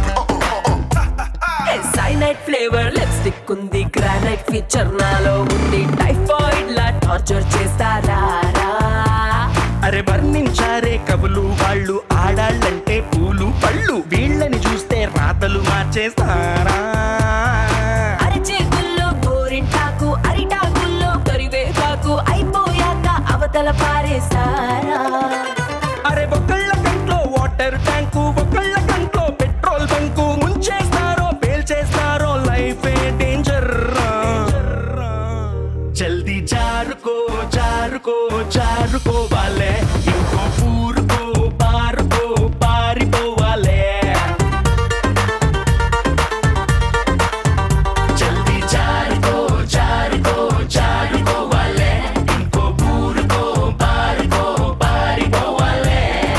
Cyanide flavour lipstick ఉంది, granite feature నాలో ఉంది, typhoid లా torture చేస్తారా. అరే వర్ణించారే కవులు వాళ్ళు ఆడాళ్ళంటే పూలు పళ్ళు వీళ్ళని చూస్తే రాతలు మార్చేస్తారా. అరచేతుల్లో గోరింటాకు అరిటాకుల్లో కరివేపాకు అయిపోయాక అవతల పారేసారా. అరే ఒకళ్ళ కంట్లో వాటర్ ట్యాంకు ఒకళ్ళ కంట్లో పెట్రోల్ బంకు ముంచేస్తారో పేల్చేస్తారో లైఫ్ డేంజర్. జల్దీ జారుకో జారుకో జారుకోవాలే ఇంకో ఊరుకో పారుకో పారిపోవాలే. జల్దీ జారుకో జారుకో జారుకోవాలే ఇంకో ఊరుకో పారుకో పారిపోవాలే.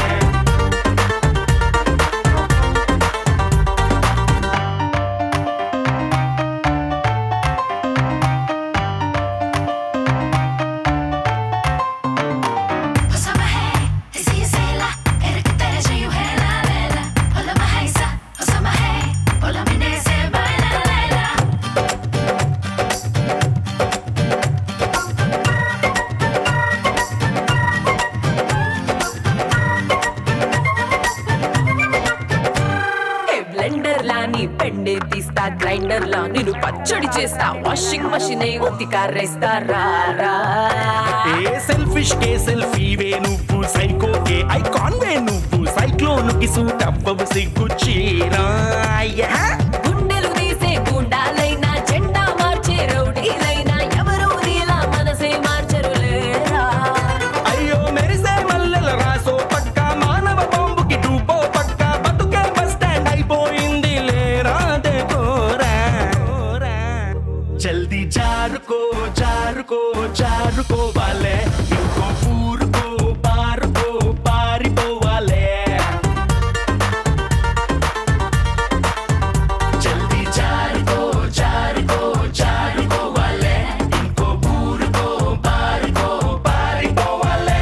బ్లెండర్ లా నీ పెండే తీస్తా, గ్రైండర్ లా నేను పచ్చడి చేస్తా, వాషింగ్ మషిన్ ఉత్తి కారేస్తారా. ఏ సెల్ఫిష్ కే సెల్ఫీవే నువ్వు, సైకోకే ఐకాన్వే నువ్వు, సైక్లోన్కి సూట్ అవ్వవు సిగ్గు చీరా. గుండెలు తీసే గుండాలైనా జెండా మార్చే రౌడీలైనా ఎవరు నీలా మనసే మార్చరు లేరా. అయ్యో మెరిసే మల్లెల రాసో పక్క మానవ బాంబుకి డూబో పక్క బతుకే బస్ స్టాండ్ అయిపోయింది లేరా కోరా. జల్దీ జారుకో జారుకో జారుకోవాలే ఇంకో ఊరుకో పారుకో పారిపోవాలే. జల్దీ జారుకో జారుకో జారుకోవాలే ఇంకో ఊరుకో పారుకో పారిపోవాలే.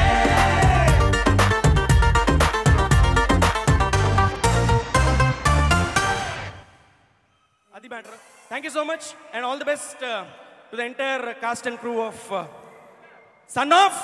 అది matter. Thank you so much and all the best to the entire cast and crew of son of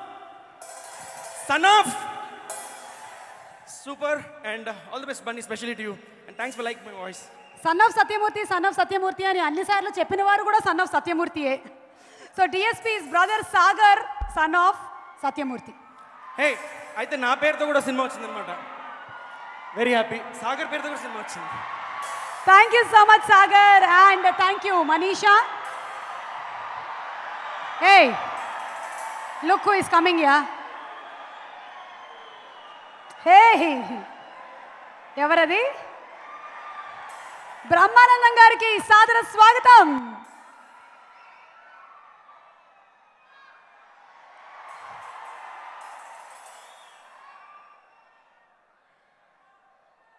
son of super and all the best Bunny, specially to you and thanks for like my voice. Son of Satyamurthy son of Satyamurthy అని అన్నిసార్లు చెప్పిన వారు కూడా సన్ ఆఫ్ సత్యమూర్తియే. So DSP's brother Sagar son of Satyamurthy. Hey అయితే నా పేరుతో కూడా సినిమా వచ్చిందనమాట. Very happy. సాగర్ పేరుతో కూడా సినిమా వచ్చింది. Thank you so much Sagar and thank you Manisha. Hey look who is coming ya. Hey ఎవరది? బ్రహ్మానందం గారికి సాదర స్వాగతం.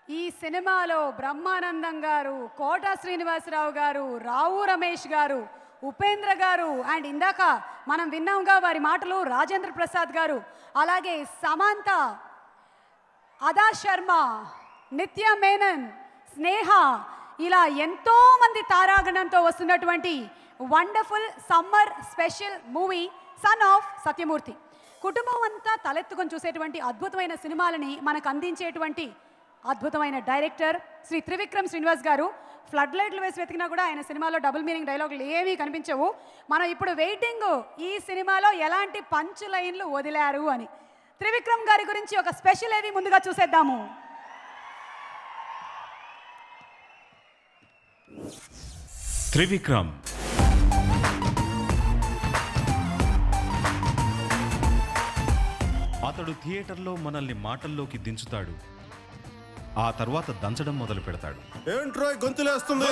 ఈ సినిమాలో బ్రహ్మానందం గారు, కోట శ్రీనివాసరావు గారు, రావు రమేష్ గారు, ఉపేంద్ర గారు అండ్ ఇందాక మనం విన్నాంగా వారి మాటలు రాజేంద్ర ప్రసాద్ గారు, అలాగే సమంత, అదా శర్మ, నిత్య మేనన్, స్నేహ, ఇలా ఎంతో మంది తారాగణంతో వస్తున్నటువంటి wonderful summer special movie son of Satyamurthy. కుటుంబం అంతా తలెత్తుకొని చూసేటువంటి అద్భుతమైన సినిమాలని మనకు అందించేటువంటి అద్భుతమైన డైరెక్టర్ శ్రీ త్రివిక్రమ్ శ్రీనివాస్ గారు. ఫ్లడ్ లైట్లు వేసి వెతికినా కూడా ఆయన సినిమాలో డబుల్ మీనింగ్ డైలాగులు ఏమీ కనిపించవు. మనం ఇప్పుడు వెయిటింగ్ ఈ సినిమాలో ఎలాంటి పంచ్ లైన్లు వదిలారు అని. త్రివిక్రమ్ గారి గురించి ఒక స్పెషల్ ఏవి ముందుగా చూసేద్దాము. త్రివిక్రమ్ అతడు థియేటర్లో మనల్ని మాటల్లోకి దించుతాడు, ఆ తర్వాత దంచడం మొదలు పెడతాడు. ఏంట్రో గొంతులేస్తుంది,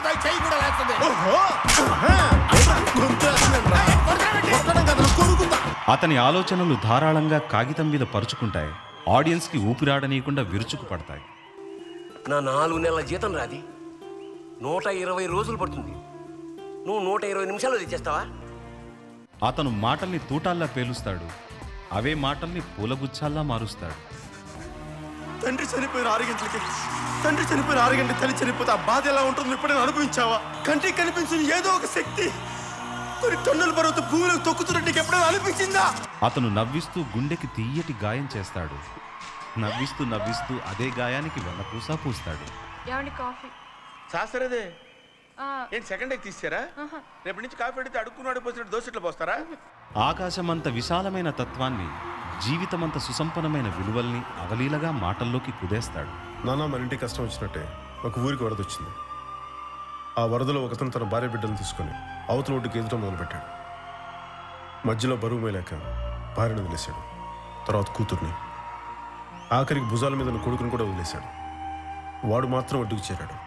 అతని ఆలోచనలు ధారాళంగా కాగితం మీద పరుచుకుంటాయి, ఆడియన్స్కి ఊపిరాడనీయకుండా విరుచుకు పడతాయి. నా నాలుగు నెలల జీతం రాది, నూట ఇరవై రోజులు పడుతుంది, నువ్వు నూట ఇరవై నిమిషాలు తెచ్చేస్తావా? అతను మాటల్ని తూటాల్లా పేలుస్తాడు, అవే మాటల్ని పూలగుచ్చాల్లా మారుస్తాడు. తండ్రి చనిపోయిన ఆరు గంటలకి తండ్రి చనిపోయిన ఆరు గంటలకి తల్లి చనిపోతే ఆ బాధ ఎలా ఉంటుందో ఎప్పుడైనా అనుభవించావా? కంటికి కనిపించిన ఏదో ఒక శక్తి కొన్ని టన్నుల బరువుతో భూమిలోకి తొక్కుతున్నట్టు నీకు ఎప్పుడైనా అనిపించిందా? అతను నవ్విస్తూ గుండెకి తీయటి గాయం చేస్తాడు, నవ్విస్తూ నవ్విస్తూ అదే గాయానికి వెన్నపూసా పూస్తాడు. శాస్త్రదే ఏంటి సెకండ్ ఎగ్ తీసారా? రేపటి నుంచి కాఫీ అడిగితే అడుక్కున్నాడు పోసినట్టు దోశట్లు పోస్తారా? ఆకాశమంత విశాలమైన తత్వాన్ని, జీవితమంత సుసంపన్నమైన విలువల్ని అవలీలగా మాటల్లోకి కుదేస్తాడు. నాన్న మన ఇంటికి కష్టం వచ్చినట్టే ఒక ఊరికి వరద వచ్చింది. ఆ వరదలో ఒకతను తన భార్య బిడ్డను తీసుకొని అవతల ఒడ్డుకి ఎదుట మొదలుపెట్టాడు. మధ్యలో బరువు మేలేక భార్యను వదిలేశాడు, తర్వాత కూతుర్ని, ఆఖరికి భుజాల మీద ఉన్న కొడుకుని కూడా వదిలేశాడు. వాడు మాత్రం ఒడ్డుకు చేరాడు.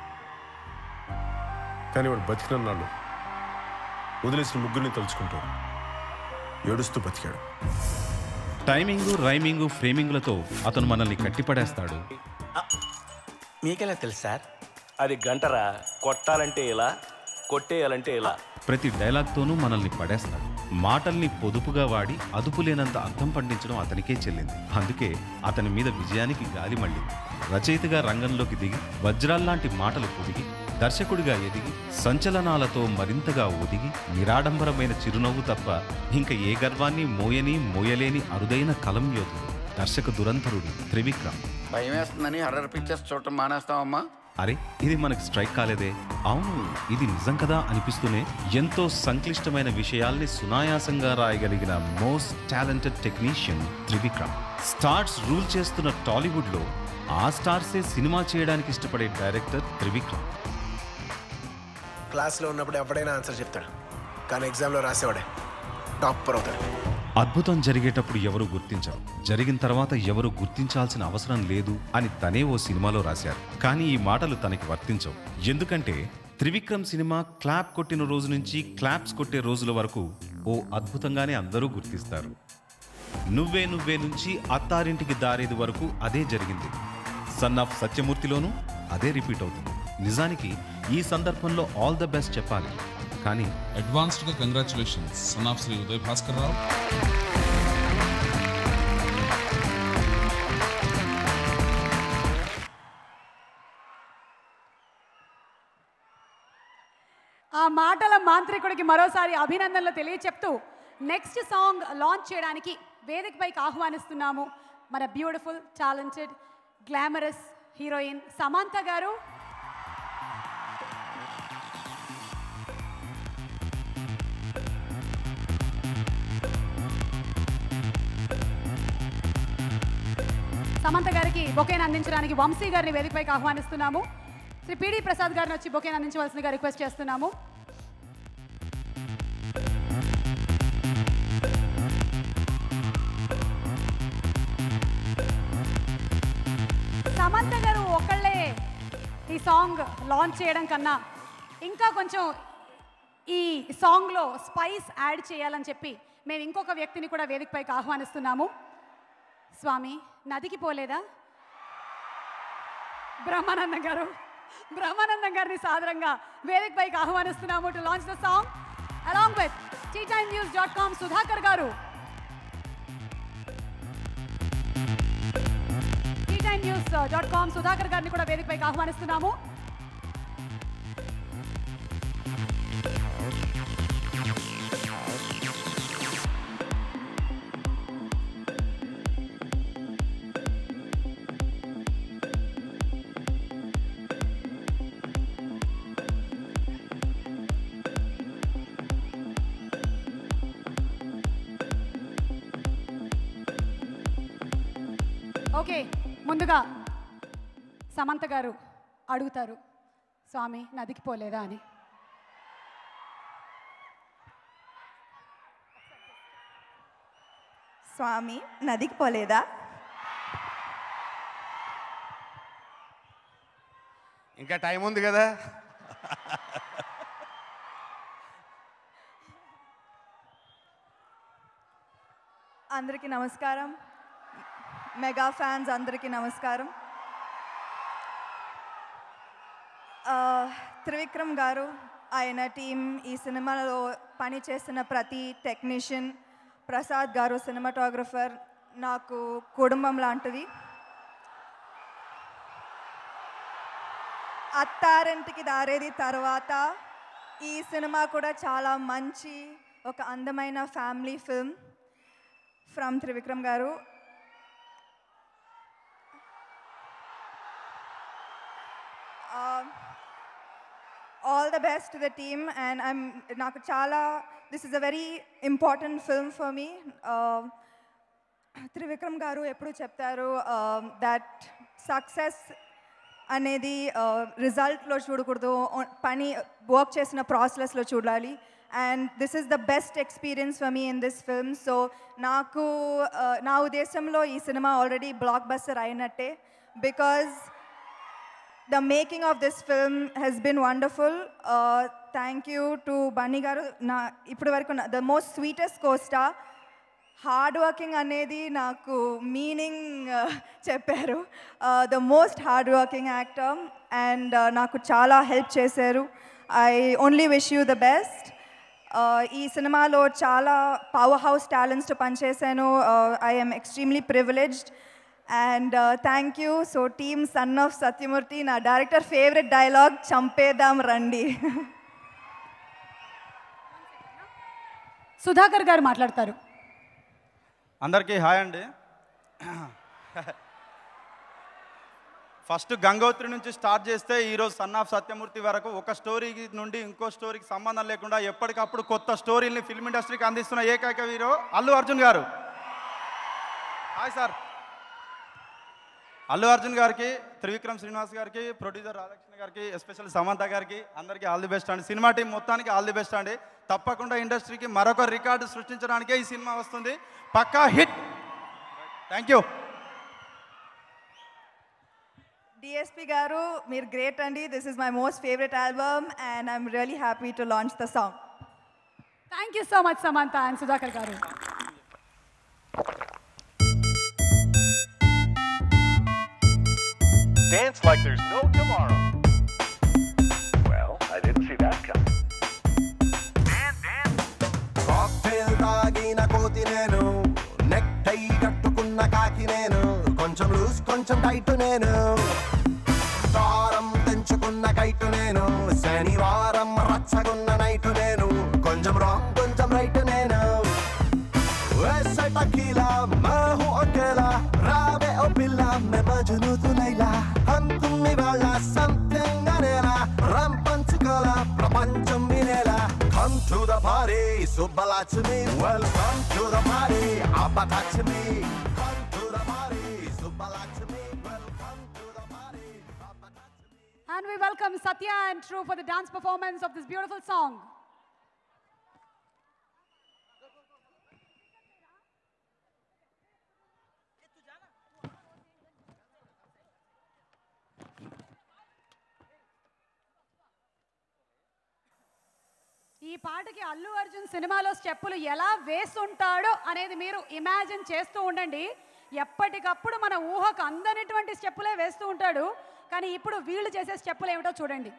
కానీ వాడు బతికినన్నాళ్ళు వదిలేసిన ముగ్గురిని తలుచుకుంటూ ఏడుస్తూ బతికాడు. టైమింగు, రైమింగు, ఫ్రేమింగ్లతో అతను మనల్ని కట్టిపడేస్తాడు. మీకెలా తెలుసు సార్? అది గంటరా, కొట్టాలంటే ఇలా, కొట్టేయాలంటే ఇలా. ప్రతి డైలాగ్తోనూ మనల్ని పడేస్తాడు. మాటల్ని పొదుపుగా వాడి అదుపు లేనంత అర్థం పండించడం అతనికే చెల్లింది. అందుకే అతని మీద విజయానికి గాలి మళ్ళింది. రచయితగా రంగంలోకి దిగి వజ్రాల్లాంటి మాటలు పొదిగి, దర్శకుడిగా ఎదిగి సంచలనాలతో మరింతగా ఒదిగి, నిరాడంబరమైన చిరునవ్వు తప్ప ఇంకా ఏ గర్వాన్ని మోయని మోయలేని అరుదైన కలం యోధుడు, దర్శక దురంధరుడు త్రివిక్రమ్. భయం వేస్తుందని హర్రర్ పిక్చర్స్ చూడటం మానేస్తావమ్మా? అరే ఇది మనకి స్ట్రైక్ కాలేదే, అవును ఇది నిజం కదా అనిపిస్తూనే ఎంతో సంక్లిష్టమైన విషయాల్ని సునాయాసంగా రాయగలిగిన most talented technician Trivikram. Stars rule చేస్తున్న టాలీవుడ్లో ఆ స్టార్సే సినిమా చేయడానికి ఇష్టపడే డైరెక్టర్ త్రివిక్రమ్. క్లాస్లో ఉన్నప్పుడు ఎవడైనా ఆన్సర్ చెప్తాడు, కానీ ఎగ్జామ్లో రాసేవాడే టాపర్ అవుతాడు. అద్భుతం జరిగేటప్పుడు ఎవరు గుర్తించరు, జరిగిన తర్వాత ఎవరు గుర్తించాల్సిన అవసరం లేదు అని తనే ఓ సినిమాలో రాశారు. కానీ ఈ మాటలు తనకి వర్తించవు. ఎందుకంటే త్రివిక్రమ్ సినిమా క్లాప్ కొట్టిన రోజు నుంచి క్లాప్స్ కొట్టే రోజుల వరకు ఓ అద్భుతంగానే అందరూ గుర్తిస్తారు. నువ్వే నువ్వే నుంచి అత్తారింటికి దారేది వరకు అదే జరిగింది. సన్ ఆఫ్ సత్యమూర్తిలోనూ అదే రిపీట్ అవుతుంది. నిజానికి ఈ సందర్భంలో ఆల్ ద బెస్ట్ చెప్పాలి, కానీ అడ్వాన్స్డ్గా congratulations son of Shri Uday Bhaskar Rao. ఆ మాటల మాంత్రికుడికి మరోసారి అభినందనలు తెలియచెప్తూ నెక్స్ట్ సాంగ్ లాంచ్ చేయడానికి వేదికపైకి ఆహ్వానిస్తున్నాము మన beautiful talented glamorous heroine Samantha గారు. సమంత గారికి బొకేను అందించడానికి వంశీ గారిని వేదికపైకి ఆహ్వానిస్తున్నాము. శ్రీ పిడి ప్రసాద్ గారిని వచ్చి బొకేను అందించవలసిందిగా రిక్వెస్ట్ చేస్తున్నాము. సమంత గారు ఒకళ్ళే ఈ సాంగ్ లాంచ్ చేయడం కన్నా ఇంకా కొంచెం ఈ సాంగ్లో స్పైస్ యాడ్ చేయాలని చెప్పి మేము ఇంకొక వ్యక్తిని కూడా వేదికపైకి ఆహ్వానిస్తున్నాము. స్వామి నదికి పోలేదా? బ్రహ్మానందం గారు బ్రహ్మానందం గారిని సాదరంగా వేదికపైకి ఆహ్వానిస్తున్నాము to launch the song along with tea time news dot com Sudhakar గారు. Tea time news dot com Sudhakar గారిని కూడా వేదికపైకి ఆహ్వానిస్తున్నాము. ఓకే, ముందుగా సమంత గారు అడుగుతారు, స్వామి నదికి పోలేదా అని. స్వామి నదికి పోలేదా? ఇంకా టైం ఉంది కదా. అందరికీ నమస్కారం. మెగా ఫ్యాన్స్ అందరికీ నమస్కారం. త్రివిక్రమ్ గారు, ఆయన టీం, ఈ సినిమాలో పనిచేసిన ప్రతి టెక్నీషియన్, ప్రసాద్ గారు సినిమాటోగ్రఫర్, నాకు కుటుంబం లాంటిది. అత్తారింటికి దారేది తర్వాత ఈ సినిమా కూడా చాలా మంచి ఒక అందమైన ఫ్యామిలీ ఫిల్మ్ ఫ్రమ్ త్రివిక్రమ్ గారు. Uh, all the best to the team, and I'm నాకు చాలా this is a very important film for me. uh, Trivikram గారు ఎప్పుడు చెప్తారు దట్ సక్సెస్ అనేది రిజల్ట్లో చూడకూడదు, పని వర్క్ చేసిన ప్రాసెస్లో చూడాలి. And this is the best experience for me in this film. So నాకు నా ఉద్దేశంలో ఈ సినిమా ఆల్రెడీ బ్లాక్ బస్టర్ అయినట్టే, because the making of this film has been wonderful. Uh, thank you to Bunny garu. Na ippudu varaku the most sweetest co-star. Hard working anedi naku meaning chepparu. The most hard working actor, and uh, naku chala help chesaru. I only wish you the best. ఈ సినిమాలో చాలా power house talents తో పనిచేశాను. I am extremely privileged. And uh, thank you. So team Son of Satyamurthy, na director favorite dialogue, champedam randi. Sudhakar గారు మాట్లాడతారు. అందరికీ hi అండి. First Gangotri నుంచి స్టార్ట్ చేస్తే ఈరోజు సన్ ఆఫ్ సత్యమూర్తి వరకు ఒక స్టోరీ నుండి ఇంకో స్టోరీకి సంబంధం లేకుండా ఎప్పటికప్పుడు కొత్త స్టోరీని ఫిల్మ్ ఇండస్ట్రీకి అందిస్తున్న ఏకైక హీరో అల్లు అర్జున్ గారు. Hi sir. అల్లు అర్జున్ గారికి, త్రివిక్రమ్ శ్రీనివాస్ గారికి, ప్రొడ్యూసర్ రాధాకృష్ణ గారికి, ఎస్పెషల్ సమంత గారికి అందరికీ ఆల్ ది బెస్ట్ అండి. సినిమా టీం మొత్తానికి ఆల్ ది బెస్ట్ అండి. తప్పకుండా ఇండస్ట్రీకి మరొక రికార్డు సృష్టించడానికే ఈ సినిమా వస్తుంది. పక్కా hit. Thank you. D S P గారు, మీరు గ్రేట్ అండి. This is my most favourite album and I'm really happy to launch the song. Thank you so much Samantha and Sudhakar గారు. Dance like there's no tomorrow. Well, I didn't see that coming. Dan, Dan. Cocktail తాగిన కోతి నేను, neck టై కట్టుకున్న కాకి నేను, కొంచెం loose కొంచెం tight నేను, దారం తెంచుకున్న కైటు నేను, శనివారం రచ్చగున్న నైటు నేను, కొంచెం రాంగ్ కొంచెం రైట్ నేను, वैसे टकीला मैं हूँ अकेला, रावे ओ पिल्ला मैं मजनू तू लैला, हम तुम वाला something अनेला, ram Panchkula Prapancham विनेला, come to the party Subala to me, welcome to the party abba touch me, come to the party Subala to me, welcome to the party abba touch me. And we welcome Satya and True for the dance performance of this beautiful song. ఈ పాటకి అల్లు అర్జున్ సినిమాలో స్టెప్పులు ఎలా వేస్తుంటాడో అనేది మీరు imagine చేస్తూ ఉండండి. ఎప్పటికప్పుడు మన ఊహకు అందనటువంటి స్టెప్పులే వేస్తూ ఉంటాడు. కానీ ఇప్పుడు వీళ్ళు చేసే స్టెప్పులు ఏమిటో చూడండి.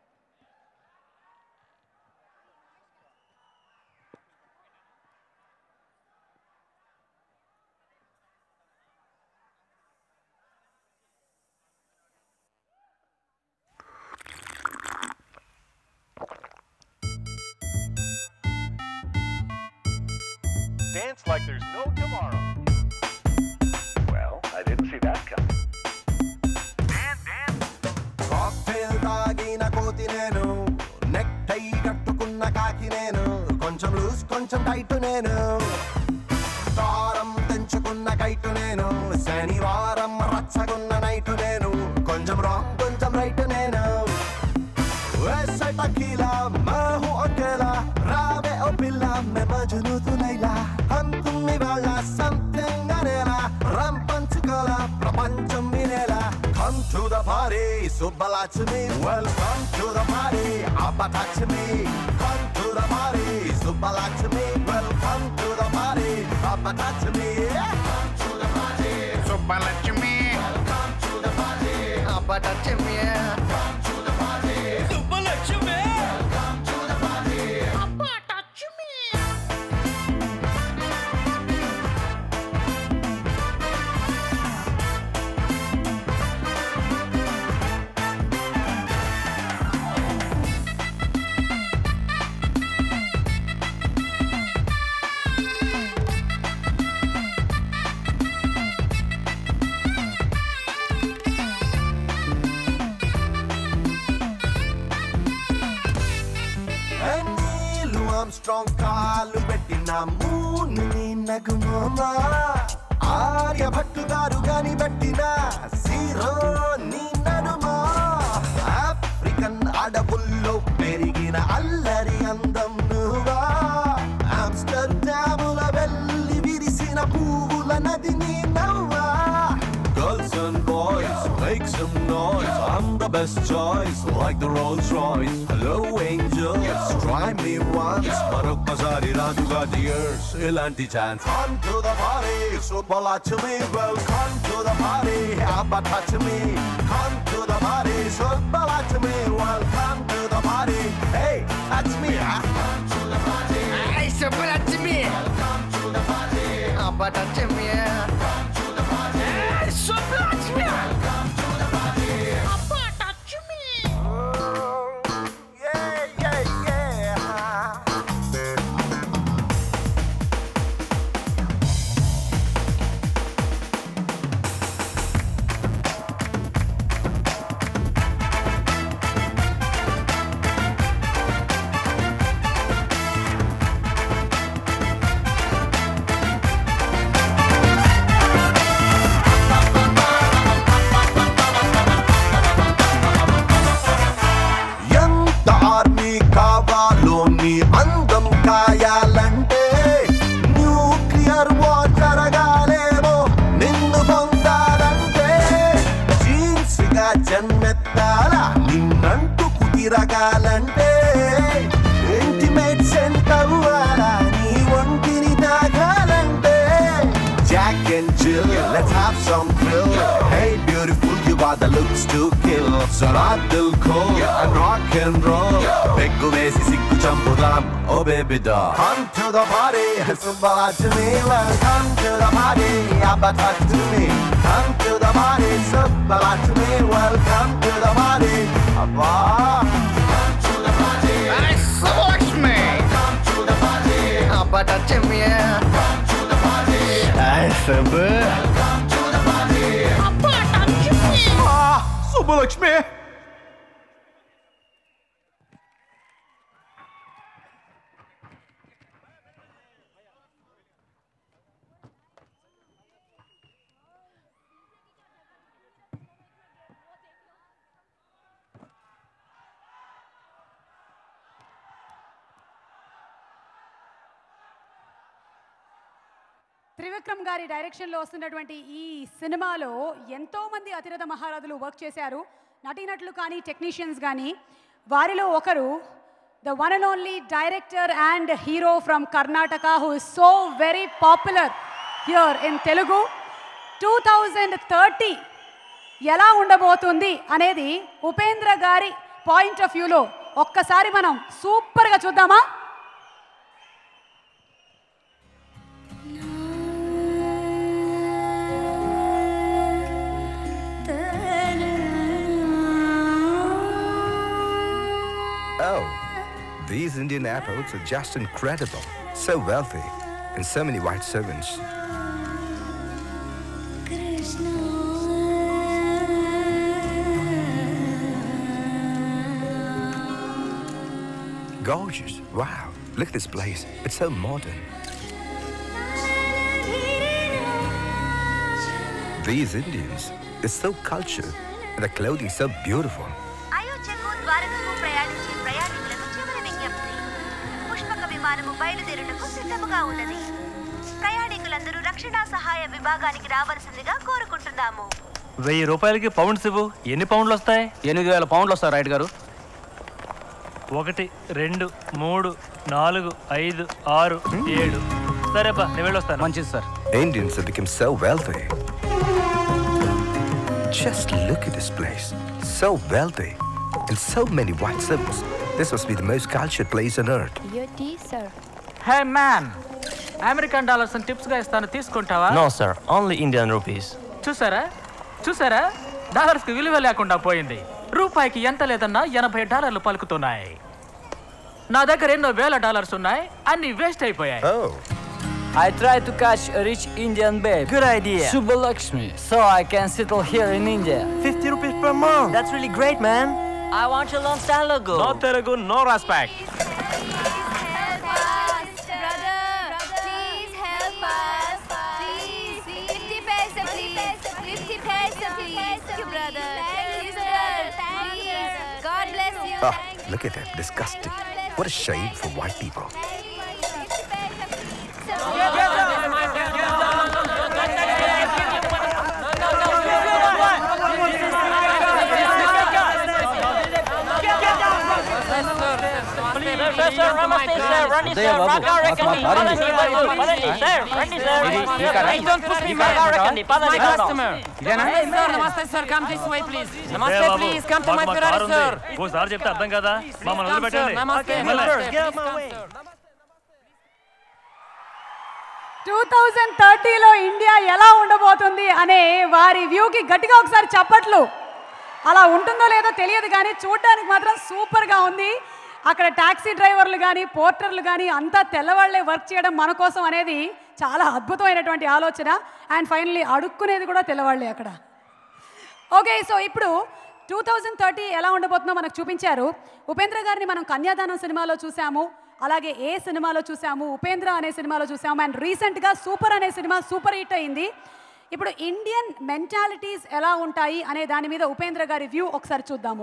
Dance like there's no tomorrow. Well, I didn't see that coming. Dance, dance. Cocktail తాగిన కోతి నేను, నెక్ టై కట్టుకున్న కాకి నేను, కొంచెం లూజ్ కొంచెం టైట్ నేను, తారం తెంచుకున్న కైటు నేను, శనివారం రచ్చగున్న నైటు నేను, కొంచెం రాంగ్ కొంచెం రైట్ నేను, वैसे टकीला मैं हूँ अकेला, रावे ओ पिल्ला मैं मजनू तू लैला, हम तुम निवाला something अरेला, ram पंचकला प्रपंचम मिलेला. Come to the party, Subbalakshmi, welcome to the party, Abba touch me. Come to the party, Subbalakshmi, welcome to the party, Abba touch me. Come to the party, Subbalakshmi, welcome to the party, Abba touch me. Come to the party, Subbalakshmi, welcome to the party, Abba touch me. Armstrong కాలు పెట్టిన మూని నగుమా, ఆర్య భట్టు గారు గాని పెట్టిన zero నీ నడుమా, African అడవుల్లో పెరిగిన అల్లరి అందం నువ్వా, ఆమ్స్టర్డాముల వెళ్ళి విరిసిన పువ్వుల నది నీ నవ్వా. Girls and boys, make some noise, I'm the best choice, like the Rolls Royce. Hello angels, try me once, మరొక్కసారి రాజుగా dears, ఇలాంటి chance. Come to the party, Subbalakshmi, welcome to the party, Abba touch me. Come to the party, Subbalakshmi, welcome to the party, hey, touch me, huh? Come to the party, hey, Subbalakshmi, welcome to the party, Abba touch me. Come to the party, hey, Subbalakshmi, welcome to the party, Abba touch me. Yeah, yeah, yeah. అందం కాయాలంటే nuclear war జరగాలేమో, నిన్ను పొందాలంటే jeans గా జన్మెత్తాల, నిన్నంటూ కుదిరగాలంటే intimate cent అవ్వాలా, నీ ఒంటిని తాగాలంటే Jack and Jill, let's have some thrill. Hey beautiful, you got the looks to kill. Sarat dil ko and rock and roll. Peggu vesi sikku champudam, oh baby doll. Come to the party, Subbalakshmi, welcome to the party, Abba touch to me. Come to the party, Subbalakshmi, welcome to the party, Abba. Come to the party, hey Subbalakshmi, come to the party, Abba touch me. Come to the party, hey Subba, welcome to the party, Abba touch me. Ah, Subbalakshmi. Trivikram గారి డైరెక్షన్లో వస్తున్నటువంటి ఈ సినిమాలో ఎంతోమంది అతిరథ మహారథులు work చేశారు, నటీనటులు కానీ టెక్నీషియన్స్ కానీ. వారిలో ఒకరు the one and only director and hero from Karnataka who is so very popular here in Telugu. Two thousand thirty ఎలా ఉండబోతుంది అనేది ఉపేంద్ర గారి పాయింట్ ఆఫ్ వ్యూలో ఒక్కసారి మనం సూపర్గా చూద్దామా? Oh, these Indian airports are just incredible. So wealthy, and so many white servants. Gorgeous. Wow, look at this place. It's so modern. These Indians, they're so cultured, and their clothing is so beautiful. బయలుదేరుటకు సిద్ధముగా ఉన్నది. ప్రయాణికులందరూ రక్షణ సహాయ విభాగానికి రావాల్సిందిగా కోరుకుంటున్నాము. వెయ్యి రూపాయలకి pounds ఇవ్వు. ఎన్ని పౌండ్లు వస్తాయి? ఎనిమిది వేల పౌండ్లు వస్తాయి రైట్ గారు. ఒకటి రెండు మూడు నాలుగు ఐదు ఆరు ఏడు. సరేపా నేను వెళ్ళొస్తాను. మంచిది sir. Indians have become so wealthy. Just look at this place. So wealthy, and so many white servants. This must be the most cultured place on earth. Your tea, sir. Hey man, American dollars and tips గా ఇస్తాను, తీసుకుంటావా? No, sir. Only Indian rupees. చూసారా చూసారా dollars కి విలువ లేకుండా పోయింది. రూపాయికి ఎంత లేదన్నా ఎనభై డాలర్లు పలుకుతున్నాయి. నా దగ్గర ఎన్నో వేల డాలర్స్ ఉన్నాయి, అన్ని వేస్ట్ అయిపోయాయి. Oh. I tried to catch a rich Indian babe. Good idea. Subha Lakshmi, so I can settle here in India. fifty rupees per month. That's really great, man. I want to learn Telugu. No Telugu, no respect. Help us, brother. Please help us. Please. fifty paisa, please. fifty paisa, please. Thank you, brother. Thank you, sir. Please. God bless you. Ah, look at that. Disgusting. What a shame for white people. ఓసారి చెప్తే అర్థం కదా, మమ్మల్ని వదిలిపెట్టండి. Two thousand థర్టీలో India ఎలా ఉండబోతుంది అనే వారి వ్యూకి గట్టిగా ఒకసారి చప్పట్లు. అలా ఉంటుందో లేదో తెలియదు కానీ చూడడానికి మాత్రం సూపర్గా ఉంది. అక్కడ టాక్సీ డ్రైవర్లు కానీ పోర్టర్లు కానీ అంతా తెల్లవాళ్లే వర్క్ చేయడం మన కోసం అనేది చాలా అద్భుతమైనటువంటి ఆలోచన. అండ్ ఫైనల్లీ అడుక్కునేది కూడా తెల్లవాళ్లే అక్కడ. ఓకే, సో ఇప్పుడు టూ థౌజండ్ థర్టీ ఎలా ఉండబోతుందో మనకు చూపించారు. ఉపేంద్ర గారిని మనం కన్యాదానం సినిమాలో చూసాము, అలాగే ఏ సినిమాలో చూసాము, ఉపేంద్ర అనే సినిమాలో చూసాము, అండ్ రీసెంట్గా సూపర్ అనే సినిమా సూపర్ హిట్ అయింది. ఇప్పుడు ఇండియన్ మెంటాలిటీస్ ఎలా ఉంటాయి అనే దాని మీద ఉపేంద్ర గారి వ్యూ ఒకసారి చూద్దాము.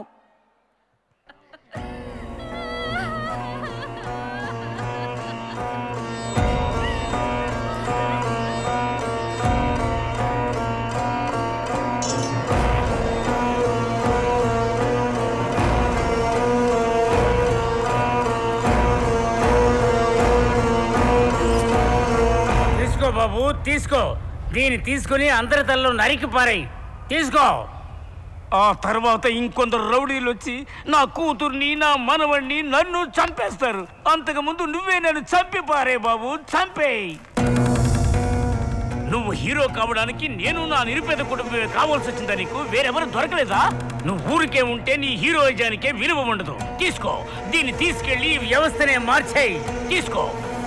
తీసుకో బాబు, తీసుకో. దీన్ని తీసుకుని అందరి తలలో నరికి పారాయి. తీసుకో. ఆ తర్వాత ఇంకొందరు రౌడీలు వచ్చి నా కూతుర్ని నా మనవణ్ణి నన్ను చంపేస్తారు. అంతకుముందు నువ్వే నన్ను చంపి పారే బాబు, చంపేయి. నువ్వు హీరో కావడానికి నేను నా నిరుపేద కుటుంబమే కావాల్సి వచ్చిందా? నీకు వేరెవరు దొరకలేదా? నువ్వు ఊరికే ఉంటే నీ హీరోయిజానికే విలువ ఉండదు. తీసుకో, దీన్ని తీసుకెళ్లి వ్యవస్థనే మార్చేయి. తీసుకో.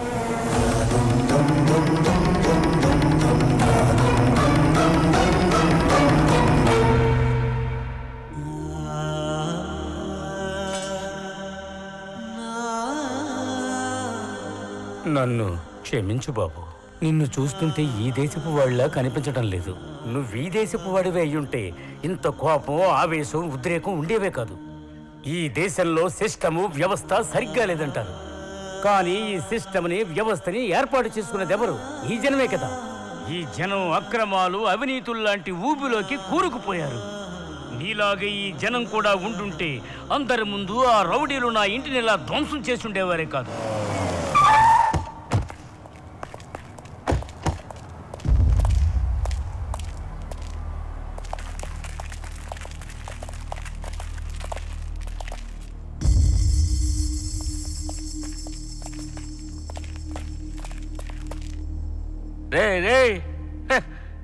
నన్ను క్షమించు బాబు. నిన్ను చూస్తుంటే ఈ దేశపు వాళ్ళ కనిపించడం లేదు. నువ్వు ఈ దేశపు వాడివే అయ్యుంటే ఇంత కోపం, ఆవేశం, ఉద్రేకం ఉండేవే కాదు. ఈ దేశంలో సిస్టము, వ్యవస్థ సరిగ్గా లేదంటారు. కానీ ఈ సిస్టమ్ని, వ్యవస్థని ఏర్పాటు చేసుకున్నది ఎవరు? ఈ జనమే కదా. ఈ జనం అక్రమాలు, అవినీతుల్లాంటి ఊబిలోకి కూరుకుపోయారు. నీలాగే ఈ జనం కూడా ఉండుంటే అందరి ముందు ఆ రౌడీలు నా ఇంటిని ఇలా ధ్వంసం చేస్తుండేవారే కాదు.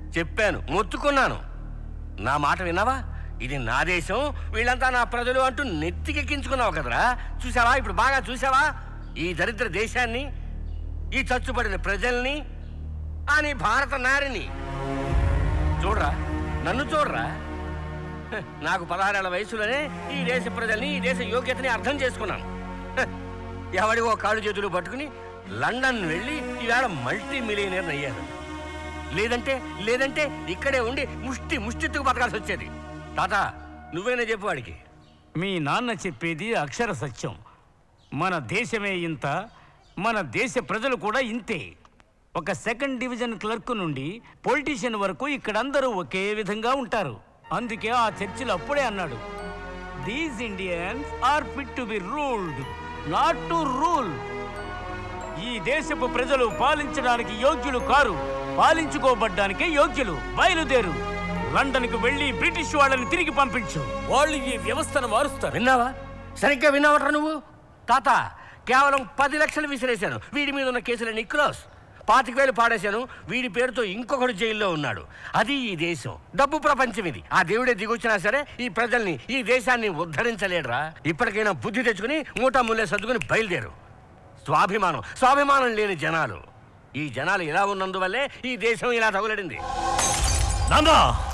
చెప్పాను, మొత్తుకున్నాను. నా మాట విన్నావా? ఇది నా దేశం, వీళ్ళంతా నా ప్రజలు అంటూ నెత్తికెక్కించుకున్నావు కదరా. చూసావా ఇప్పుడు బాగా చూసావా ఈ దరిద్ర దేశాన్ని, ఈ చచ్చుబడిన ప్రజల్ని, అని భారత నారిని. చూడరా, నన్ను చూడరా. నాకు పదహారేళ్ల వయసులోనే ఈ దేశ ప్రజల్ని, ఈ దేశ యోగ్యతని అర్థం చేసుకున్నాను. ఎవడివో కాళ్ళు చేతులు పట్టుకుని లండన్ వెళ్ళి ఈవేళ మల్టీ మిలియనీర్ అయ్యాను. లేదంటే లేదంటే ఇక్కడే ఉండి ముష్టి ముష్టిత్తుకు బతకాల్సి వచ్చేది. తాత, నువ్వేనా చెప్పు వాడికి. మీ నాన్న చెప్పేది అక్షర సత్యం. మన దేశమే ఇంత, మన దేశ ప్రజలు కూడా ఇంతే. ఒక సెకండ్ డివిజన్ క్లర్క్ నుండి పొలిటీషియన్ వరకు ఇక్కడందరూ ఒకే విధంగా ఉంటారు. అందుకే ఆ చర్చిలో అప్పుడే అన్నాడు, these Indians are fit to be ruled, not to rule. ఈ దేశపు ప్రజలు పాలించడానికి యోగ్యులు కారు, పాలించుకోబడ్డానికే యోగ్యులు. బయలుదేరు, లండన్కు వెళ్ళి బ్రిటిష్ వాళ్ళని తిరిగి పంపించు. వాళ్ళు ఈ వ్యవస్థను మారుస్తారు. విన్నావా? సరిగ్గా విన్నావట్రా నువ్వు? తాత, కేవలం పది లక్షలు విసిరేశాను. వీడి మీద ఉన్న కేసులన్నీ క్లోజ్. పాతిక వేలు పాడేశాను. వీడి పేరుతో ఇంకొకడు జైల్లో ఉన్నాడు. అది ఈ దేశం, డబ్బు ప్రపంచం ఇది. ఆ దేవుడే దిగొచ్చినా సరే ఈ ప్రజల్ని, ఈ దేశాన్ని ఉద్ధరించలేడురా. ఇప్పటికైనా బుద్ధి తెచ్చుకుని మూటా ముల్లే సర్దుకుని బయలుదేరు. స్వాభిమానం స్వాభిమానం లేని జనాలు. ఈ జనాలు ఇలా ఉన్నందువల్లే ఈ దేశం ఇలా తగులడింది. నాన్న,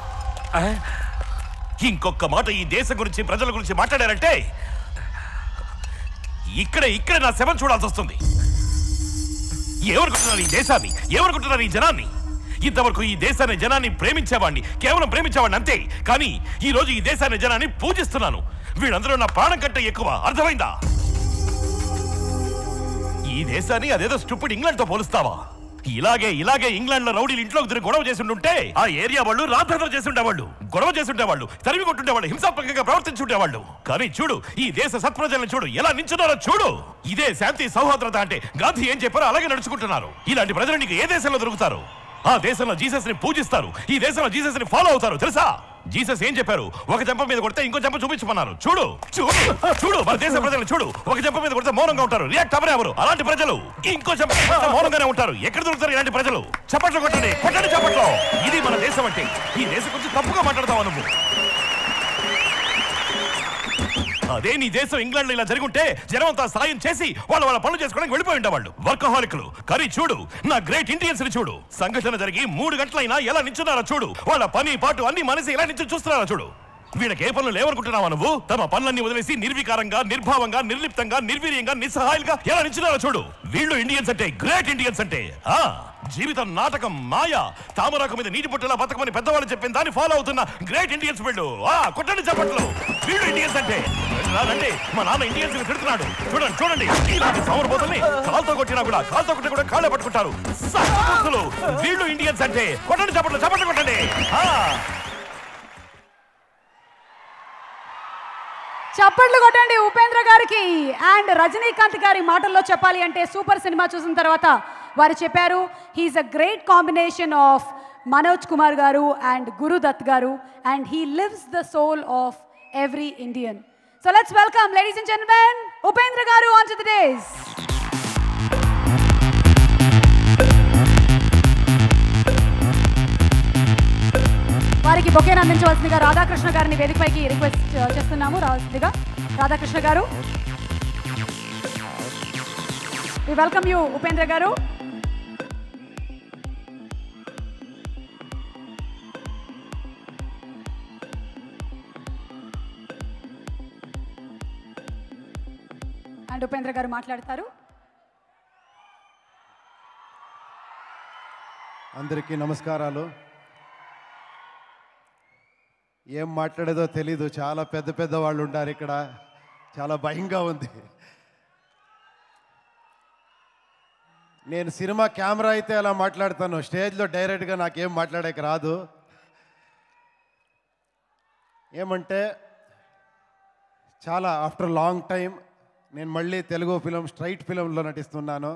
ఇంకొక మాట ఈ దేశం గురించి, ప్రజల గురించి మాట్లాడారంటే ఇక్కడే ఇక్కడే నా శవం చూడాల్సి వస్తుంది. ఎవరుకుంటున్నారు ఈ దేశాన్ని, ఎవరుకుంటున్నారు ఈ జనాన్ని? ఇంతవరకు ఈ దేశాన్ని, జనాన్ని ప్రేమించేవాడిని, కేవలం ప్రేమించేవాడిని అంతే. కానీ ఈ రోజు ఈ దేశాన్ని, జనాన్ని పూజిస్తున్నాను. వీళ్ళందరూ నా ప్రాణం కంటే ఎక్కువ. అర్థమైందా? ఈ దేశాన్ని అదేదో స్టూపిడ్ ఇంగ్లాండ్ తో పోలుస్తావా? ఇలాగే ఇలాగే ఇంగ్లాండ్ లో రౌడీలు ఇంట్లోకి తిరిగి గొడవ చేసి ఉంటే ఆ ఏరియా వాళ్ళు రాత్రంతా చేసి ఉండేవాళ్ళు, గొడవ చేసి ఉండేవాళ్ళు, తరిమి కొట్టుండేవాళ్ళు, హింసాత్మకంగా ప్రవర్తించుండేవాళ్ళు. కానీ చూడు, ఈ దేశ సత్ప్రజలను చూడు, ఎలా నించున్నారో చూడు. ఇదే శాంతి సౌహార్దత అంటే. గాంధీ ఏం చెప్పారో అలాగే నడుచుకుంటున్నారు. ఇలాంటి ప్రజలు నీకు ఏ దేశంలో దొరుకుతారు? ఆ దేశంలో జీసస్ ని పూజిస్తారు, ఈ దేశంలో జీసస్ ని ఫాలో అవుతారు. తెలుసా? జీసస్ ఏం చెప్పారు? ఒక చెంప మీద కొడితే ఇంకో చెంప చూపించమన్నారు. చూడు చూడు చూడు మన దేశ ప్రజలను చూడు. ఒక చెంప మీద కొడితే మౌనంగా ఉంటారు, రియాక్ట్ అవ్వరు ఎవరు. అలాంటి ప్రజలు ఇంకో చెంప మౌనంగానే ఉంటారు. ఎక్కడ దొరుకుతారు ఇలాంటి ప్రజలు? చప్పట్లు కొట్టండి, కొట్టండి చప్పట్లు. ఇది మన దేశం అంటే. ఈ దేశం గురించి తప్పుగా మాట్లాడతావు నువ్వు. అదే నీ దేశం ఇంగ్లాండ్ లో ఇలా జరుగుంటే జనం అంతా సాయం చేసి వాళ్ళ వాళ్ళ పనులు చేసుకోవడానికి వెళ్ళిపోయి ఉండేవాళ్ళు. వర్కహాలికులు. కానీ చూడు, నా గ్రేట్ ఇండియన్స్ ని చూడు. సంఘటన జరిగి మూడు గంటలైనా ఎలా నించున్నారో చూడు. వాళ్ళ పని పాటు అన్ని మనిషి ఎలా నించు చూస్తున్నారో చూడు. వీళ్ళకి ఏ పనులు లేవనుకుంటున్నావా నువ్వు? తమ పనులన్నీ వదిలేసి నిర్వికారంగా, నిర్భావంగా, నిర్లిప్తంగా, నిర్వీర్యంగా, నిస్సహాయులుగా ఎలా నించున్నారో చూడు. వీళ్ళు ఇండియన్స్ అంటే, గ్రేట్ ఇండియన్స్ అంటే. ఆ జీవితం నాటకం, మాయ. తామరాకు మీద నీటి పొట్టలా బతకమని పెద్దవాళ్ళు చెప్పిన దాన్ని ఫాలో అవుతున్న గ్రేట్ ఇండియన్స్ వీళ్ళు. ఆ కొట్టండి చప్పట్లు. వీళ్ళు ఇండియన్స్ అంటే. రాదండి, మా నాన్న ఇండియన్స్ తిడుతున్నాడు. చూడండి చూడండి, ఇలాంటి సౌరబోతుల్ని కాల్తో కొట్టినా కూడా, కాల్తో కొట్టి కూడా కాళ్ళే పట్టుకుంటారు. వీళ్ళు ఇండియన్స్ అంటే. కొట్టండి చప్పట్లు, చప్పట్లు కొట్టండి. చప్పట్లు కొట్టండి ఉపేంద్ర గారికి. అండ్ రజనీకాంత్ గారి మాటల్లో చెప్పాలి అంటే, సూపర్ సినిమా చూసిన తర్వాత వారు చెప్పారు, he's a great combination of Manoj Kumar గారు అండ్ గురు దత్ గారు, and he lives the soul of every Indian. So let's welcome ladies and gentlemen Upendra గారు ఆన్ టు ది డేస్. వారికి బొకేను అందించవలసిందిగా రాధాకృష్ణ గారిని వేదికపైకి రిక్వెస్ట్ చేస్తున్నాము. రావాల్సిందిగా రాధాకృష్ణ గారు. వి వెల్కమ్ యూ ఉపేంద్ర గారు. అండ్ ఉపేంద్ర గారు మాట్లాడతారు. అందరికీ నమస్కారాలు. ఏం మాట్లాడేదో తెలీదు. చాలా పెద్ద పెద్ద వాళ్ళు ఉంటారు ఇక్కడ. చాలా భయంగా ఉంది. నేను సినిమా కెమెరా అయితే అలా మాట్లాడతాను, స్టేజ్లో డైరెక్ట్గా నాకేం మాట్లాడక రాదు. ఏమంటే చాలా ఆఫ్టర్ లాంగ్ టైం నేను మళ్ళీ తెలుగు ఫిలిం, స్ట్రైట్ ఫిలింలో నటిస్తున్నాను.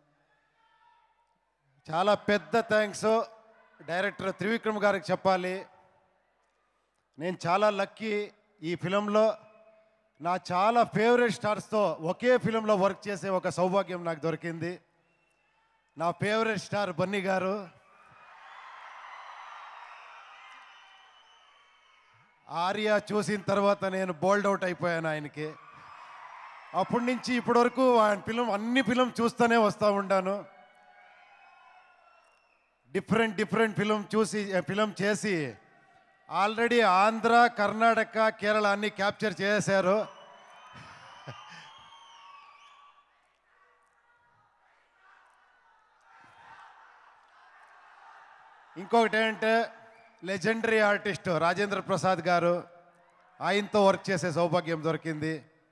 చాలా పెద్ద థ్యాంక్స్ డైరెక్టర్ త్రివిక్రమ్ గారికి చెప్పాలి. నేను చాలా లక్కీ. ఈ ఫిలంలో నా చాలా ఫేవరెట్ స్టార్స్తో ఒకే ఫిలంలో వర్క్ చేసే ఒక సౌభాగ్యం నాకు దొరికింది. నా ఫేవరెట్ స్టార్ బన్నీ గారు, ఆర్య చూసిన తర్వాత నేను బోల్డ్ అవుట్ అయిపోయాను ఆయనకి. అప్పటి నుంచి ఇప్పటి వరకు ఆయన ఫిలిం అన్ని ఫిలిం చూస్తూనే వస్తూ ఉంటాను. డిఫరెంట్ డిఫరెంట్ ఫిలిం చూసి ఫిలిం చేసి ఆల్రెడీ ఆంధ్ర, కర్ణాటక, కేరళ అన్ని క్యాప్చర్ చేశారు. ఇంకొకటి ఏంటంటే లెజెండరీ ఆర్టిస్ట్ రాజేంద్ర ప్రసాద్ గారు, ఆయనతో వర్క్ చేసే సౌభాగ్యం దొరికింది.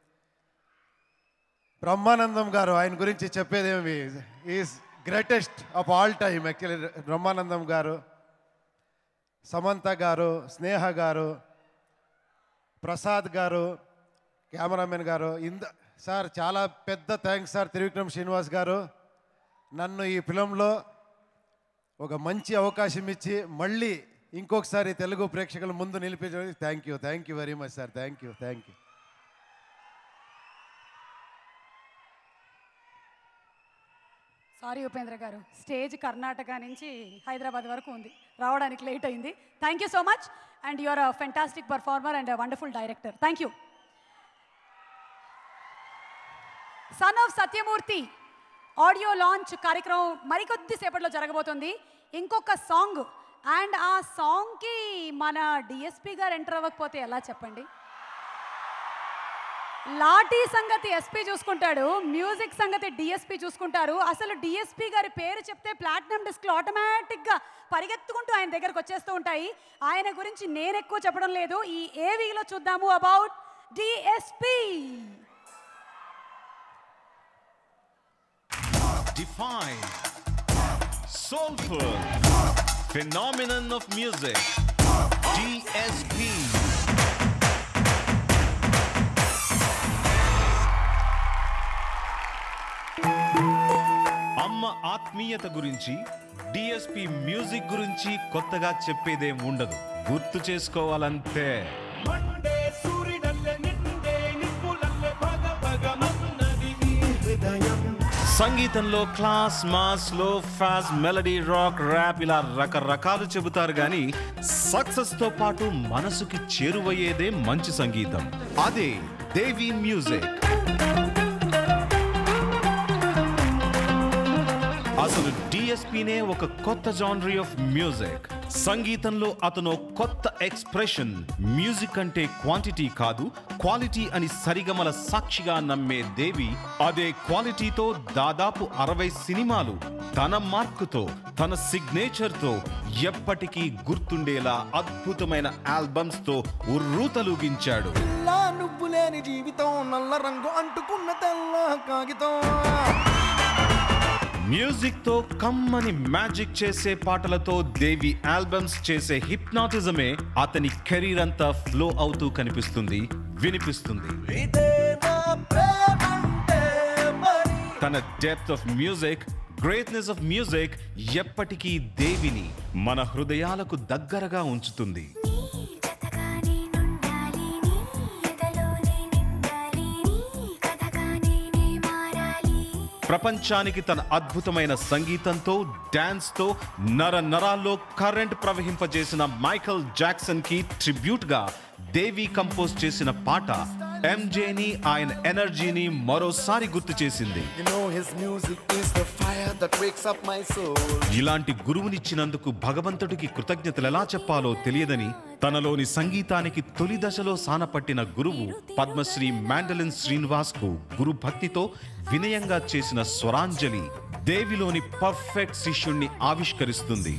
బ్రహ్మానందం గారు, ఆయన గురించి చెప్పేదేమి, is greatest of all time actually. Brahmanandam గారు, సమంత గారు, స్నేహ గారు, ప్రసాద్ గారు, కెమెరామెన్ గారు, ఇంద సార్ చాలా పెద్ద థ్యాంక్స్ సార్. త్రివిక్రమ్ శ్రీనివాస్ గారు నన్ను ఈ ఫిలంలో ఒక మంచి అవకాశం ఇచ్చి మళ్ళీ ఇంకొకసారి తెలుగు ప్రేక్షకుల ముందు నిలిపించడానికి thank you thank you very much sir. Thank you thank you. Sorry Upendra గారు, స్టేజ్ కర్ణాటక నుంచి హైదరాబాద్ వరకు ఉంది, రావడానికి లేట్ అయింది. Thank you so much and you are a fantastic performer and wonderful director. Thank you. Son of Satyamurthy audio launch కార్యక్రమం మరికొద్ది సేపట్లో జరగబోతుంది. ఇంకొక సాంగ్ అండ్ ఆ సాంగ్కి మన డిఎస్పీ గారు ఎంటర్ అవ్వకపోతే ఎలా చెప్పండి? లాఠీ సంగతి ఎస్పీ చూసుకుంటాడు, మ్యూజిక్ సంగతి డిఎస్పీ చూసుకుంటారు. అసలు డిఎస్పీ గారి పేరు చెప్తే ప్లాటినం డిస్క్లు ఆటోమేటిక్గా పరిగెత్తుకుంటూ ఆయన దగ్గరకు వచ్చేస్తూ ఉంటాయి. ఆయన గురించి నేను ఎక్కువ చెప్పడం లేదు, ఈ ఏవీలో చూద్దాము about DSP. Define, soulful, phenomenon of music, D S P. అమ్మ ఆత్మీయత గురించి, డిఎస్పి మ్యూజిక్ గురించి కొత్తగా చెప్పేదేం ఉండదు, గుర్తు చేసుకోవాలంతే. సంగీతంలో class, mass, low fast, melody, rock, rap ఇలా రకరకాలు చెబుతారు కానీ సక్సెస్ తో పాటు మనసుకి చేరువయ్యేదే మంచి సంగీతం. అదే దేవి మ్యూజిక్. అసలు డిఎస్పీనే ఒక కొత్త జానరీ ఆఫ్ మ్యూజిక్. సంగీతంలో అతను కొత్త ఎక్స్ప్రెషన్. మ్యూజిక్ అంటే క్వాంటిటీ కాదు, క్వాలిటీ అని సరిగమల సాక్షిగా నమ్మే దేవి అదే క్వాలిటీతో దాదాపు అరవై సినిమాలు తన మార్కుతో, తన సిగ్నేచర్తో ఎప్పటికీ గుర్తుండేలా అద్భుతమైన ఆల్బమ్స్ తో ఉర్రూతలూగించాడు. నువ్వు లేని జీవితం, నల్ల రంగు అంటుకున్న తెల్ల కాగితం. మ్యూజిక్ తో కమ్మని మ్యాజిక్ చేసే పాటలతో దేవి ఆల్బమ్స్ చేసే హిప్నాటిజమే అతని కెరీర్ అంతా ఫ్లో అవుతూ కనిపిస్తుంది, వినిపిస్తుంది. తన depth of music, greatness of music ఎప్పటికీ దేవిని మన హృదయాలకు దగ్గరగా ఉంచుతుంది. ప్రపంచానికి తన అద్భుతమైన సంగీతంతో, డాన్స్ తో నర నరాల్లో కరెంట్ ప్రవహింపజేసిన మైకేల్ జాక్సన్ కి ట్రిబ్యూట్ గా దేవి కంపోజ్ చేసిన పాట ఎంజేని, ఆయన ఎనర్జీని మరోసారి గుర్తు చేసింది. ఇలాంటి గురువునిచ్చినందుకు భగవంతుడికి కృతజ్ఞతలు ఎలా చెప్పాలో తెలియదని తనలోని సంగీతానికి తొలి దశలో సానపట్టిన గురువు పద్మశ్రీ మ్యాండలిన్ శ్రీనివాస్ కు గురు భక్తితో వినయంగా చేసిన స్వరాంజలి దేవిలోని పర్ఫెక్ట్ శిష్యుణ్ణి ఆవిష్కరిస్తుంది.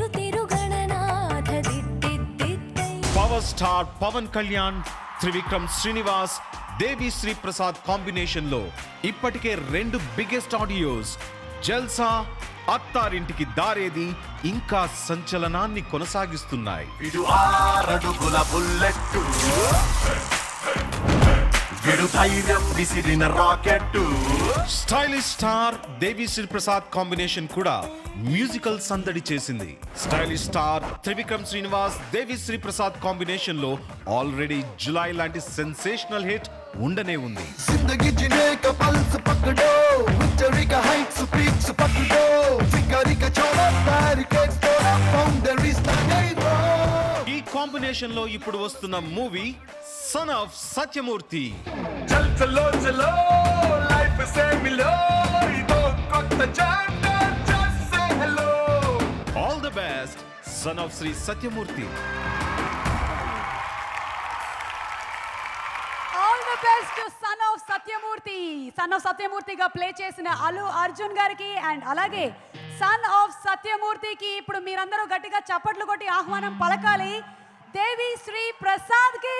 Power star Pawan Kalyan, Trivikram Srinivas, Devi Sri Prasad combination లో ఇప్పటికే రెండు బిగ్గెస్ట్ ఆడియోస్ జల్సా, అత్తారింటికి దారేది ఇంకా సంచలనాన్ని కొనసాగిస్తున్నాయి. Stylish star Devi Sri Prasad combination కూడా మ్యూజికల్ సందడి చేసింది. Stylish star Trivikram Srinivas, Devi Sri Prasad combination లో ఆల్రెడీ జులై లాంటి సెన్సేషనల్ హిట్ ఉండనే ఉంది. ఈ కాంబినేషన్ లో ఇప్పుడు వస్తున్న మూవీ సన్ ఆఫ్ సత్యమూర్తి. చలో చలో లైఫ్ సేమిలో ఇదో కొత్త chapter just say hello. All the best son of Shri Satyamurthy. All the best son of Satyamurthy. Son of సత్యమూర్తిగా ప్లే చేసిన అల్లు అర్జున్ గారికి అండ్ అలాగే సన్ ఆఫ్ సత్యమూర్తికి ఇప్పుడు మీరందరూ గట్టిగా చప్పట్లు కొట్టి ఆహ్వానం పలకాలి. దేవి శ్రీ ప్రసాద్ కి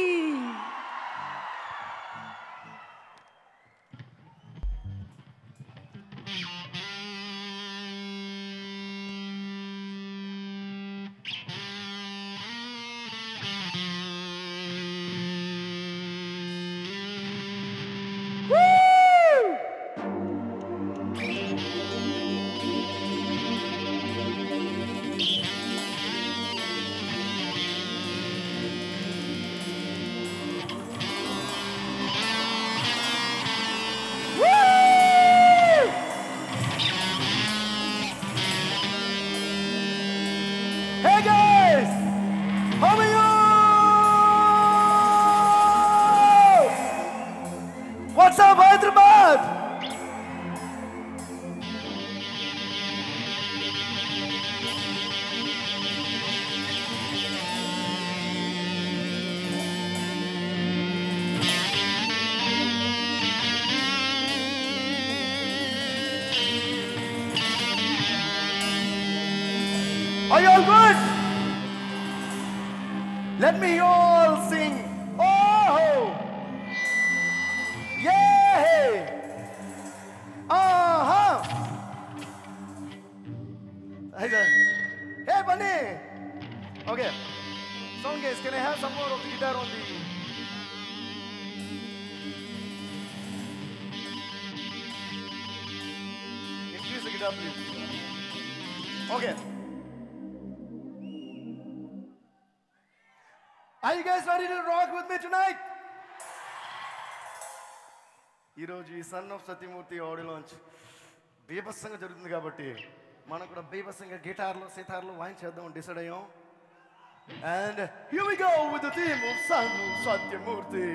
Hey guys! How are you? What's up, Hyderabad? Are you all good? Let me all sing. Oh! Yeah! Uh-huh! Hey there. Hey, Bunny! Okay. Sound guys, can I have some more of the guitar on the... Increase the guitar, please. Okay. Are you guys ready to rock with me tonight? ఈరోజు ఈ son of Satyamurthy audio launch బీభత్సంగా జరుగుతుంది కాబట్టి మనం కూడా బీభత్సంగా గిటార్లో సితార్లో వాయించేద్దాం డిసైడ్ అయ్యాం. And here we go with the theme of son of Satyamurthy.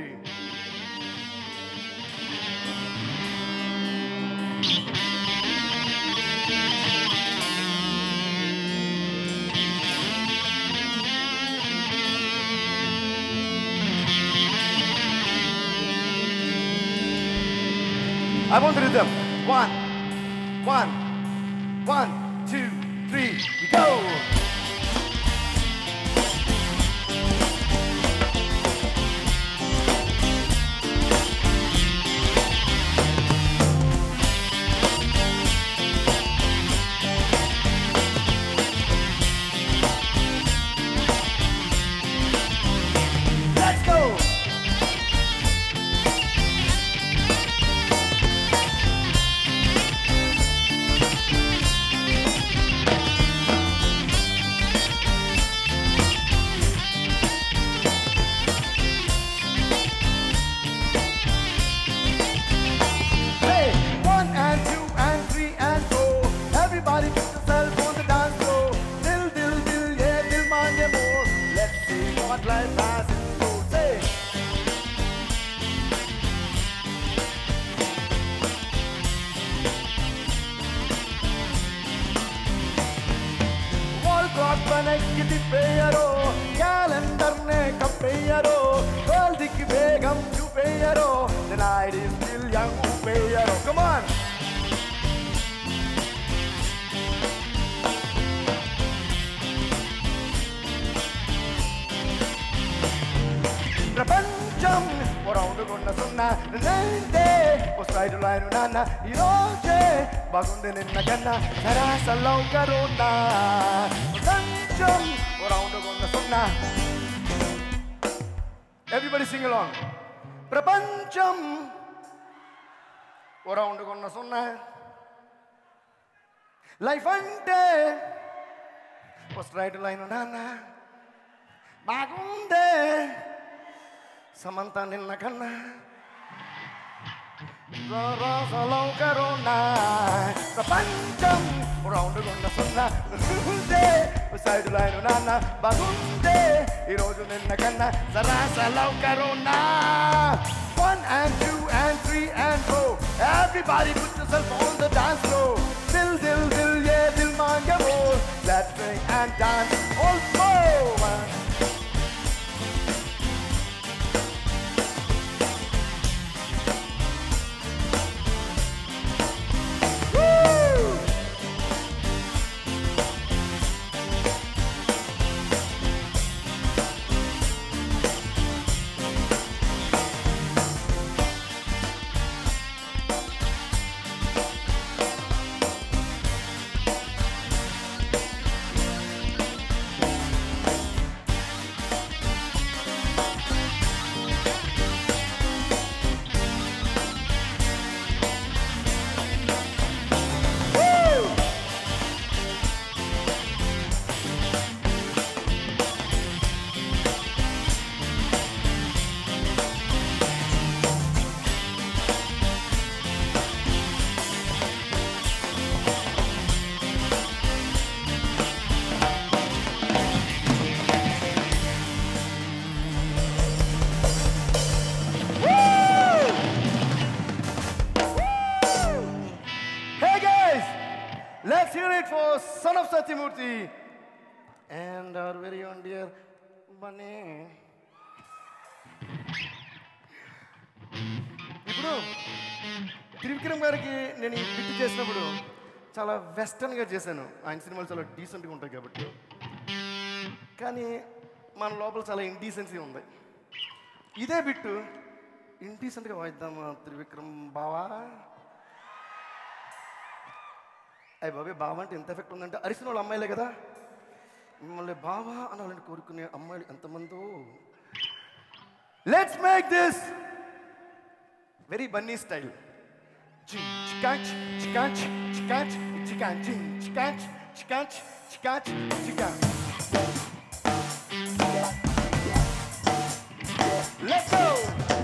I want the rhythm. One, one, one, two, three, we go! Let's go! Everybody put yourself on the dance floor. Dil, dil, dil, yeah, dil, man, yeah, more. Let's see what life has in store. Say. Wall clock banayki tippeyaro, calendar ne kappeyaro, world ki begam chupeyaro, the night is still young upeyaro. Come on. ప్రపంచం రౌండుకున్న సున్నా నైతే ఓ straight line నాన్న ఈరోజే బాగుంది నిన్న కన్నా సరాసల్లో కరున్నా ప్రపంచం రౌండుకున్న సున్నా. Everybody sing along. ప్రపంచం ఓ రౌండుకున్న సున్నా లైఫ్ అంటే ఓ స్ట్రైట్ లైన్ నాన్న బాగుందే Samantha నిన్న కన్నా రాసలో కరోనా ప్రపంచం రౌండ్గున్న సున్నా సైడ్ లైన్ నాన్న బాగుందే ఈరోజు నిన్న కన్నా సరాసలో corona One and two and three and four. Everybody put yourself on the dance floor. Dil dil dil yeah dil manga more. Let's sing and dance also. Son of Satyamurthy and our very own dear Bunny. ఇప్పుడు త్రివిక్రమ్ గారికి నేను ఈ bit చేసినప్పుడు చాలా వెస్టర్న్గా చేశాను. ఆయన సినిమాలు చాలా డీసెంట్గా ఉంటాయి కాబట్టి, కానీ మన లోపల చాలా ఇండీసెన్సీ ఉంది. ఇదే బిట్టు ఇండీసెంట్గా వాయిద్దామా త్రివిక్రమ్ బావా? అయ్యి బాబే బావ అంటే ఎంత ఎఫెక్ట్ ఉందంటే అరిసిన వాళ్ళు అమ్మాయిలే కదా, మిమ్మల్ని బావా అనాలని కోరుకునే అమ్మాయిలు ఎంతమందో. Let's make this very Bunny style. చికాచ్ చికాచ్ చికాచ్ చికాచ్ చికాచ్ చికాచ్ చికాచ్ చికాచ్. Let's go.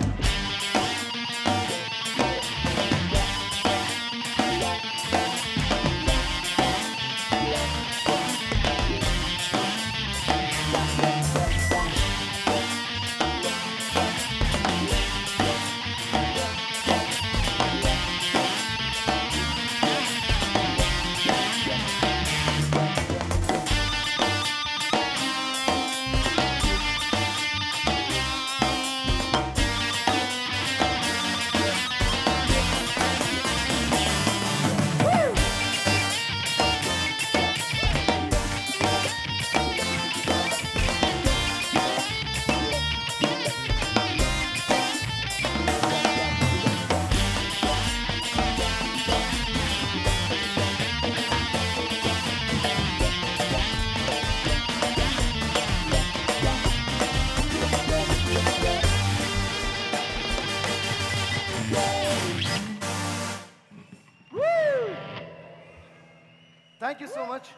Thank you so much.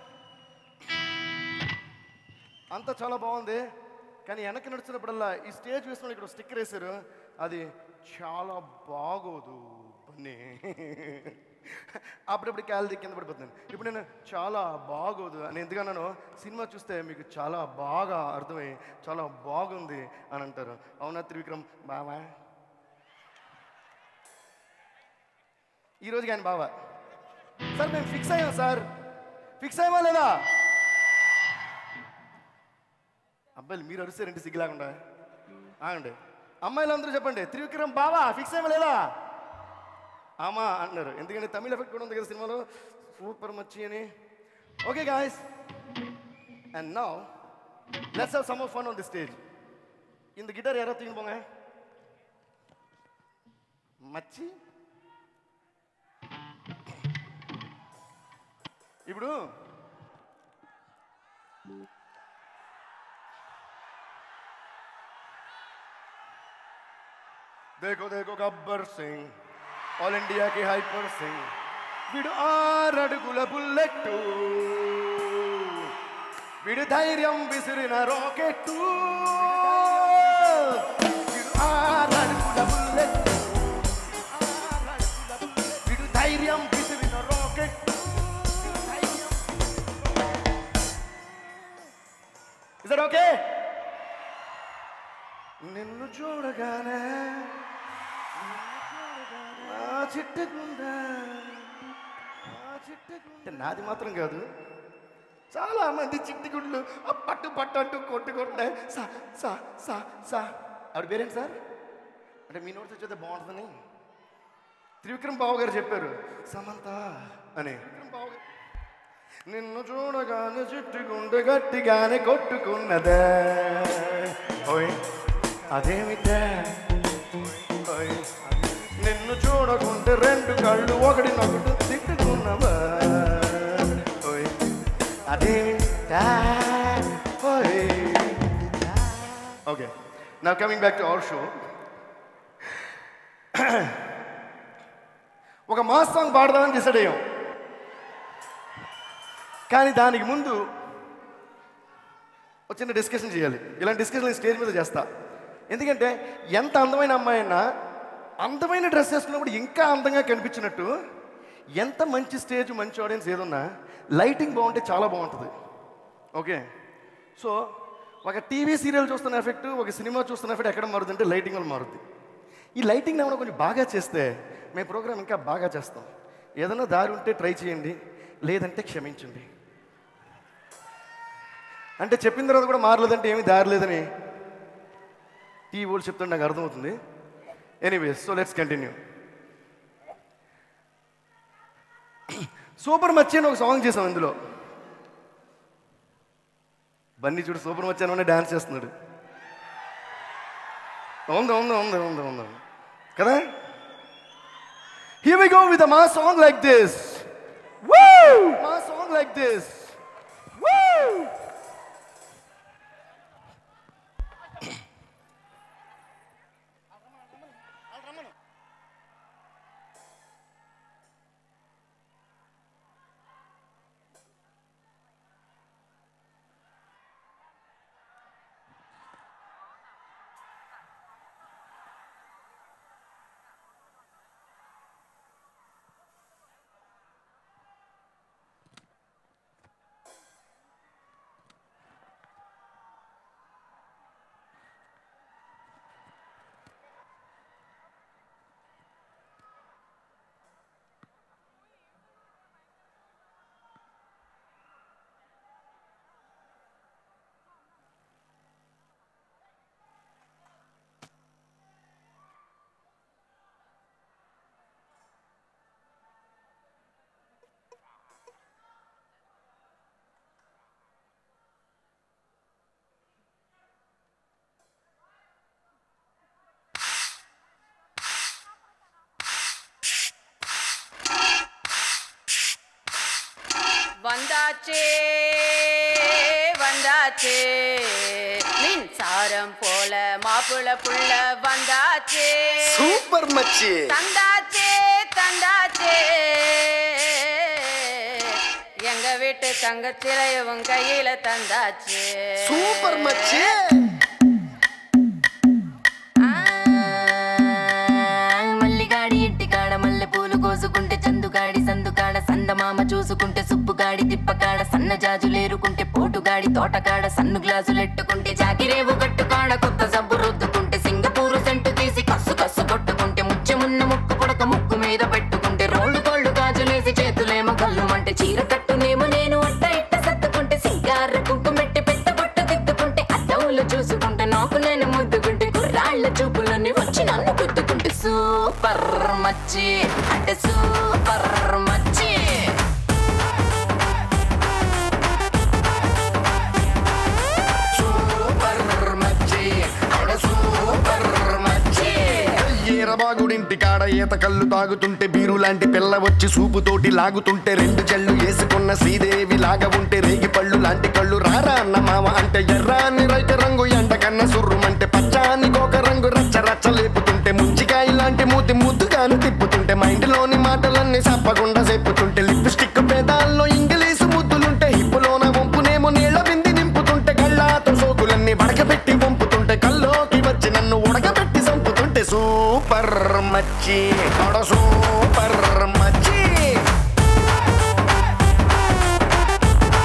అంతా చాలా బాగుంది, కానీ వెనక్కి నడుస్తున్నప్పుడల్లా ఈ స్టేజ్ వేసుకుని ఇక్కడ స్టిక్కర్ వేశారు, అది చాలా బాగోదు పని. అప్పుడప్పుడు కాలు కింద పడిపోతున్నాను. ఇప్పుడు నేను చాలా బాగోదు అని ఎందుకన్నాను, సినిమా చూస్తే మీకు చాలా బాగా అర్థమై చాలా బాగుంది అని అంటారు. అవునా త్రివిక్రమ్ బావా? ఈరోజు కానీ బావా సార్ మేము ఫిక్స్ అయ్యాం సార్. ఫిక్స్ అయ్యమా లేదా? అబ్బాయిలు మీరు అరుస్తారంటే సిగ్గులాకుండా ఆగండి. అమ్మాయిలు అందరూ చెప్పండి త్రివిక్రమ్ బావా ఫిక్స్ అయ్యమా లేదా? ఆమా అంటున్నారు, ఎందుకంటే తమిళ ఎఫెక్ట్ కూడా ఉంది కదా సినిమాలో, సూపర్ మచ్చి అని. Okay guys, and now let's have some fun on the stage. இந்த గిటార్ யாரோ தூக்கி போங்க. మచ్చి ఇప్పుడు देखो देखो गब्बर सिंह ऑल इंडिया के हाइपर सिंह వీడు ఆరడుగుల బుల్లెట్టు వీడు ధైర్యం విసిరిన రాకెట్టు వీడు ఆరడుగుల బుల్లెట్టు నిన్ను చూడగానే నా చిట్టుకుందా అంటే నాది మాత్రం కాదు, చాలా మంది చిట్టుగుండ్లు పట్టు పట్టు అంటూ కొట్టుకుంటాయి. సా సా సా సా ఆవిడ పేరేంటి సార్ అంటే మీ నోటి వచ్చేది బాగుంటుందని త్రివిక్రమ్ బాబు గారు చెప్పారు సమంత అని. నిన్ను చూడగానే చిట్టుగుండు గట్టిగానే కొట్టుకున్నదే ఓయ్ అదేమిటే ఓయ్ నిన్ను చూడకుంటే రెండు కళ్ళు ఒకటి నొకటి తిట్టుకున్నవా ఓయ్ అదేమిటా ఓయ్. Okay now coming back to our show. ఒక మాస్ సాంగ్ పాడదామని డిసైడ్ అయ్యాం, కానీ దానికి ముందు ఒక చిన్న డిస్కషన్ చేయాలి. ఇలాంటి డిస్కషన్ స్టేజ్ మీద చేస్తా, ఎందుకంటే ఎంత అందమైన అమ్మాయి అయినా అందమైన డ్రెస్ వేసుకున్నప్పుడు ఇంకా అందంగా కనిపించినట్టు ఎంత మంచి స్టేజ్ మంచి ఆడియన్స్ ఏదున్నా లైటింగ్ బాగుంటే చాలా బాగుంటుంది. ఓకే, సో ఒక టీవీ సీరియల్ చూస్తున్న ఎఫెక్ట్ ఒక సినిమా చూస్తున్న ఎఫెక్ట్ ఎక్కడ మారుతుందంటే లైటింగ్ వల్ల మారుతుంది. ఈ లైటింగ్ ఏమైనా కొంచెం బాగా చేస్తే మేము ప్రోగ్రామ్ ఇంకా బాగా చేస్తాం. ఏదైనా దారి ఉంటే ట్రై చేయండి, లేదంటే క్షమించండి. అంటే చెప్పిన తర్వాత కూడా మారలేదంటే ఏమీ దారి లేదని టీ వాళ్ళు చెప్తుంటే నాకు అర్థమవుతుంది. Anyways, so let's continue. Super మచ్చి అని ఒక సాంగ్ చేసాం. ఇందులో బన్నీ చూడు సూపర్ మచ్చి అని డాన్స్ చేస్తున్నాడు. ఉంది ఉంది ఉంది ఉంది ఉంది కదా. Here we go with a mass song like this. Woo! Mass song like this. Woo! வந்தாச்சே வந்தாச்சே மின்சாரம் போல மாப்பிள புள்ள வந்தாச்சே சூப்பர் மச்சி தந்தாச்சே தந்தாச்சே எங்க வீட்டு தங்க சிலையவும் கையில தந்தாச்சே சூப்பர் மச்சி మల్లిగాడి ఇంటికాడ మల్లె పూలు కోసుకుంటే చందుగాడి సందుకాడ సందమామ చూసుకుంటే సుప్పుగాడి తిప్పకాడ సన్న జాజులేరుకుంటే పోటుగాడి తోటకాడ సన్ను గ్లాసులెట్టుకుంటే జాకిరేవు గట్టుకాడ కొత్త సబ్బు రుద్దుకుంటే సింగపూరు సెంటు తీసి కస్సు కస్సు కొట్టుకుంటే ముచ్చెమున్న ముక్కు పొడక ముక్కు మీద పెట్టుకుంటే రోళ్ళు కోళ్ళు గాజులేసి చేతులేమో కళ్ళుమంటే చీర కట్టునేమో నేను అట్ట ఇట్ట సత్తుకుంటే సింగార కుంకుమెట్టి పెట్ట బొట్టు దిద్దుకుంటే అద్దవులు చూసుకుంటే నాకు నేను ముద్దుకుంటే కుర్రాళ్ళ చూపులన్నీ వచ్చి నన్ను గుద్దుకుంటే సూపర్ మచ్చి అంటే సూపర్ మచ్చి ఏరబాగుడింటి కాడ ఈత కళ్ళు తాగుతుంటే బీరు లాంటి పిల్ల వచ్చి సూపుతోటి లాగుతుంటే రెండు జల్లు వేసుకున్న శ్రీదేవి లాగా ఉంటే రేగి పళ్ళు లాంటి కళ్ళు రారా అన్న మామ అంటే ఎర్రాని రైత రంగు ఎండ కన్న సుర్రుమంటే పచ్చాని కోక రంగు రచ్చ రచ్చ లేపుతుంటే ముంచికాయ లాంటి మూతి ముద్దుగాను తిప్పుతుంటే మైండ్లోని మాటలన్నీ సప్పకుండా చెప్పుతుంటే లిప్స్టిక్ పేదాల్లో ఇంగ్లీషు ముద్దులుంటే హిప్పులోన వంపునేమో నీళ్ళ బింది నింపుతుంటే కళ్ళాతో సోకులన్నీ వడకబెట్టి వంపుతుంటే కల్లోకి వచ్చి నన్ను ఉడకబెట్టి చంపుతుంటే సూపర్ మచ్చి అడ సూపర్ మచ్చి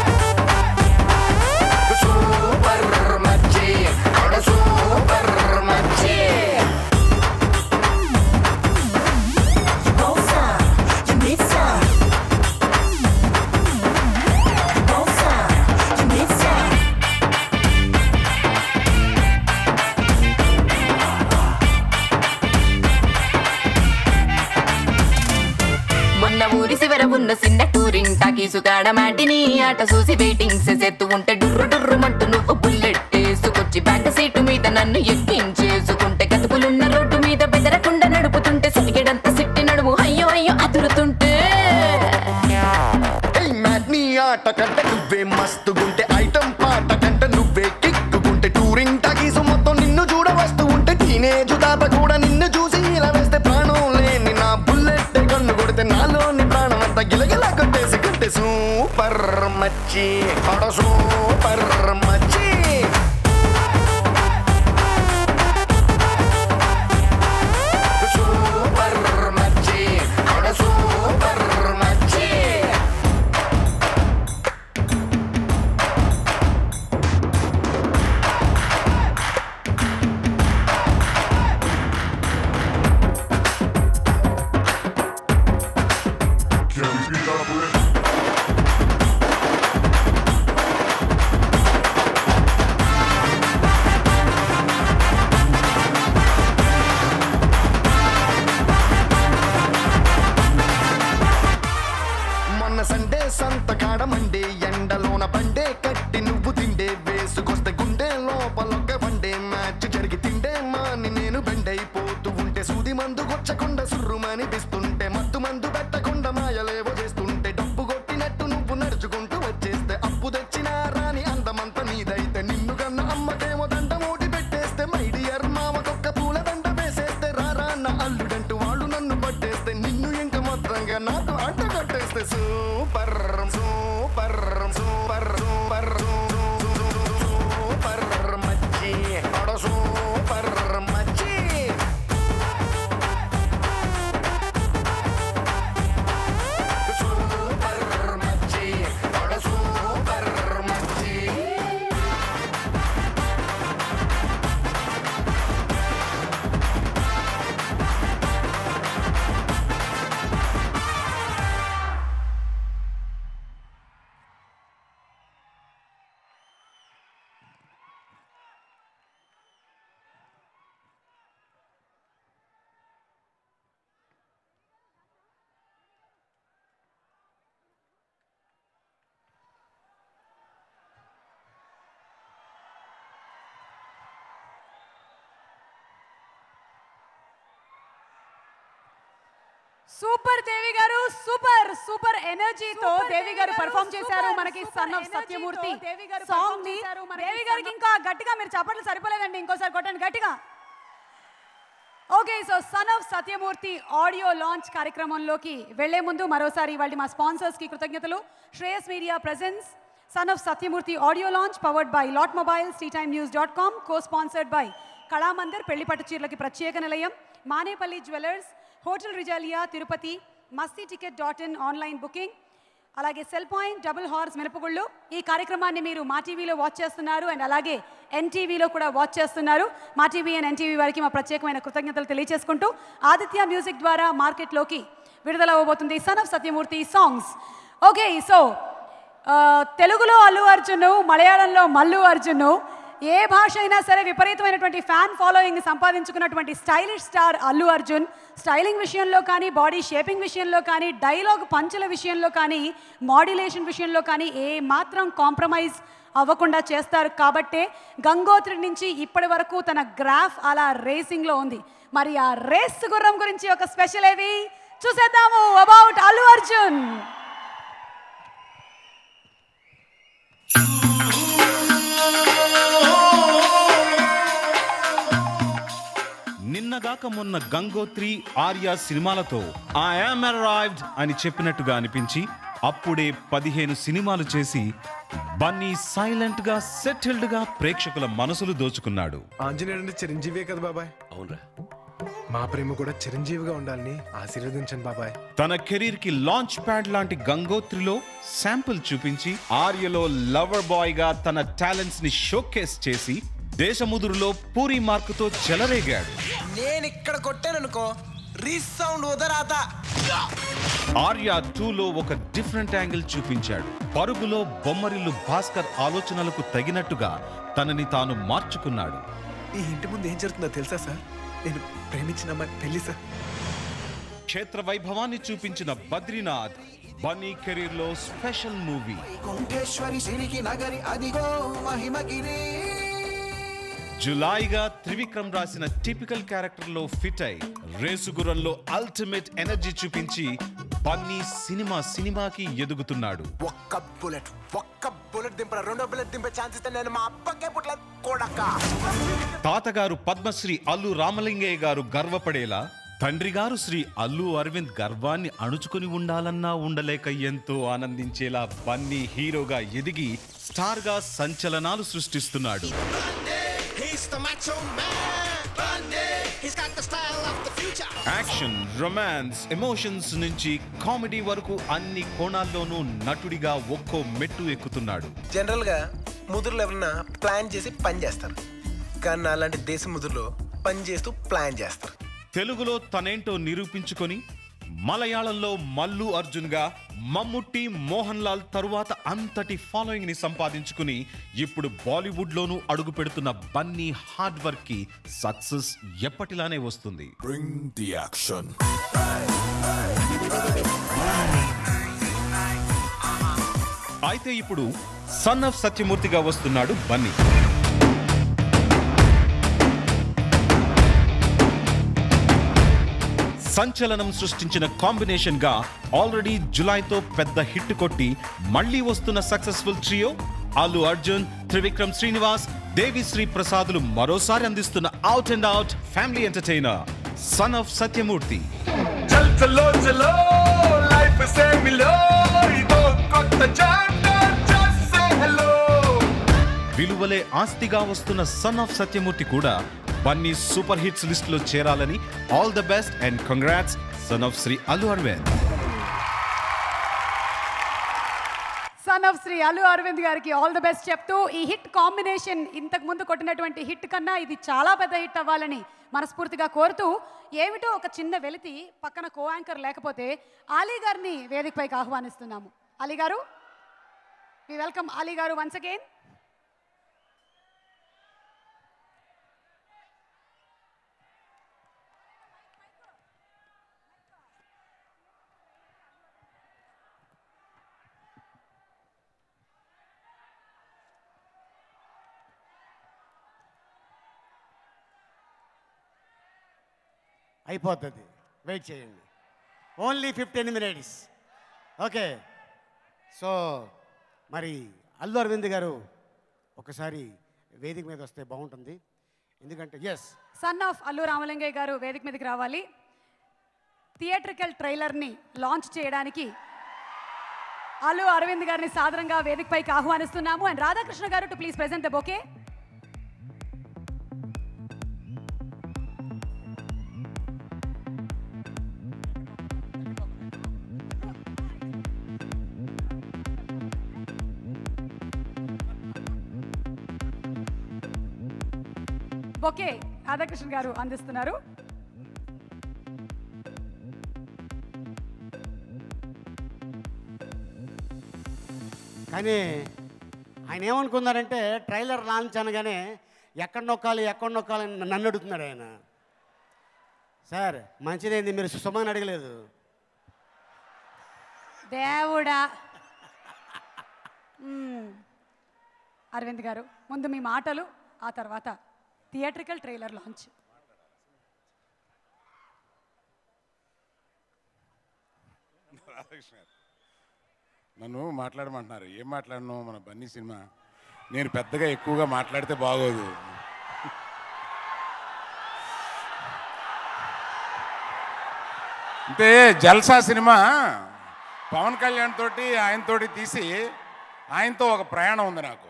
సూపర్ మచ్చి అడ సూపర్ ఎదురుగున్న సిన్న టూరింగ్ టాకీసుగాడ మాటిని ఆట చూసి వెయిటింగ్ చేసేత్తు ఉంటే డుర్రు డుర్రు మంటూ నువ్వు బుల్లెట్ వేసుకొచ్చి బ్యాక్ సీటు మీద నన్ను ఎక్కించేసుకుంటే కతుకులున్న రోడ్డు మీద బెదరకుండా నడుపుతుంటే సరిగడంత సిట్టి నడుము అయ్యో అయ్యో అదురుతుంటే నీ ఆట కంటే నువ్వే మస్తుగుంటే ఐటమ్ పాట కంటే నువ్వే కిక్కుకుంటే టూరింగ్ టాకీసు మొత్తం నిన్ను చూడ వస్తూ ఉంటే టీనేజ్ తాత కూడా నిన్ను చూసి ఇలా వేస్తే ప్రాణం లేని నా బుల్లెట్ కన్ను కొడితే నాలోని ప్రాణం అంతా గిలగిలా కొట్టేసి కొట్టే సూపర్ మచ్చి ఆడ సూపర్ మచ్చి సూపర్ మచ్చి ఆడ సూపర్ మచ్చి సండే సంతకాడ మండే ఎండలోన బండే కట్టి నువ్వు తిండే వేసుకొస్తే గుండె లోపలొక్క బండే మ్యాచ్ జరిగి తిండే మాని నేను బెండైపోతూ ఉంటే సూది మందు గొచ్చకుండా సుర్రుమని పిస్తుంటే మత్తు మందు పెట్టకుండా మాయలేవో చేస్తుంటే డబ్బు కొట్టినట్టు నువ్వు నడుచుకుంటూ వచ్చేస్తే అప్పు తెచ్చిన రాని అందమంతా నీదైతే నిన్ను కన్న అమ్మకేమో దండ మూటి పెట్టేస్తే మై డియర్ మామకొక్క పూల దండ వేసేస్తే రారా నా అల్లుడంటూ వాళ్ళు నన్ను పట్టేస్తే నిన్ను ఇంకా మాత్రంగా నాకు అంట కట్టేస్తే super super super super super మచ్చి ఆడ సూపర్ మచ్చి సూపర్ మచ్చి ఆడ సూపర్ మచ్చి సూపర్ దేవి గారు సూపర్ సూపర్ ఎనర్జీతో దేవి గారు పర్ఫామ్ చేశారు మనకి సన్ ఆఫ్ సత్యమూర్తి సాంగ్ ని దేవి గారికి ఇంకా గట్టిగా మీరు చప్పట్లు సరిపోలేదండి ఇంకోసారి కొట్టండి గట్టిగా okay so son of Satyamurthy audio launch కార్యక్రమంలోకి వెళ్లే ముందు మరోసారి ఇవాళ మా స్పాన్సర్స్ కి కృతజ్ఞతలు Shreyas media presence son of Satyamurthy audio launch powered by lot mobiles tea time news dot com co sponsored by Kalamandir పెళ్లి పట్టు చీరలకి ప్రత్యేక నిలయం మానేపల్లి జ్యువెలర్స్ హోటల్ రిజాలియా Tirupati Masti ticket dot in online booking అలాగే సెల్ పాయింట్ డబుల్ హార్స్ మినపగుళ్ళు ఈ కార్యక్రమాన్ని మీరు మా టీవీలో వాచ్ చేస్తున్నారు అండ్ అలాగే ఎన్టీవీలో కూడా వాచ్ చేస్తున్నారు మా టీవీ అండ్ ఎన్టీవీ వారికి మా ప్రత్యేకమైన కృతజ్ఞతలు తెలియజేసుకుంటూ ఆదిత్య మ్యూజిక్ ద్వారా మార్కెట్లోకి విడుదల అవ్వబోతుంది son of Satyamurthy songs okay so తెలుగులో అల్లు అర్జున్ మలయాళంలో మల్లు అర్జున్ ఏ భాష అయినా సరే విపరీతమైనటువంటి ఫ్యాన్ ఫాలోయింగ్ సంపాదించుకున్నటువంటి stylish star Allu Arjun styling విషయంలో కానీ బాడీ షేపింగ్ విషయంలో కానీ డైలాగ్ పంచుల విషయంలో కానీ మాడ్యులేషన్ విషయంలో కానీ ఏ మాత్రం కాంప్రమైజ్ అవ్వకుండా చేస్తారు కాబట్టే గంగోత్రి నుంచి ఇప్పటి వరకు తన గ్రాఫ్ అలా రేసింగ్లో ఉంది మరి ఆ రేస్ గుర్రం గురించి ఒక స్పెషల్ ఏవి చూసేద్దాము అబౌట్ అల్లు అర్జున్ నిన్నగాక మొన్న గంగోత్రి ఆర్య సినిమాలతో ఐ యామ్ అరైవ్డ్ అని చెప్పినట్టుగా అనిపించి అప్పుడే పదిహేను సినిమాలు చేసి బన్నీ సైలెంట్ గా సెటిల్డ్ గా ప్రేక్షకుల మనసులు దోచుకున్నాడు. ఆంజనేయుడు చిరంజీవే కదా బాబాయ్. అవునరా, మా ప్రేమ కూడా చిరంజీవిగా ఉండాలని ఆశీర్వదించండి బాబాయ్. తన కెరీర్ కి లాంచ్ ప్యాడ్ లాంటి గంగోత్రిలో శాంపుల్ చూపించి ఆర్యలో లవర్ బాయ్ గా తన టాలెంట్స్ ని షోకేస్ చేసి దేశముదురులో పూరి మార్కుతో చెలరేగాడు. నేను ఇక్కడ కొట్టాననుకో రీసౌండ్ వదరాత. ఆర్య టూలో ఒక డిఫరెంట్ యాంగిల్ చూపించాడు. పరుగులో బొమ్మరిల్లు భాస్కర్ ఆలోచనలకు తగినట్టుగా తనని తాను మార్చుకున్నాడు. ఈ ఇంటి ముందు ఏం జరుగుతుందో తెలుసా సార్? నేను ప్రేమించిన అమ్మాయి పెళ్లి సార్. క్షేత్ర వైభవాన్ని చూపించిన బద్రీనాథ్ బన్నీ కెరీర్ లో స్పెషల్ మూవీ. జులాయిగా త్రివిక్రమ్ రాసిన టిపికల్ క్యారెక్టర్ లో ఫిట్ అయి రేసుగుర్రంలో అల్టిమేట్ ఎనర్జీ చూపించి బన్నీ సినిమా సినిమాకి ఎదుగుతున్నాడు. ఒక్క బుల్లెట్ ఒక్క బుల్లెట్ దింప రెండో బుల్లెట్ దింపే ఛాన్స్ ఇస్తే నేను మా అప్పకే పుట్ల కొడక. తాతగారు పద్మశ్రీ అల్లు రామలింగయ్య గారు గర్వపడేలా తండ్రి గారు శ్రీ అల్లు అరవింద్ గర్వాన్ని అణుచుకుని ఉండాలన్నా ఉండలేక ఎంతో ఆనందించేలా బన్నీ హీరోగా ఎదిగి స్టార్ గా సంచలనాలు సృష్టిస్తున్నాడు. యాక్షన్, రొమాన్స్, ఎమోషన్స్ నుంచి కామెడీ వరకు అన్ని కోణాల్లోనూ నటుడిగా ఒక్కో మెట్టు ఎక్కుతున్నాడు. జనరల్ గా ముదురులు ఎవరన్నా ప్లాన్ చేసి పని చేస్తారు, కానీ అలాంటి దేశ ముదురులో పని చేస్తూ ప్లాన్ చేస్తారు. తెలుగులో తనేంటో నిరూపించుకొని మలయాళంలో మల్లు అర్జున్ గా, మమ్ముట్టి, మోహన్ లాల్ తరువాత అంతటి ఫాలోయింగ్ ని సంపాదించుకుని ఇప్పుడు బాలీవుడ్ లోనూ అడుగు పెడుతున్న బన్నీ హార్డ్ వర్క్ కి సక్సెస్ ఎప్పటిలానే వస్తుంది. అయితే ఇప్పుడు సన్ ఆఫ్ సత్యమూర్తిగా వస్తున్నాడు బన్నీ. సంచలనం సృష్టించిన కాంబినేషన్ గా ఆల్రెడీ జులైతో పెద్ద హిట్ కొట్టి మళ్లీ వస్తున్న సక్సెస్ఫుల్ ట్రియో అల్లు అర్జున్, త్రివిక్రమ్ శ్రీనివాస్, దేవి శ్రీ ప్రసాద్లు మరోసారి అందిస్తున్న out and out family entertainer son of Satyamurthy. విలువలే ఆస్తిగా వస్తున్న సన్ ఆఫ్ సత్యమూర్తి కూడా బన్నీ సూపర్ హిట్స్ లిస్ట్ లో చేరాలని all the best and congrats son of Sri Allu Aravind. Son of Sri Allu Aravind గారికి ఆల్ ద బెస్ట్ చెప్తూ ఈ హిట్ కాంబినేషన్ ఇంతకు ముందు కొట్టినటువంటి హిట్ కన్నా ఇది చాలా పెద్ద హిట్ అవ్వాలని మనస్ఫూర్తిగా కోరుతూ, ఏమిటో ఒక చిన్న వెలితి పక్కన కో యాంకర్ లేకపోతే అలీ గారిని వేదికపైకి ఆహ్వానిస్తున్నాము. అలీ గారు, వి welcome Ali garu once again. అయిపోతుంది, వెయిట్ చేయండి. Only fifteen minutes. Okay, so మరి అల్లు అరవింద్ గారు ఒకసారి వేదిక మీద వస్తే బాగుంటుంది. ఎందుకంటే yes son of Allu Ramalingaiah garu వేదిక మీదకి రావాలి. థియేట్రికల్ ట్రైలర్ని లాంచ్ చేయడానికి అల్లు అరవింద్ గారిని సాదరంగా వేదికపైకి ఆహ్వానిస్తున్నాము. And Radha Krishna garu to please present the bouquet. Bouquet Radhakrishna garu అందిస్తున్నారు. కానీ ఆయన ఏమనుకున్నారంటే ట్రైలర్ లాంచ్ అనగానే ఎక్కడ నొక్కాలి ఎక్కడ నొక్కాలి నన్ను అడుగుతున్నాడు ఆయన. సార్ మంచిదేంది, మీరు సుమని అడగలేదు. దేవుడా. అరవింద్ గారు, ముందు మీ మాటలు, ఆ తర్వాత థియేట్రికల్ ట్రైలర్ లాంచ్. నన్ను మాట్లాడమంటున్నారు. ఏం మాట్లాడను, మన బన్నీ సినిమా. నేను పెద్దగా ఎక్కువగా మాట్లాడితే బాగోదు. అంటే జల్సా సినిమా పవన్ కళ్యాణ్ తోటి ఆయనతోటి తీసి ఆయనతో ఒక ప్రయాణం ఉంది నాకు.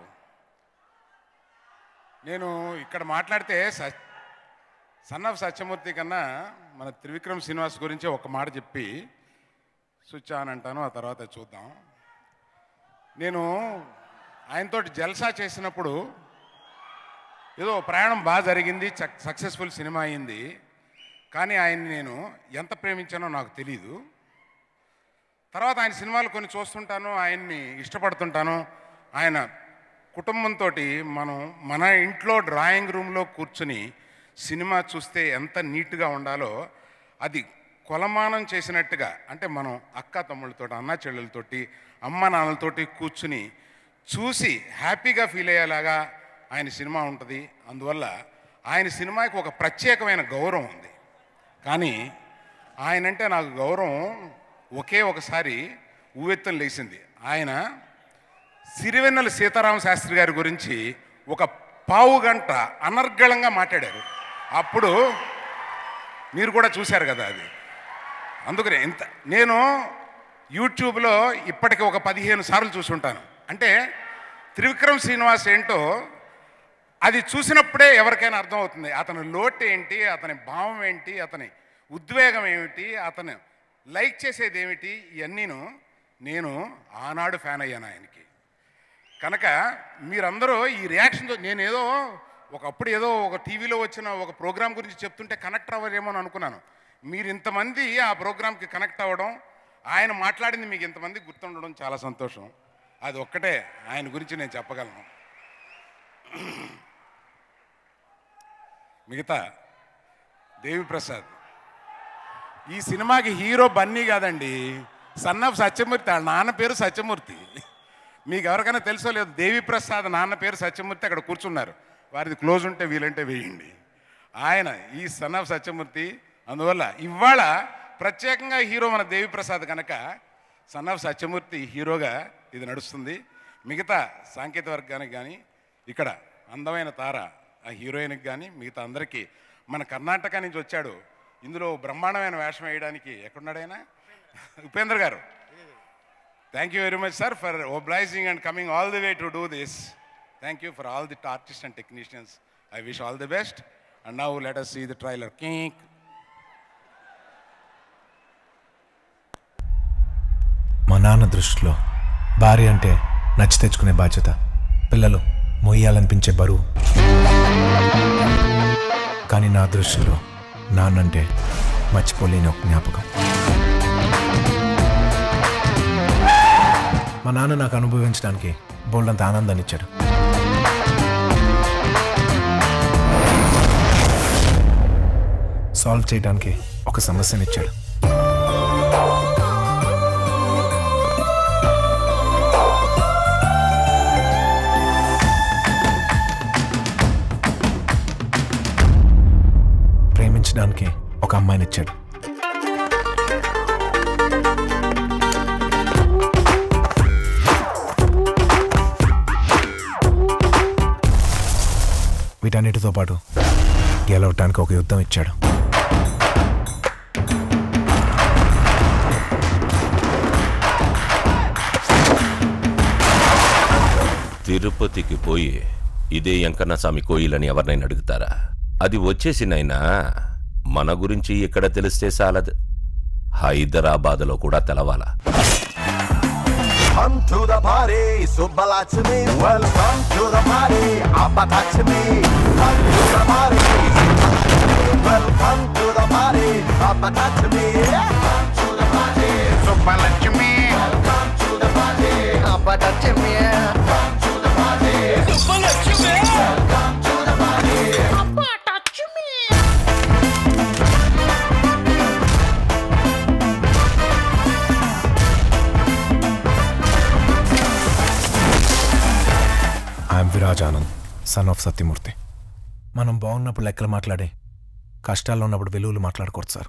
నేను ఇక్కడ మాట్లాడితే సన్ ఆఫ్ సత్యమూర్తి కన్నా మన త్రివిక్రమ్ శ్రీనివాస్ గురించి ఒక మాట చెప్పి స్విచ్ ఆన్ అంటాను, ఆ తర్వాత చూద్దాం. నేను ఆయనతోటి జల్సా చేసినప్పుడు ఏదో ప్రయాణం బాగా జరిగింది, సక్సెస్ఫుల్ సినిమా అయింది. కానీ ఆయన్ని నేను ఎంత ప్రేమించానో నాకు తెలీదు. తర్వాత ఆయన సినిమాలు కొన్ని చూస్తుంటాను, ఆయన్ని ఇష్టపడుతుంటాను. ఆయన కుటుంబంతో మనం మన ఇంట్లో డ్రాయింగ్ రూమ్లో కూర్చుని సినిమా చూస్తే ఎంత నీట్గా ఉండాలో అది కొలమానం చేసినట్టుగా, అంటే మనం అక్క తమ్ముళ్ళతో, అన్న చెల్లెలతోటి, అమ్మ నాన్నలతోటి కూర్చుని చూసి హ్యాపీగా ఫీల్ అయ్యేలాగా ఆయన సినిమా ఉంటుంది. అందువల్ల ఆయన సినిమాకి ఒక ప్రత్యేకమైన గౌరవం ఉంది. కానీ ఆయనంటే నాకు గౌరవం ఒకే ఒకసారి ఊవెత్తం లేచింది. ఆయన సిరివెన్నెల సీతారామ శాస్త్రి గారి గురించి ఒక పావు గంట అనర్గళంగా మాట్లాడారు. అప్పుడు మీరు కూడా చూశారు కదా అది. అందుకనే ఇంత నేను యూట్యూబ్లో ఇప్పటికి ఒక పదిహేను సార్లు చూసుంటాను. అంటే త్రివిక్రమ్ శ్రీనివాస్ ఏంటో అది చూసినప్పుడే ఎవరికైనా అర్థమవుతుంది. అతని లోటు ఏంటి, అతని భావం ఏంటి, అతని ఉద్వేగం ఏమిటి, అతను లైక్ చేసేది ఏమిటి, ఇవన్నీను నేను ఆనాడు ఫ్యాన్ అయ్యాను ఆయనకి. కనుక మీరందరూ ఈ రియాక్షన్తో, నేనేదో ఒకప్పుడు ఏదో ఒక టీవీలో వచ్చిన ఒక ప్రోగ్రాం గురించి చెప్తుంటే కనెక్ట్ అవ్వరేమో అని అనుకున్నాను. మీరు ఇంతమంది ఆ ప్రోగ్రాంకి కనెక్ట్ అవ్వడం, ఆయన మాట్లాడింది మీకు ఇంతమంది గుర్తుండడం చాలా సంతోషం. అది ఒక్కటే ఆయన గురించి నేను చెప్పగలను. మిగతా దేవి ప్రసాద్ ఈ సినిమాకి హీరో బన్నీ కాదండి, సన్ ఆఫ్ సత్యమూర్తి. వాళ్ళ నాన్న పేరు సత్యమూర్తి. మీకు ఎవరికైనా తెలుసో లేదు, దేవి ప్రసాద్ నాన్న పేరు సత్యమూర్తి. అక్కడ కూర్చున్నారు. వారిది క్లోజ్ ఉంటే వీలంటే వేయండి. ఆయన ఈ సన్ ఆఫ్ సత్యమూర్తి. అందువల్ల ఇవాళ ప్రత్యేకంగా హీరో మన దేవి ప్రసాద్ కనుక సన్ ఆఫ్ సత్యమూర్తి హీరోగా ఇది నడుస్తుంది. మిగతా సాంకేతిక వర్గానికి కానీ, ఇక్కడ అందమైన తార ఆ హీరోయిన్కి కానీ, మిగతా అందరికీ, మన కర్ణాటక నుంచి వచ్చాడు ఇందులో బ్రహ్మాండమైన వేషం వేయడానికి. ఎక్కడున్నాడైనా Upendra garu. Thank you very much sir for obliging and coming all the way to do this. Thank you for all the artists and technicians. I wish all the best. And now let us see the trailer. Kink. మా నాన్న దృష్టిలో భార్య అంటే నచ్చి తెచ్చుకునే బాధ్యత, పిల్లలు మొయ్యాలనిపించే బరువు. కానీ నా దృష్టిలో నాన్నంటే మర్చిపోలేని ఒక జ్ఞాపకం. మా నాన్న నాకు అనుభవించడానికి బోల్డంత ఆనందాన్ని ఇచ్చాడు. సాల్వ్ చేయడానికి ఒక సమస్యని ఇచ్చాడు. ప్రేమించడానికి ఒక అమ్మాయిని ఇచ్చాడు. వీటన్నిటితో పాటు గెలవటానికి ఒక యుద్ధం ఇచ్చాడు. తిరుపతికి పోయి ఇదే వెంకన్న స్వామి కోయిలని ఎవరినైనా అడుగుతారా? అది వచ్చేసినైనా మన గురించి ఇక్కడ తెలిస్తే చాలదు, హైదరాబాద్లో కూడా తెలవాలా. Come to the party, Subbalachmi. Welcome to the party, Abatachmi. Come to the party, welcome to the party, Abatachmi. Come to the party, Subbalachmi. Welcome to the party, Abatachmi. Come to the party, Subbalachmi. Welcome to the party, Abatachmi. I'm Viraj Anand, son of Satyamurthy. మనం బాగున్నప్పుడు లెక్కలు మాట్లాడి, కష్టాల్లో ఉన్నప్పుడు వెలుగులు మాట్లాడకూడదు sir.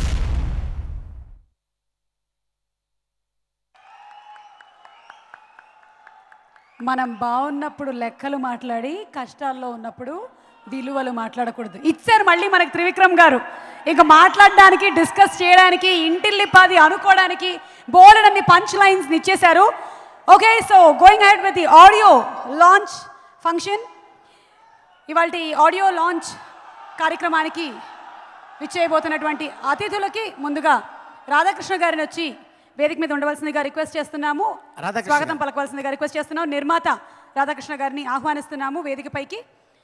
మనం బాగున్నప్పుడు లెక్కలు మాట్లాడి, కష్టాల్లో ఉన్నప్పుడు విలువలు మాట్లాడకూడదు. ఇచ్చారు మళ్ళీ మనకి త్రివిక్రమ్ గారు. ఇక మాట్లాడడానికి, డిస్కస్ చేయడానికి, ఇంటిల్లిపాది అనుకోవడానికి బోలెడన్ని పంచ్ లైన్స్ ఇచ్చేశారు. Okay, so going ahead with the audio launch function. ఇవాళ ఆడియో లాంచ్ కార్యక్రమానికి విచ్చేయబోతున్నటువంటి అతిథులకి ముందుగా రాధాకృష్ణ గారిని వచ్చి వేదిక మీద ఉండవలసిందిగా రిక్వెస్ట్ చేస్తున్నాము. స్వాగతం పలకవలసిందిగా రిక్వెస్ట్ చేస్తున్నాము. నిర్మాత రాధాకృష్ణ గారిని ఆహ్వానిస్తున్నాము వేదికపైకి.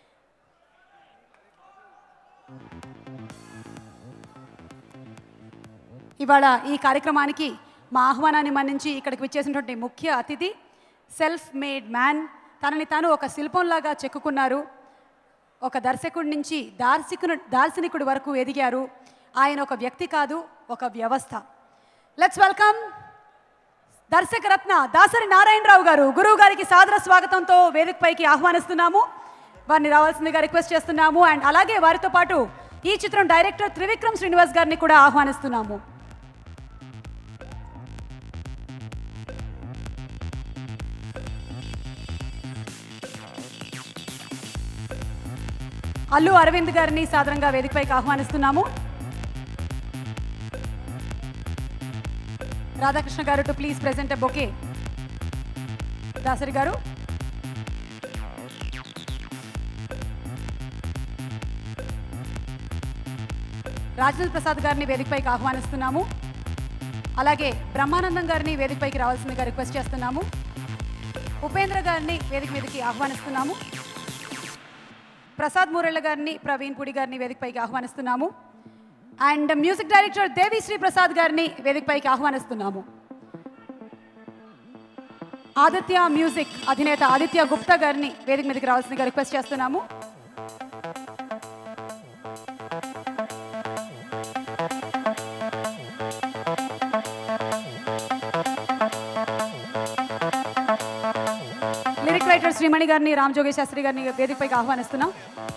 ఇవాళ ఈ కార్యక్రమానికి మా ఆహ్వానాన్ని మన్నించి ఇక్కడికి విచ్చేసినటువంటి ముఖ్య అతిథి సెల్ఫ్ మేడ్ మ్యాన్. తనని తాను ఒక శిల్పంలాగా చెక్కుకున్నారు. ఒక దర్శకుడి నుంచి దార్శకుడు దార్శనికుడి వరకు ఎదిగారు. ఆయన ఒక వ్యక్తి కాదు, ఒక వ్యవస్థ. లెట్స్ వెల్కమ్ దర్శక రత్న దాసరి నారాయణరావు గారు. గురువు గారికి సాదర స్వాగతంతో వేదికపైకి ఆహ్వానిస్తున్నాము. వారిని రావాల్సిందిగా రిక్వెస్ట్ చేస్తున్నాము. అండ్ అలాగే వారితో పాటు ఈ చిత్రం డైరెక్టర్ త్రివిక్రమ్ శ్రీనివాస్ గారిని కూడా ఆహ్వానిస్తున్నాము. అల్లు అరవింద్ గారిని సాదరంగా వేదికపైకి ఆహ్వానిస్తున్నాము. Radha Krishna garu to please present a bouquet. Dasari garu. Rajendra Prasad garini vedikpaiki ఆహ్వానిస్తున్నాము. అలాగే బ్రహ్మానందం గారిని వేదికపైకి రావాల్సిందిగా రిక్వెస్ట్ చేస్తున్నాము. ఉపేంద్ర గారిని వేదిక మీదకి ఆహ్వానిస్తున్నాము. ప్రసాద్ మూరెళ్ళ గారిని, ప్రవీణ్ పుడి గారిని వేదికపైకి ఆహ్వానిస్తున్నాము. And music director Devi Sri Prasad garu వేదికపైకి ఆహ్వానిస్తున్నాము. ఆదిత్య మ్యూజిక్ అధినేత ఆదిత్య గుప్తా గారిని వేదిక మీదకి రావాల్సిందిగా రిక్వెస్ట్ చేస్తున్నాము. లిరిక్ రైటర్ శ్రీమణి గారిని, రామ్ జోగి శాస్త్రి గారిని వేదికపైకి ఆహ్వానిస్తున్నాం.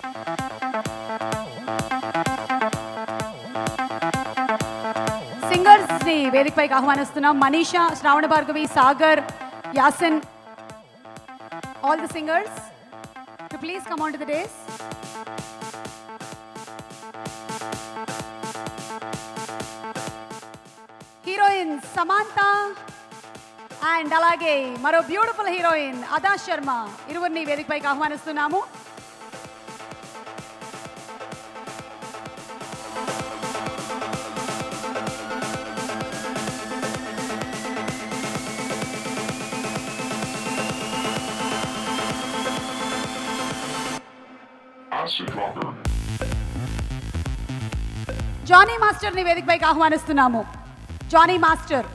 సింగర్స్ ని వేదికపైకి ఆహ్వానిస్తున్నాం. Manisha, Shravana Bhargavi, Sagar, Yasin, all the singers to please come on to the dais. Heroine Samantha and alage maro beautiful heroine Adah Sharma iruvarni vedikpaiki ఆహ్వానిస్తున్నాము. జానీ మాస్టర్ ని వేదికపైకి ఆహ్వానిస్తున్నాము. జానీ మాస్టర్.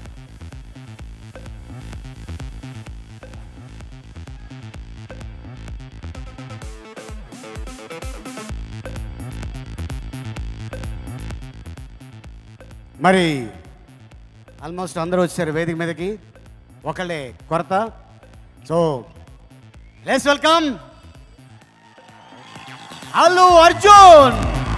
మరి ఆల్మోస్ట్ అందరూ వచ్చారు వేదిక మీదకి, ఒకళ్ళే కొరత. So let's welcome Allu Arjun.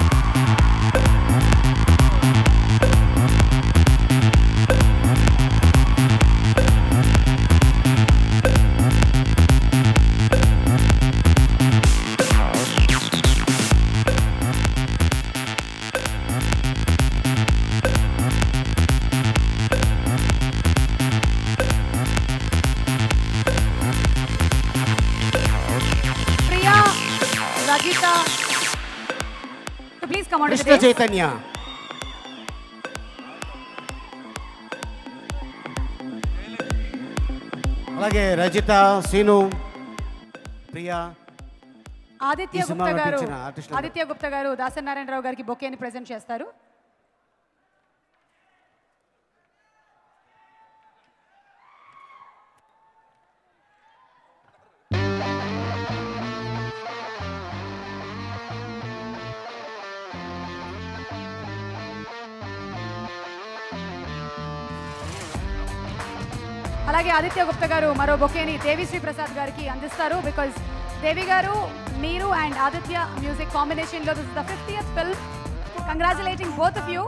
Krishna Chaitanya, అలాగే రజిత, సీను, ప్రియా, ఆదిత్య గుప్తా గారు ఆదిత్య గుప్తా గారు దాసరి నారాయణరావు గారికి బొకేని ప్రెజెంట్ చేస్తారు. అలాగే ఆదిత్య గుప్తా గారు మరో బొకేని దేవి శ్రీ ప్రసాద్ గారికి అందిస్తారు. బికాజ్ దేవి గారు, మీరు అండ్ ఆదిత్య మ్యూజిక్ కాంబినేషన్ లో this is the fiftieth film. Congratulating both of you.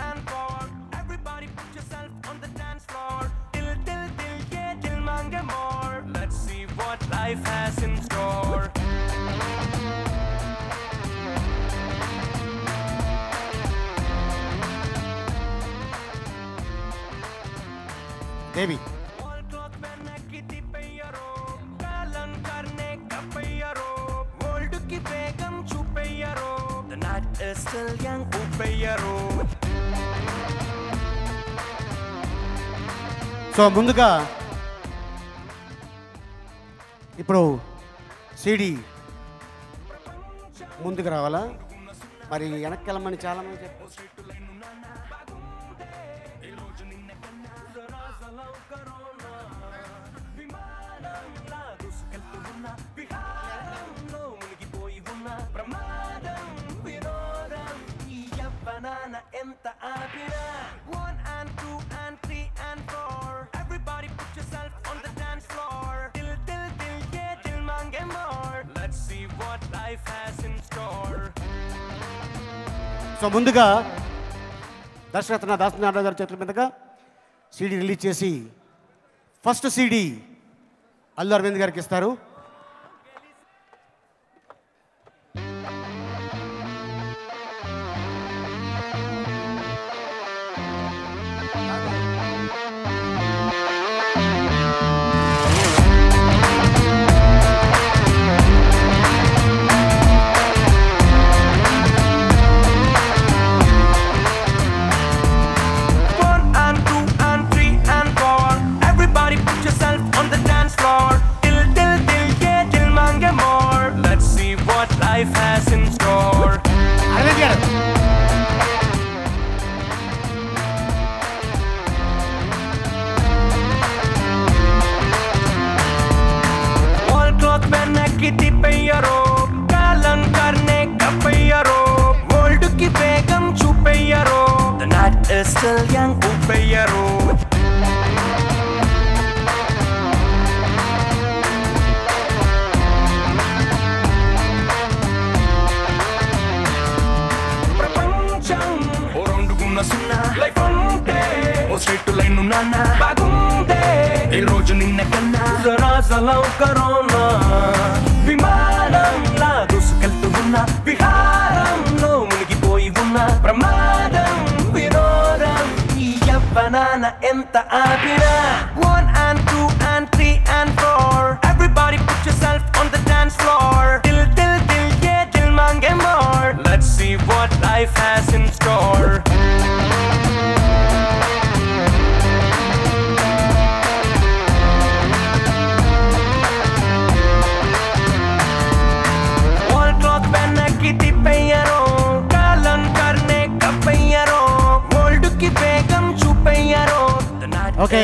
Devi so ముందుగా ఇప్పుడు సిడి ముందుకు రావాలా, మరి వెనక్కి వెళ్ళమని చాలామంది చెప్పారు. సో ముందుగా దర్శరత్న దాసనారాయణ గారి చేతుల మీదుగా సీడీ రిలీజ్ చేసి ఫస్ట్ సీడీ అల్లు అరవింద్ గారికి ఇస్తారు. Life has in store. Arvind garu. Wall cloth पहन की तिपैयरो, कालन करने का पैयरो, world की बेगम छुपैयरो, the night is still young upैयरो. లైఫ్ ఉంటే ఓ స్ట్రైట్ లైన్ నాన్న బాగుందే ఈ రోజు నిన్న కన్నా జరాజలం కరోనా విమానంలా దూసుకెళ్తూ ఉన్న విహారంలో మునిగిపోయి ఉన్న ప్రమాదం విరోధం ఈ యవ్వనాన ఎంత ఆపినా one and two and three and four everybody put yourself on the dance floor till till till yeah till mange more let's see what life has in store. Okay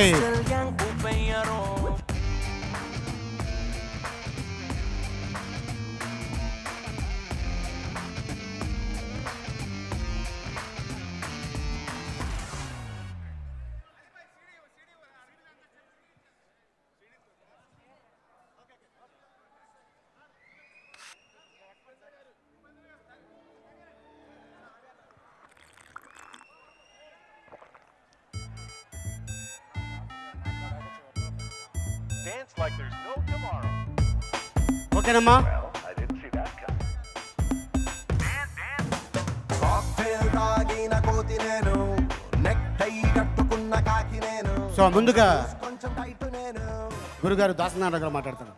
Dance like there's no tomorrow. ఓకేనమ్మా. Well, I didn't see that coming. Dance, dance. Cocktail తాగిన కోతి నేను, necktie కట్టుకున్న కాకి నేను. So ముందుగా కొంచెం tight నేను. గురుగారు దాసనారాయణ గారు మాట్లాడతారు.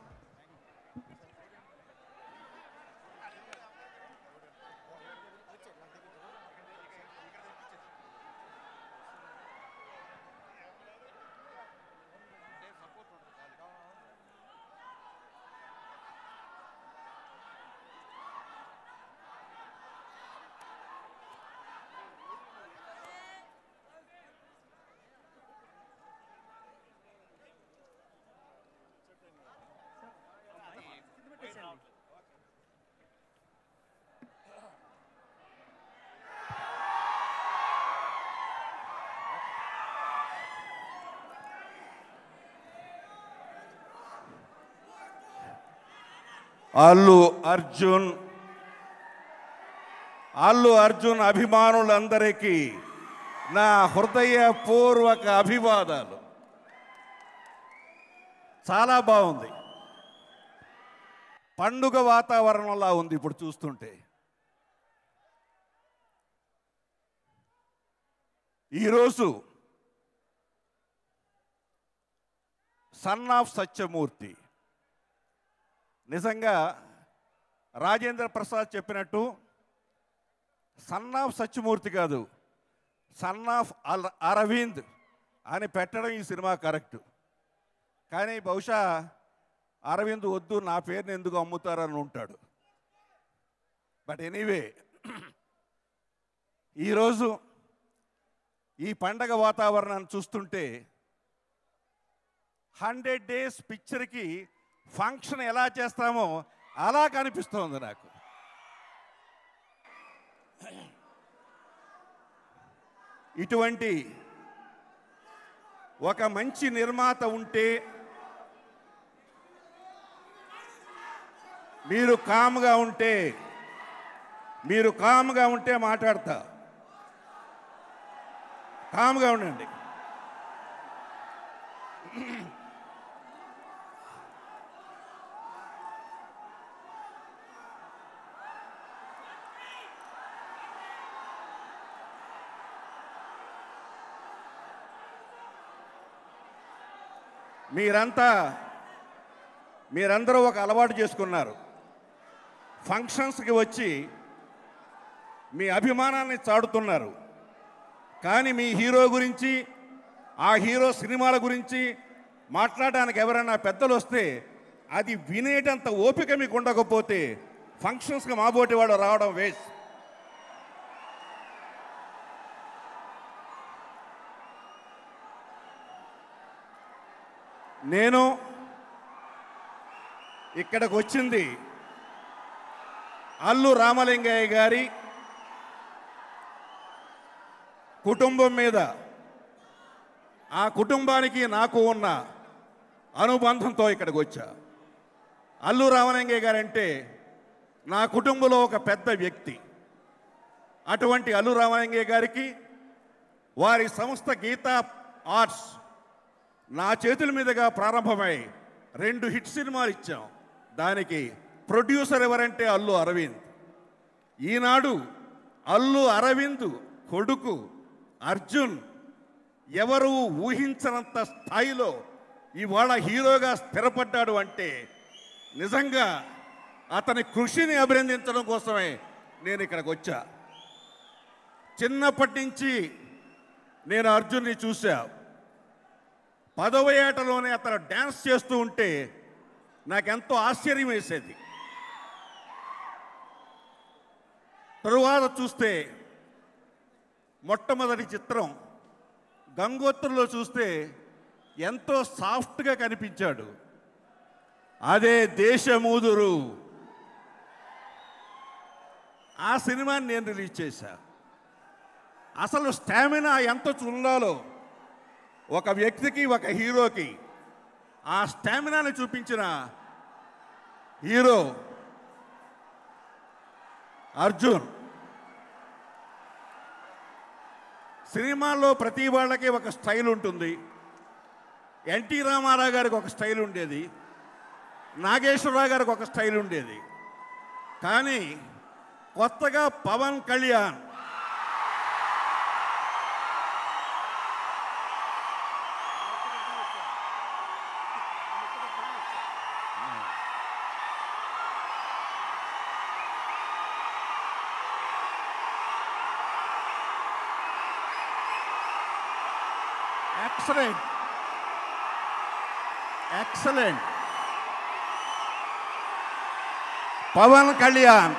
అల్లు అర్జున్ అల్లు అర్జున్ అభిమానులందరికీ నా హృదయపూర్వక అభివాదాలు. చాలా బాగుంది, పండుగ వాతావరణంలా ఉంది ఇప్పుడు చూస్తుంటే. ఈరోజు సన్ ఆఫ్ సత్యమూర్తి నిజంగా రాజేంద్ర ప్రసాద్ చెప్పినట్టు సన్ ఆఫ్ సత్యమూర్తి కాదు, సన్ ఆఫ్ అల్ అరవింద్ అని పెట్టడం ఈ సినిమా కరెక్ట్. కానీ బహుశా అరవింద్ వద్దు, నా పేరుని ఎందుకు అమ్ముతారని ఉంటాడు. బట్ ఎనీవే, ఈరోజు ఈ పండగ వాతావరణాన్ని చూస్తుంటే హండ్రెడ్ డేస్ పిక్చర్కి ఫంక్షన్ ఎలా చేస్తామో అలా కనిపిస్తోంది నాకు. ఇటువంటి ఒక మంచి నిర్మాత ఉంటే మీరు కామ్గా ఉంటే మీరు కామ్గా ఉంటే మాట్లాడతా. కామ్గా ఉండండి. మీరంతా మీరందరూ ఒక అలవాటు చేసుకున్నారు. ఫంక్షన్స్కి వచ్చి మీ అభిమానాన్ని చాటుతున్నారు. కానీ మీ హీరో గురించి, ఆ హీరో సినిమాల గురించి మాట్లాడడానికి ఎవరైనా పెద్దలు వస్తే అది వినేటంత ఓపిక మీకు ఉండకపోతే ఫంక్షన్స్కి మాబోటి వాడు రావడం వేస్ట్. నేను ఇక్కడికి వచ్చింది అల్లు రామలింగయ్య గారి కుటుంబం మీద, ఆ కుటుంబానికి నాకు ఉన్న అనుబంధంతో ఇక్కడికి వచ్చా. అల్లు రామలింగయ్య గారంటే నా కుటుంబంలో ఒక పెద్ద వ్యక్తి. అటువంటి అల్లు రామలింగయ్య గారికి వారి సంస్థ గీతా ఆర్ట్స్ నా చేతుల మీదుగా ప్రారంభమై రెండు హిట్ సినిమాలు ఇచ్చాం. దానికి ప్రొడ్యూసర్ ఎవరంటే అల్లు అరవింద్. ఈనాడు అల్లు అరవింద్ కొడుకు అర్జున్ ఎవరు ఊహించనంత స్థాయిలో ఇవాళ హీరోగా స్థిరపడ్డాడు అంటే నిజంగా అతని కృషిని అభినందించడం కోసమే నేను ఇక్కడికి వచ్చా. చిన్నప్పటి నుంచి నేను అర్జున్ని చూసా. పదవ ఏటలోనే అతను డ్యాన్స్ చేస్తూ ఉంటే నాకెంతో ఆశ్చర్యం వేసేది. తరువాత చూస్తే మొట్టమొదటి చిత్రం గంగోత్రులో చూస్తే ఎంతో సాఫ్ట్గా కనిపించాడు. అదే దేశమూదురు, ఆ సినిమాని నేను రిలీజ్ చేశా. అసలు స్టామినా ఎంత ఉండాలో ఒక వ్యక్తికి, ఒక హీరోకి, ఆ స్టామినాని చూపించిన హీరో అర్జున్. సినిమాల్లో ప్రతి వాళ్ళకి ఒక స్టైల్ ఉంటుంది. ఎన్టీ రామారావు గారికి ఒక స్టైల్ ఉండేది, నాగేశ్వరరావు గారికి ఒక స్టైల్ ఉండేది. కానీ కొత్తగా పవన్ కళ్యాణ్ ఎక్సలెంట్ ఎక్సలెంట్ పవన్ కళ్యాణ్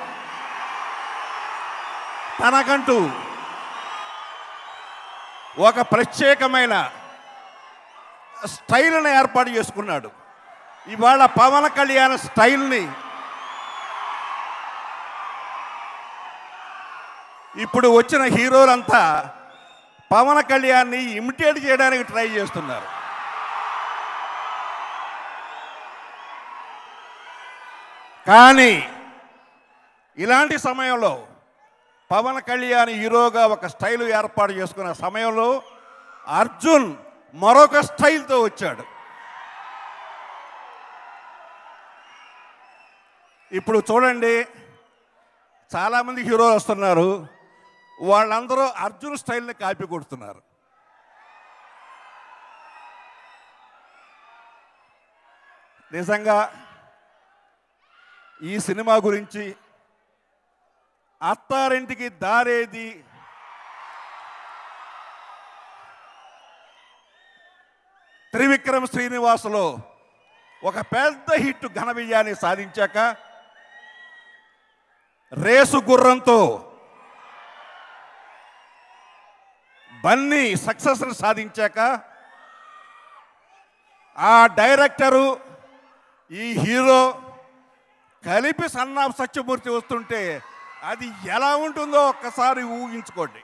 తనకంటూ ఒక ప్రత్యేకమైన స్టైల్ని ఏర్పాటు చేసుకున్నాడు. ఇవాళ పవన్ కళ్యాణ్ స్టైల్ని ఇప్పుడు వచ్చిన హీరోలంతా పవన్ కళ్యాణ్ని ఇమిటేట్ చేయడానికి ట్రై చేస్తున్నారు. కానీ ఇలాంటి సమయంలో పవన్ కళ్యాణ్ హీరోగా ఒక స్టైల్ ఏర్పాటు చేసుకున్న సమయంలో అర్జున్ మరొక స్టైల్తో వచ్చాడు. ఇప్పుడు చూడండి, చాలామంది హీరోలు వస్తున్నారు, వాళ్ళందరూ అర్జున్ స్టైల్ని కాపీ కొడుతున్నారు. నిజంగా ఈ సినిమా గురించి అత్తారింటికి దారేది, త్రివిక్రమ్ శ్రీనివాసులో ఒక పెద్ద హిట్ ఘన విజయాన్ని సాధించాక, రేసు గుర్రంతో బన్నీ సక్సెస్ని సాధించాక, ఆ డైరెక్టరు ఈ హీరో కలిపి సన్ ఆఫ్ సత్యమూర్తి వస్తుంటే అది ఎలా ఉంటుందో ఒక్కసారి ఊహించుకోండి.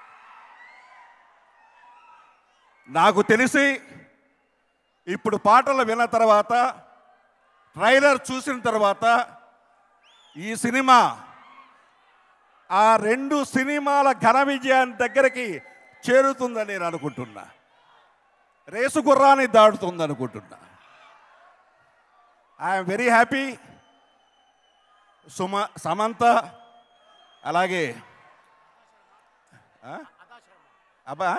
నాకు తెలిసి ఇప్పుడు పాటలు విన్న తర్వాత, ట్రైలర్ చూసిన తర్వాత ఈ సినిమా ఆ రెండు సినిమాల ఘన విజయాన్ని దగ్గరికి చేరుతుందని నేను అనుకుంటున్నా. రేసు గుర్రాన్ని దాటుతుంది అనుకుంటున్నా. I'm very happy. Suma Samantha అలాగే అబ్బా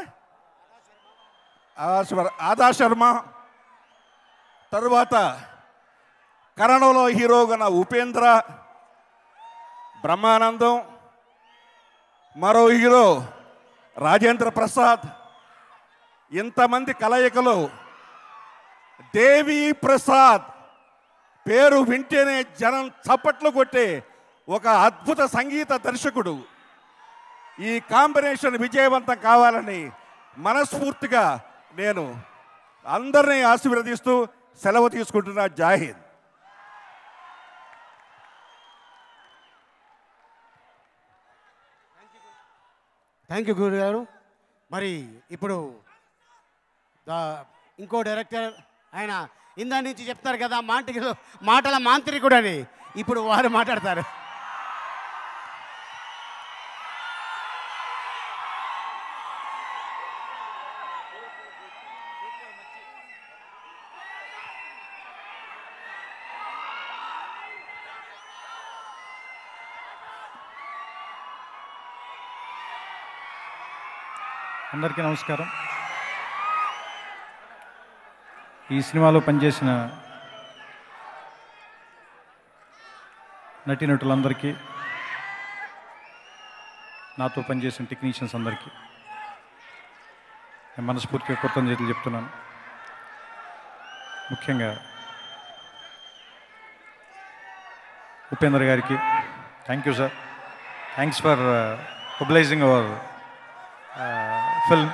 ఆదా శర్మ, తరువాత కరణంలో హీరోగా నా ఉపేంద్ర, బ్రహ్మానందం, మరో హీరో రాజేంద్ర ప్రసాద్, ఇంతమంది కలయికలు. దేవి ప్రసాద్ పేరు వింటేనే జనం చప్పట్లు కొట్టే ఒక అద్భుత సంగీత దర్శకుడు. ఈ కాంబినేషన్ విజయవంతం కావాలని మనస్ఫూర్తిగా నేను అందరినీ ఆశీర్వదిస్తూ సెలవు తీసుకుంటున్నా. జై హింద్. థ్యాంక్ యూ గురు గారు. మరి ఇప్పుడు ఇంకో డైరెక్టర్, ఆయన ఇందా నుంచి చెప్తారు కదా మాంటికలు మాటల మాంత్రికుడు అని, ఇప్పుడు వారు మాట్లాడతారు. అందరికీ నమస్కారం. ఈ సినిమాలో పనిచేసిన నటీనటులందరికీ, నాతో పనిచేసిన టెక్నీషియన్స్ అందరికీ నేను మనస్ఫూర్తిగా కృతజ్ఞతలు చెప్తున్నాను. ముఖ్యంగా ఉపేంద్ర గారికి thank you sir. Thanks for mobilising our film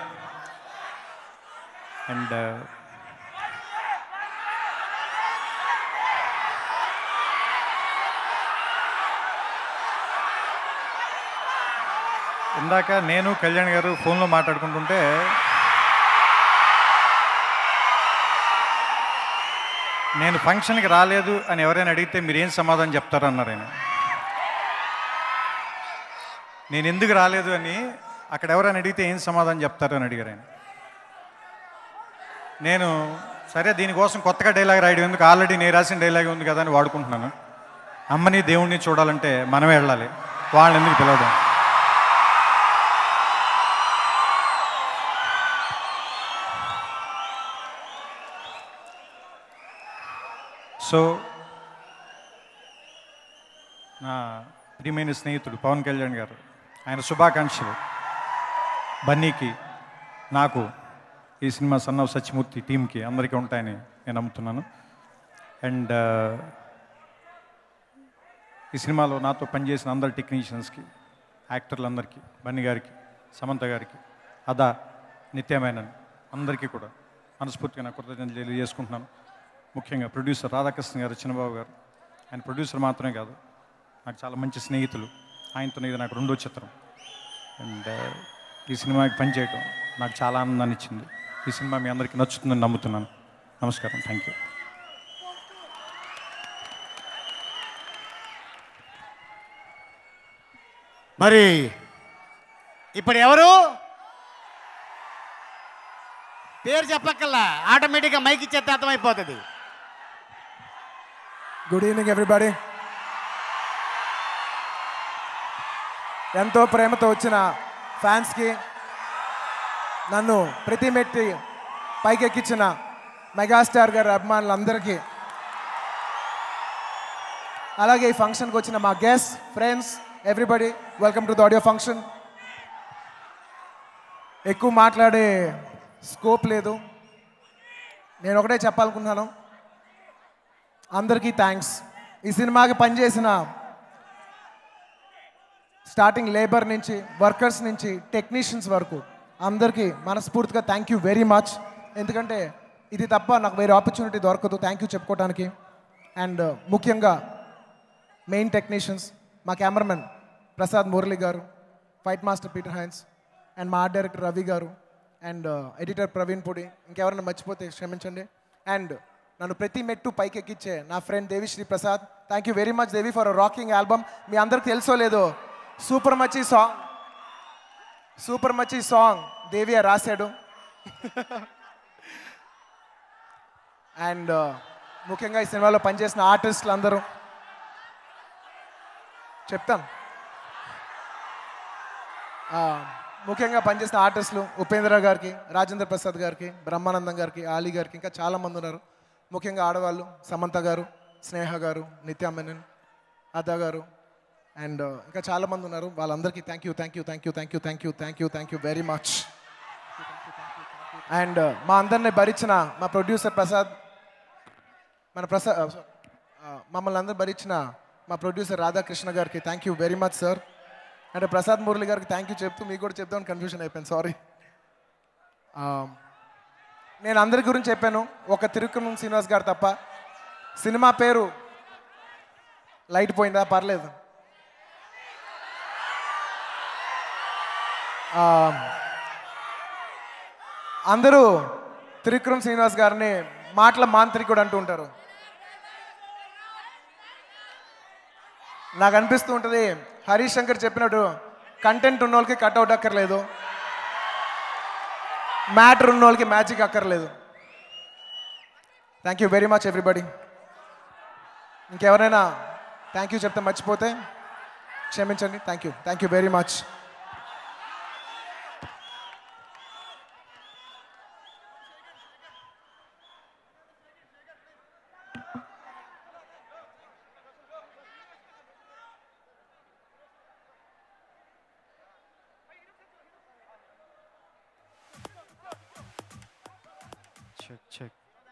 and uh, ఇందాక నేను కళ్యాణ్ గారు ఫోన్లో మాట్లాడుకుంటుంటే నేను ఫంక్షన్కి రాలేదు అని ఎవరైనా అడిగితే మీరు ఏం సమాధానం చెప్తారు అన్నారు ఆయన. నేను ఎందుకు రాలేదు అని అక్కడ ఎవరైనా అడిగితే ఏం సమాధానం చెప్తారు అని అడిగారు ఆయన. నేను సరే దీనికోసం కొత్తగా డైలాగ్ రాయడం ఎందుకు, ఆల్రెడీ నేను రాసిన డైలాగ్ ఉంది కదా అని వాడుకుంటున్నాను. అమ్మని దేవుణ్ణి చూడాలంటే మనమే వెళ్ళాలి, వాళ్ళని ఎందుకు పిలవడం. సో నా ప్రియమైన స్నేహితుడు పవన్ కళ్యాణ్ గారు, ఆయన శుభాకాంక్షలు బన్నీకి, నాకు, ఈ సినిమా సన్ ఆఫ్ సత్యమూర్తి టీంకి అందరికీ ఉంటాయని నేను నమ్ముతున్నాను. అండ్ ఈ సినిమాలో నాతో పనిచేసిన అందరి టెక్నీషియన్స్కి, యాక్టర్లందరికీ, బన్నీ గారికి, సమంత గారికి, అదా, నిత్య మేనన్ అందరికీ కూడా మనస్ఫూర్తిగా నా కృతజ్ఞతలు తెలియజేసుకుంటున్నాను. ముఖ్యంగా ప్రొడ్యూసర్ రాధా కృష్ణ గారు, చిన్నబాబు గారు. ఆయన ప్రొడ్యూసర్ మాత్రమే కాదు, నాకు చాలా మంచి స్నేహితులు. ఆయనతో ఇది నాకు రెండో చిత్రం. అండ్ ఈ సినిమాకి పనిచేయటం నాకు చాలా ఆనందాన్ని ఇచ్చింది. ఈ సినిమా మీ అందరికీ నచ్చుతుందని నమ్ముతున్నాను. నమస్కారం. Thank you. మరి ఇప్పుడు ఎవరు పేరు చెప్పక్కల్లా, ఆటోమేటిక్గా మైక్ ఇచ్చేస్తే అర్థమైపోతుంది. Good evening everybody. ఎంతో ప్రేమతో వచ్చిన ఫ్యాన్స్కి, నన్ను ప్రతి మెట్టి పైకెక్కించిన మెగాస్టార్ గారి అభిమానులందరికీ, అలాగే ఈ ఫంక్షన్కి వచ్చిన మా guest friends everybody, welcome to the audio function. ఎక్కువ మాట్లాడే స్కోప్ లేదు, నేను ఒకటే చెప్పాలనుకున్నాను. అందరికీ థ్యాంక్స్. ఈ సినిమాకి పనిచేసిన స్టార్టింగ్ లేబర్ నుంచి, వర్కర్స్ నుంచి, టెక్నీషియన్స్ వరకు అందరికీ మనస్ఫూర్తిగా థ్యాంక్ యూ వెరీ మచ్. ఎందుకంటే ఇది తప్ప నాకు వేరే ఆపర్చునిటీ దొరకదు థ్యాంక్ యూ చెప్పుకోవడానికి. అండ్ ముఖ్యంగా మెయిన్ టెక్నీషియన్స్, మా cameraman Prasad Murali garu, fight master Peter Hein, and మా art director Ravi garu, and editor Praveen పొడి, ఇంకెవరైనా మర్చిపోతే క్షమించండి. అండ్ నన్ను ప్రతి మెట్టు పైకి ఎక్కించే నా friend Devi Sri Prasad, thank you very much Devi for rocking album. మీ అందరికి తెలుసో లేదో, సూపర్ మచ్ ఈ సాంగ్ సూపర్ మచ్ ఈ సాంగ్ దేవి రాశాడు. అండ్ ముఖ్యంగా ఈ సినిమాలో పనిచేసిన ఆర్టిస్టులు అందరూ చెప్తాను. ముఖ్యంగా పనిచేసిన ఆర్టిస్టులు ఉపేంద్ర గారికి, రాజేంద్ర ప్రసాద్ గారికి, బ్రహ్మానందం గారికి, ఆలీ గారికి, ఇంకా చాలామంది ఉన్నారు. ముఖ్యంగా ఆడవాళ్ళు సమంత గారు, స్నేహ గారు, నిత్యా మెనన్, అదా గారు అండ్ ఇంకా చాలామంది ఉన్నారు. వాళ్ళందరికీ thank you thank you thank you thank you thank you thank you thank you very much. And మా అందరిని భరించిన మా ప్రొడ్యూసర్ ప్రసాద్, మన ప్రసాద్ మమ్మల్ని అందరూ భరించిన మా ప్రొడ్యూసర్ రాధా కృష్ణ గారికి thank you very much sir. అంటే ప్రసాద్ మురళి గారికి థ్యాంక్ యూ చెప్తూ మీకు కూడా చెప్తామని కన్ఫ్యూజన్ అయిపోయింది, సారీ. నేను అందరి గురించి చెప్పాను, ఒక త్రివిక్రమ్ శ్రీనివాస్ గారు తప్ప. సినిమా పేరు లైట్ పోయిందా? పర్లేదు. అందరూ త్రివిక్రమ్ శ్రీనివాస్ గారిని మాటల మాంత్రికుడు అంటూ ఉంటారు. నాకు అనిపిస్తూ ఉంటుంది హరీష్ శంకర్ చెప్పినట్టు కంటెంట్ ఉన్న వాళ్ళకి కట్అవుట్ అక్కర్లేదు, మ్యాటర్ ఉన్న వాళ్ళకి మ్యాజిక్ అక్కర్లేదు. Thank you very much everybody. ఇంకెవరైనా థ్యాంక్ యూ చెప్తే మర్చిపోతే క్షమించండి. Thank you thank you very much. Check, check.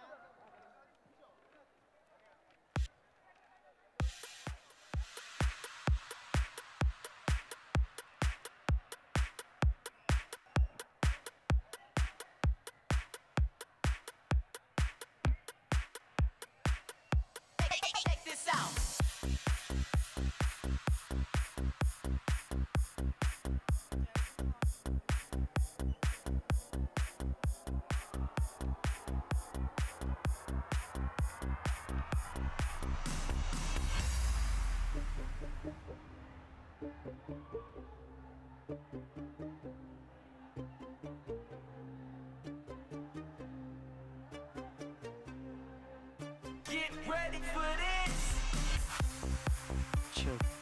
Check this out. Get ready for this. Check.